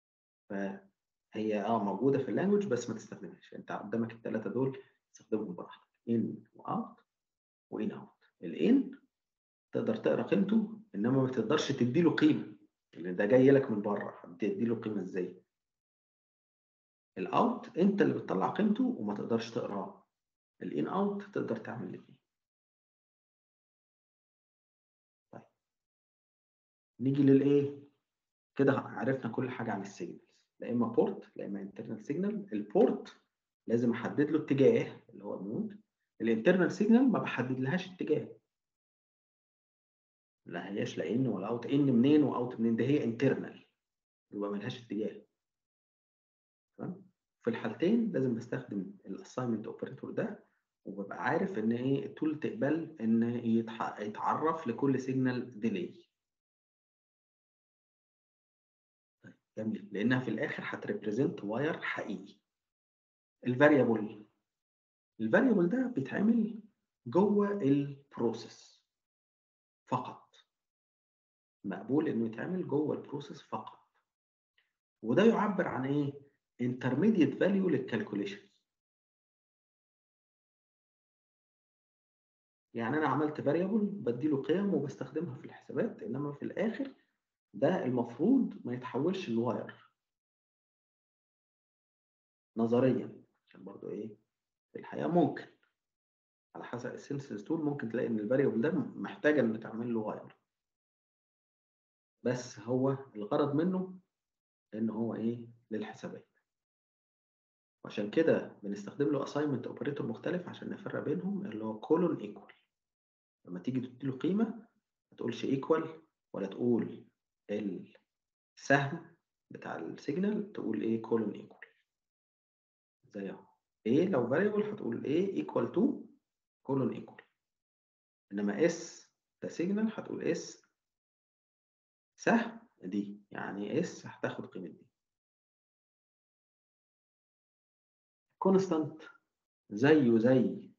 فهي اه موجوده في اللانجوج بس ما تستخدمهاش. انت قدامك الثلاثه دول تستخدمهم براحتك، ان واوت وان اوت. الان تقدر تقرا قيمته انما ما تقدرش تدي له قيمه، لان ده جاي لك من بره، هتدي له قيمه ازاي؟ الاوت انت اللي بتطلع قيمته وما تقدرش تقراه. الان اوت تقدر تعمل الاثنين. طيب نيجي للايه كده. عرفنا كل حاجه عن السيجنالز، لا اما بورت لا اما انترنال سيجنال. البورت لازم احدد له اتجاه اللي هو المود. الانترنال سيجنال ما بحدد لهاش اتجاه، لا هياش لا ان ولا اوت. ان منين واوت منين؟ ده هي انترنال، يبقى ملهاش اتجاه. تمام. في الحالتين لازم بستخدم الاساينمنت اوبريتور ده، وببقى عارف ان ايه التول تقبل ان يتح... يتعرف لكل سيجنال ديلي. طيب جميل، لانها في الاخر هتريبريزنت واير حقيقي. الفاريبل الفاريبل ده بيتعمل جوه البروسيس فقط، مقبول انه يتعمل جوه البروسيس فقط، وده يعبر عن ايه؟ intermediate value للكالكوليشن. يعني انا عملت فاريبل بديله قيم وبستخدمها في الحسابات، انما في الاخر ده المفروض ما يتحولش لواير نظريا، عشان برضو ايه في الحقيقه ممكن على حسب السينسز تول ممكن تلاقي ان الفاريبل ده محتاجه ان تعمل له واير، بس هو الغرض منه ان هو ايه؟ للحسابات. وعشان كده بنستخدم له اساينمنت اوبريتور مختلف عشان نفرق بينهم، اللي هو كولون ايكوال. لما تيجي تديله قيمه ما تقولش ايكوال ولا تقول السهم بتاع السيجنال، تقول ايه؟ كولون ايكوال زي اهو. ايه لو فاريبل هتقول ايه؟ ايكوال تو كولون ايكوال. انما اس ده سيجنال هتقول اس سهم دي، يعني اس هتاخد قيمه دي. كونستانت زيه زي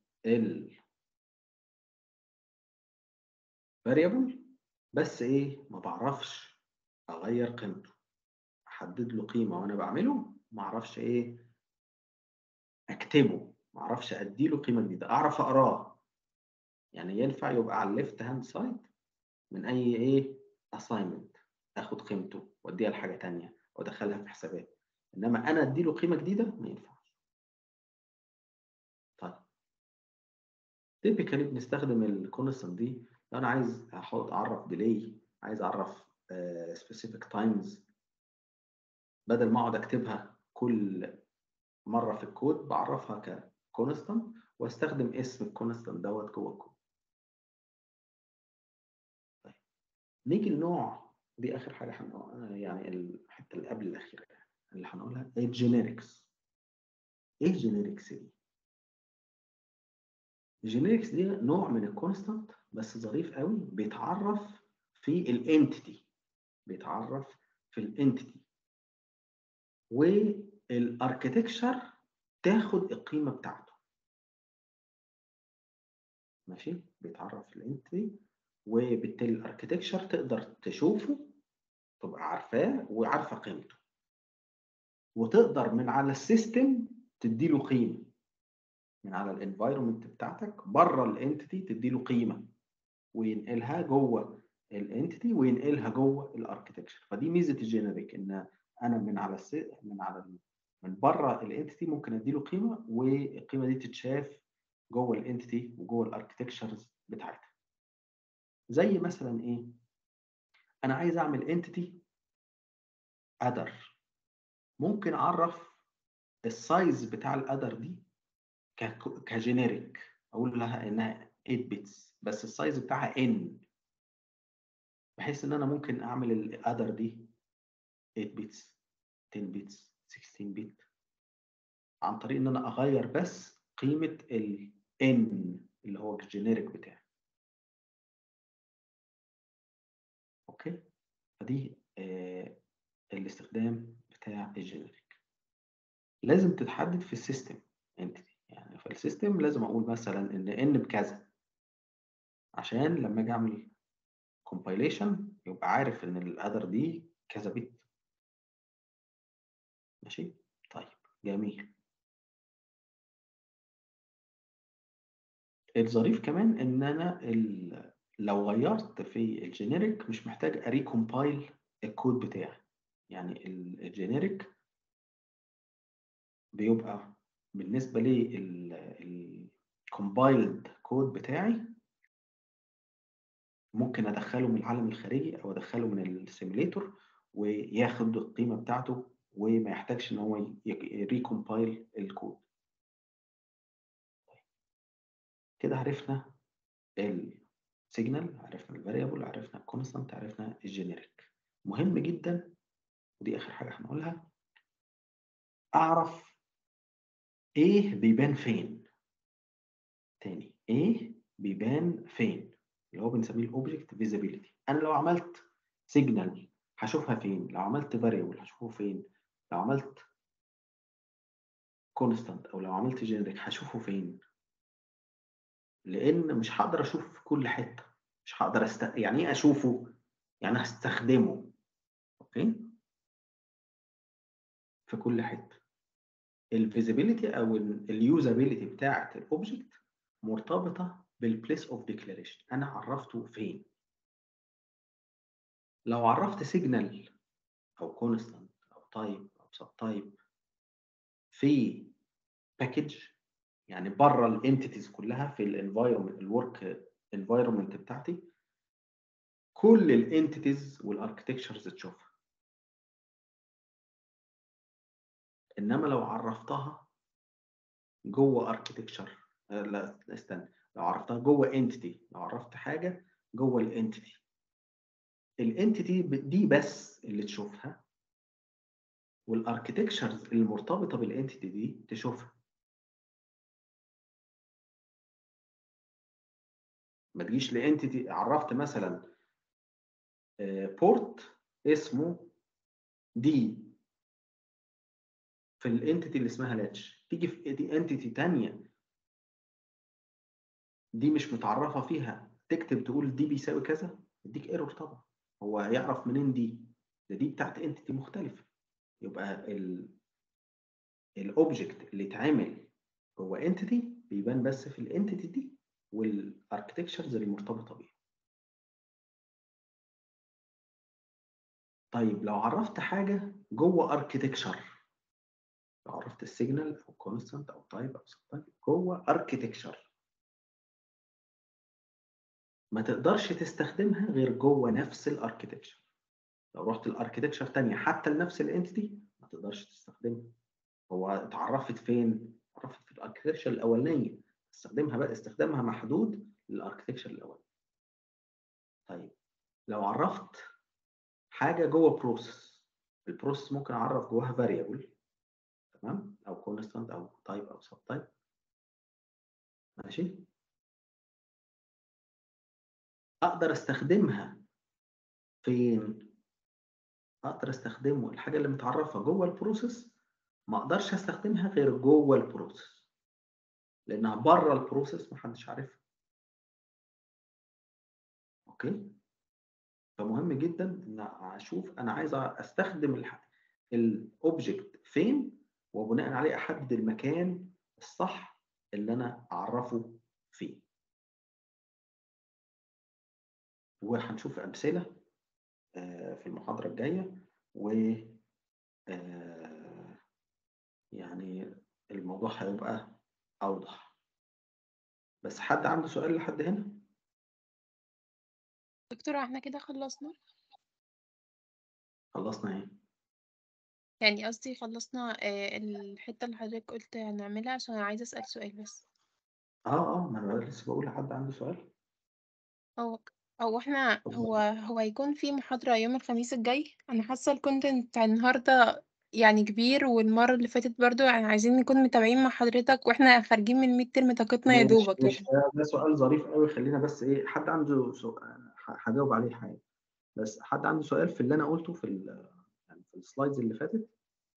الفاريبل، بس ايه؟ ما بعرفش اغير قيمته، احدد له قيمه وانا بعمله ما اعرفش ايه اكتبه، ما اعرفش ادي له قيمه جديده. اعرف اقراه، يعني ينفع يبقى على الليفت هاند سايد من اي ايه اساينمنت، اخد قيمته واديها لحاجه ثانيه وادخلها في حسابات. انما انا اديله قيمه جديده ما ينفعش. طيب تيبيكالي بنستخدم الكونستنت دي لو انا عايز احط اعرف ديلي، عايز اعرف سبيسيفيك تايمز، بدل ما اقعد اكتبها كل مره في الكود بعرفها ككونستنت واستخدم اسم الكونستنت دوت جوه الكود. طيب نيجي لنوع، دي اخر حاجه هنقولها، يعني الحته اللي قبل الاخيره اللي هنقولها الجينيركس. ايه الجينيركس دي؟ الجينيركس دي نوع من الكونستنت بس ظريف قوي، بيتعرف في الانتيتي، بيتعرف في الانتيتي والاركتكشر تاخد القيمه بتاعته. ماشي، بيتعرف في الانتيتي وبالتالي الاركتكشر تقدر تشوفه، تبقى عارفاه وعارفه قيمته، وتقدر من على السيستم تديله قيمه، من على الانفايرمنت بتاعتك بره الانتيتي تديله قيمه وينقلها جوه الانتيتي وينقلها جوه الاركتكشر. فدي ميزه الجينيريك، ان انا من على السي... من على ال... من بره الانتيتي ممكن اديله قيمه والقيمه دي تتشاف جوه الانتيتي وجوه الاركتكشرز بتاعتها. زي مثلا ايه؟ انا عايز اعمل انتيتي ادر، ممكن اعرف السايز بتاع الادر دي كجينيريك، اقول لها انها ثمانية بيتس بس السايز بتاعها n، بحيث ان انا ممكن اعمل الادر دي ثمانية بيتس، عشرة بيتس، ستاشر بيت، عن طريق ان انا اغير بس قيمه ال n اللي هو الجينيريك بتاعي. اوكي، فدي آه الاستخدام بتاع الجينيريك. لازم تتحدد في السيستم انتيتي، يعني في السيستم لازم اقول مثلا ان n بكذا، عشان لما اجي اعمل كومبايليشن يبقى عارف ان الادر دي كذا بت. ماشي، طيب جميل. الظريف كمان ان انا ال... لو غيرت في الجينيريك مش محتاج اريكومبايل الكود بتاعي، يعني الجينيريك بيبقى بالنسبه لي الكومبايلد كود بتاعي ممكن ادخله من العالم الخارجي او ادخله من السيميليتور وياخد القيمه بتاعته وما يحتاجش ان هو يريكومبايل الكود. كده عرفنا السيجنال، عرفنا الفاريبل، عرفنا الكونستانت، عرفنا الجينيريك. مهم جدا، ودي اخر حاجه هنقولها، اعرف ايه بيبان فين. تاني، ايه بيبان فين، اللي هو بنسميه الاوبجكت فيزيبيليتي. انا لو عملت سيجنال هشوفها فين، لو عملت فاريبل هشوفه فين، لو عملت كونستانت او لو عملت جينيريك هشوفه فين، لان مش هقدر اشوفه في كل حته، مش هقدر است... يعني ايه اشوفه، يعني هستخدمه اوكي في كل حته. الفيزيبيليتي او اليوزابيليتي بتاعه الاوبجكت مرتبطه بالبليس اوف ديكلاريشن، انا عرفته فين. لو عرفت سيجنال او كونستانت او تايب او سب تايب في باكج، يعني بره الانتيتيز كلها في الانفايرمنت الورك انفايرمنت بتاعتي، كل الانتيتيز والاركتكتشرز تشوفها. انما لو عرفتها جوه اركتكتشر، لا استنى، لو عرفتها جوه انتيتي، لو عرفت حاجه جوه الانتيتي، الانتيتي دي بس اللي تشوفها والاركتكتشرز المرتبطه بالانتيتي دي تشوفها. ما تجيش لانتيتي عرفت مثلا بورت اسمه دي في الانتيتي اللي اسمها لاتش، تيجي في دي انتيتي ثانيه دي مش متعرفه فيها تكتب تقول دي بيساوي كذا، يديك ايرور طبعا. هو هيعرف منين دي؟ ده دي بتاعت انتيتي مختلفه. يبقى الاوبجكت اللي اتعمل جوه انتيتي بيبان بس في الانتيتي دي والاركتكتشرز المرتبطه بيها. طيب لو عرفت حاجه جوه اركتكتشر لو عرفت السيجنال او كونستانت او تايب او سب تايب جوه اركيتكشر ما تقدرش تستخدمها غير جوه نفس الاركيتكشر. لو رحت الاركيتكشر تانية حتى لنفس الانتيتي ما تقدرش تستخدمها. هو اتعرفت فين؟ اتعرفت في الاركيتكشر الاولانيه، استخدمها بقى استخدامها محدود للاركيتكشر الاولاني. طيب لو عرفت حاجه جوه بروسيس، البروسيس ممكن اعرف جواها فاريبل، تمام، او كونستانت او تايب او سب تايب، ماشي، اقدر استخدمها فين؟ اقدر استخدمه الحاجه اللي متعرفه جوه البروسيس ما اقدرش استخدمها غير جوه البروسيس، لانها بره البروسيس محدش عارفها. اوكي، فمهم جدا ان اشوف انا عايز استخدم الاوبجكت فين، وبناء عليه احدد المكان الصح اللي انا اعرفه فيه. وهنشوف امثله في المحاضره الجايه، و يعني الموضوع هيبقى اوضح. بس حد عنده سؤال لحد هنا؟ دكتور احنا كده خلصنا؟ خلصنا ايه؟ يعني قصدي خلصنا آه، الحتة اللي حضرتك قلت هنعملها، عشان أنا عايزة أسأل سؤال بس. اه اه ما انا لسه بقول لحد عنده سؤال. هو هو احنا اتفضل. هو هو هيكون في محاضرة يوم الخميس الجاي. أنا حاسة الكونتنت بتاع النهاردة يعني كبير، والمرة اللي فاتت برضو يعني عايزين نكون متابعين مع حضرتك، واحنا خارجين من الميد ترم طاقتنا يا ماشي دوبك ماشي، يعني. ده ده سؤال ظريف قوي. خلينا بس ايه، حد عنده سؤال هجاوب عليه حاجه. بس حد عنده سؤال في اللي انا قلته في ال يعني في السلايدز اللي فاتت؟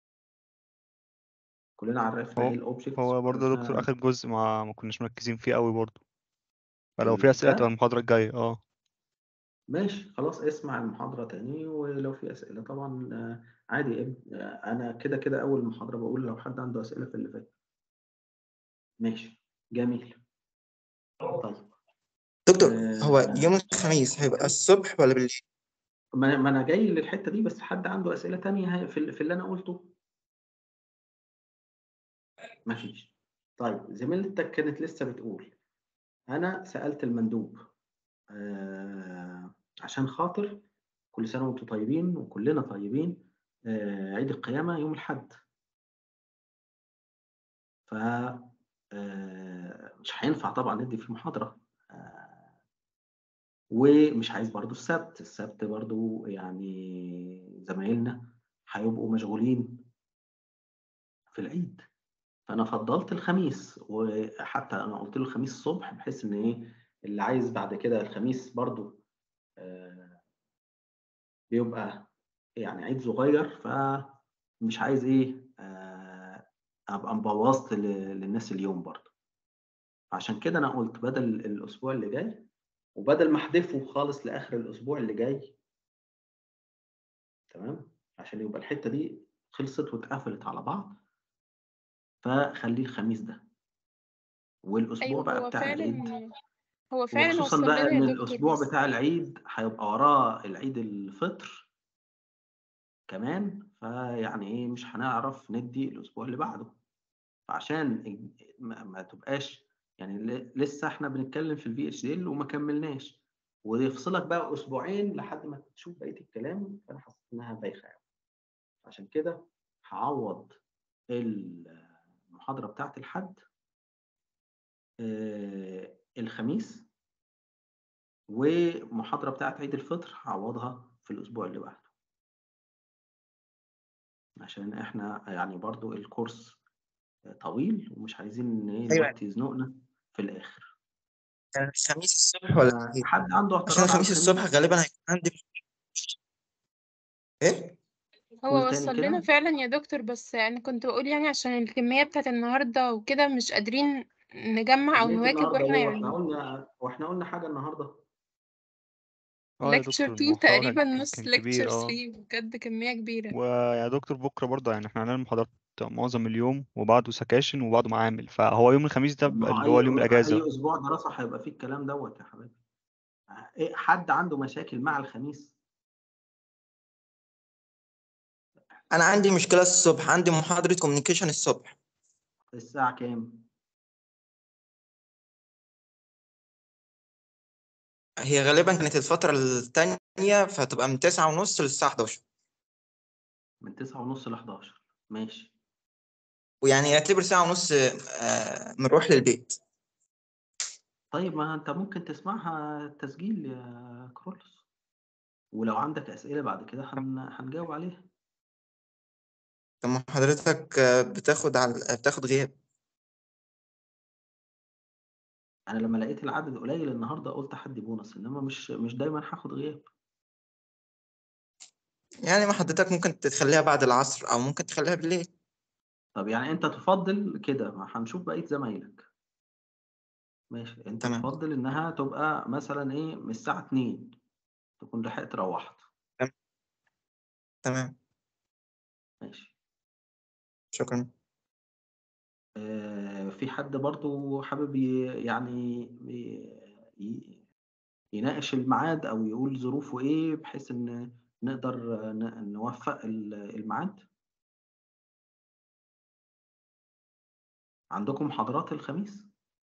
كلنا عرفنا هو ايه الاوبجكتس هو برضه يا دكتور وعرفنا آخر جزء ما ما كناش مركزين فيه قوي برضه، فلو في ال- أسئلة تبقى ده. المحاضرة الجاية. اه ماشي خلاص، اسمع المحاضره تاني، ولو في اسئله طبعا آه، عادي. اب- آه، انا كده كده اول محاضره بقول لو حد عنده اسئله في اللي فات. ماشي جميل. طيب دكتور هو يوم آه، الخميس هيبقى الصبح ولا بالليل؟ ما ما انا جاي للحته دي، بس حد عنده اسئله تانية في ال- في اللي انا قلته؟ مفيش. طيب زميلتك كانت لسه بتقول انا سالت المندوب آه عشان خاطر كل سنه وانتم طيبين وكلنا طيبين، آه عيد القيامه يوم الاحد، ف آه مش هينفع طبعا ندي في محاضره، آه ومش عايز برضو السبت. السبت برضو يعني زمايلنا هيبقوا مشغولين في العيد، فانا فضلت الخميس. وحتى انا قلت له الخميس الصبح، بحيث ان ايه اللي عايز بعد كده الخميس برضو آه بيبقى يعني عيد صغير، فمش عايز ايه آه ابقى مبوظت ل- للناس اليوم برضو. عشان كده انا قلت بدل الاسبوع اللي جاي، وبدل ما احذفه خالص لاخر الاسبوع اللي جاي، تمام، عشان يبقى الحته دي خلصت واتقفلت على بعض، فخليه الخميس ده والاسبوع أيوه بقى هو بتاع العيد. فعلا هو فعلا وخصوصا وصل بقى لنا يا ان دكتور، الاسبوع بس بتاع العيد هيبقى وراه العيد الفطر كمان، فيعني ايه مش هنعرف ندي الاسبوع اللي بعده. فعشان ما, ما تبقاش يعني ل- لسه احنا بنتكلم في الفي اتش دي ال وما كملناش، ويفصلك بقى اسبوعين لحد ما تشوف بقيه الكلام، فانا حسيت انها بايخه يعني. عشان كده هعوض المحاضره بتاعت الحد آه الخميس، ومحاضرة بتاعت عيد الفطر هعوضها في الأسبوع اللي بعده، عشان إحنا يعني برضو الكورس طويل ومش عايزين إن إيه ايوه الوقت يزنقنا في الآخر. يعني الخميس الصبح ولا بالليل؟ فحد عنده عشان اعتراض على الخميس الصبح الخميس؟ غالبا هيكون عندي ايه؟ قول هو تاني وصل لنا كده. فعلا يا دكتور، بس أنا كنت بقول يعني عشان الكمية بتاعت النهاردة وكده مش قادرين نجمع أو كمية نواكب، النهاردة واحنا إيه؟ وإحنا يعني قلنا وإحنا قلنا حاجة النهاردة؟ اه يا لكتشر دكتور اتنين المحتوى تقريبا، كان نص كان لكتشر كبير. اه تلاتة، بجد كمية كبيرة. ويا دكتور بكرة برضه يعني احنا عندنا المحاضرات معظم اليوم، وبعده سكاشن وبعده معامل، فهو يوم الخميس ده طب ما بيبقى هو اللي هو أي اليوم الأجازة. أي أسبوع دراسة هيبقى فيه الكلام دوت يا حبيبي. إيه حد عنده مشاكل مع الخميس؟ انا عندي مشكله الصبح، عندي محاضره كوميونيكيشن الصبح. الساعة كام؟ هي غالبا كانت الفتره الثانيه، فهتبقى من تسعة ونص للساعه حداشر. من تسعة ونص ل حداشر. ماشي. ويعني يعتبر ساعه ونص آه، بنروح للبيت. طيب ما انت ممكن تسمعها تسجيل يا كرولوس، ولو عندك أسئلة بعد كده هن... هنجاوب عليها. طب ما حضرتك آه، بتاخد على بتاخد غياب. انا لما لقيت العدد قليل النهارده قلت حد بونص، انما مش مش دايما هاخد غياب. يعني ما حضرتك ممكن تخليها بعد العصر او ممكن تخليها بالليل. طب يعني انت تفضل كده، ما هنشوف بقية زمايلك. ماشي، انت تمام. تفضل انها تبقى مثلا ايه من الساعة اتنين، تكون لحقت روحت. تمام. تمام. ماشي. شكرا. آه في حد برضو حابب ي- يعني ي- يناقش الميعاد او يقول ظروفه ايه بحيث ان نقدر ن- نوفق ال- الميعاد؟ عندكم محاضرات الخميس؟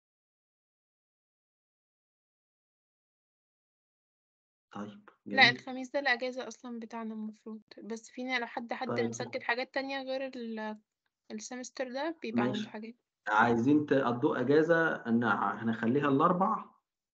طيب لا، جميل. الخميس ده الأجازة أصلا بتاعنا المفروض، بس فينا لو حد حد طيب مسجل حاجات تانية غير ال- السمستر ده بيبقى عنده ماشي، حاجات. عايزين تقضوا اجازه ان هنخليها الاربع؟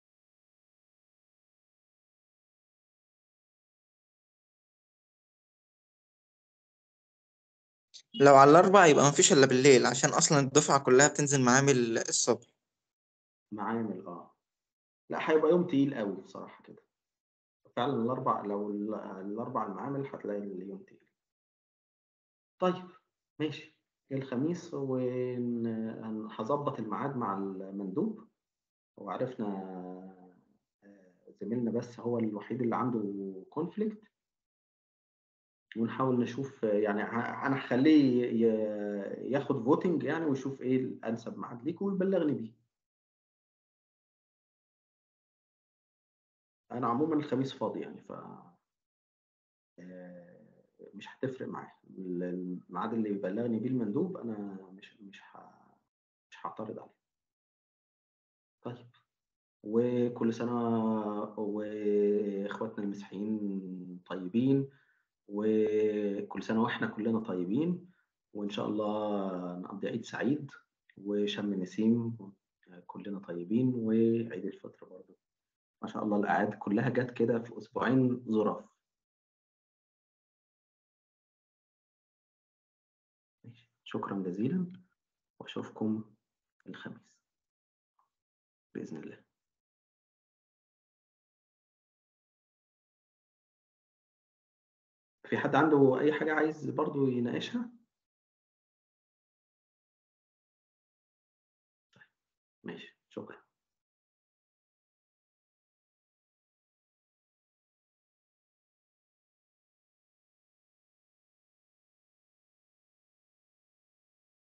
لو على الاربع يبقى مفيش الا بالليل، عشان اصلا الدفعه كلها بتنزل معامل الصبح. معامل اه. لا هيبقى يوم تقيل قوي بصراحه كده. فعلا الاربع، لو ال- الاربع المعامل هتلاقي اليوم تقيل. طيب ماشي، الخميس، وهظبط الميعاد مع المندوب. وعرفنا آه، زميلنا بس هو الوحيد اللي عنده كونفليكت، ونحاول نشوف آه، يعني ه- انا هخليه ي- ياخد فوتنج يعني، ويشوف ايه الانسب ميعاد ليك ويبلغني بيه. انا عموما الخميس فاضي يعني، ف آه، مش هتفرق معايا الميعاد اللي يبلغني بيه المندوب، انا مش مش ه- مش هعترض عليه. طيب، وكل سنة وإخواتنا المسيحيين طيبين، وكل سنة وإحنا كلنا طيبين، وإن شاء الله نقضي عيد سعيد وشم نسيم كلنا طيبين، وعيد الفطر برضه. ما شاء الله الأعياد كلها جت كده في أسبوعين ظراف. ماشي. شكرا جزيلا، وأشوفكم الخميس بإذن الله. في حد عنده أي حاجة عايز برضو يناقشها؟ ماشي، شكرا.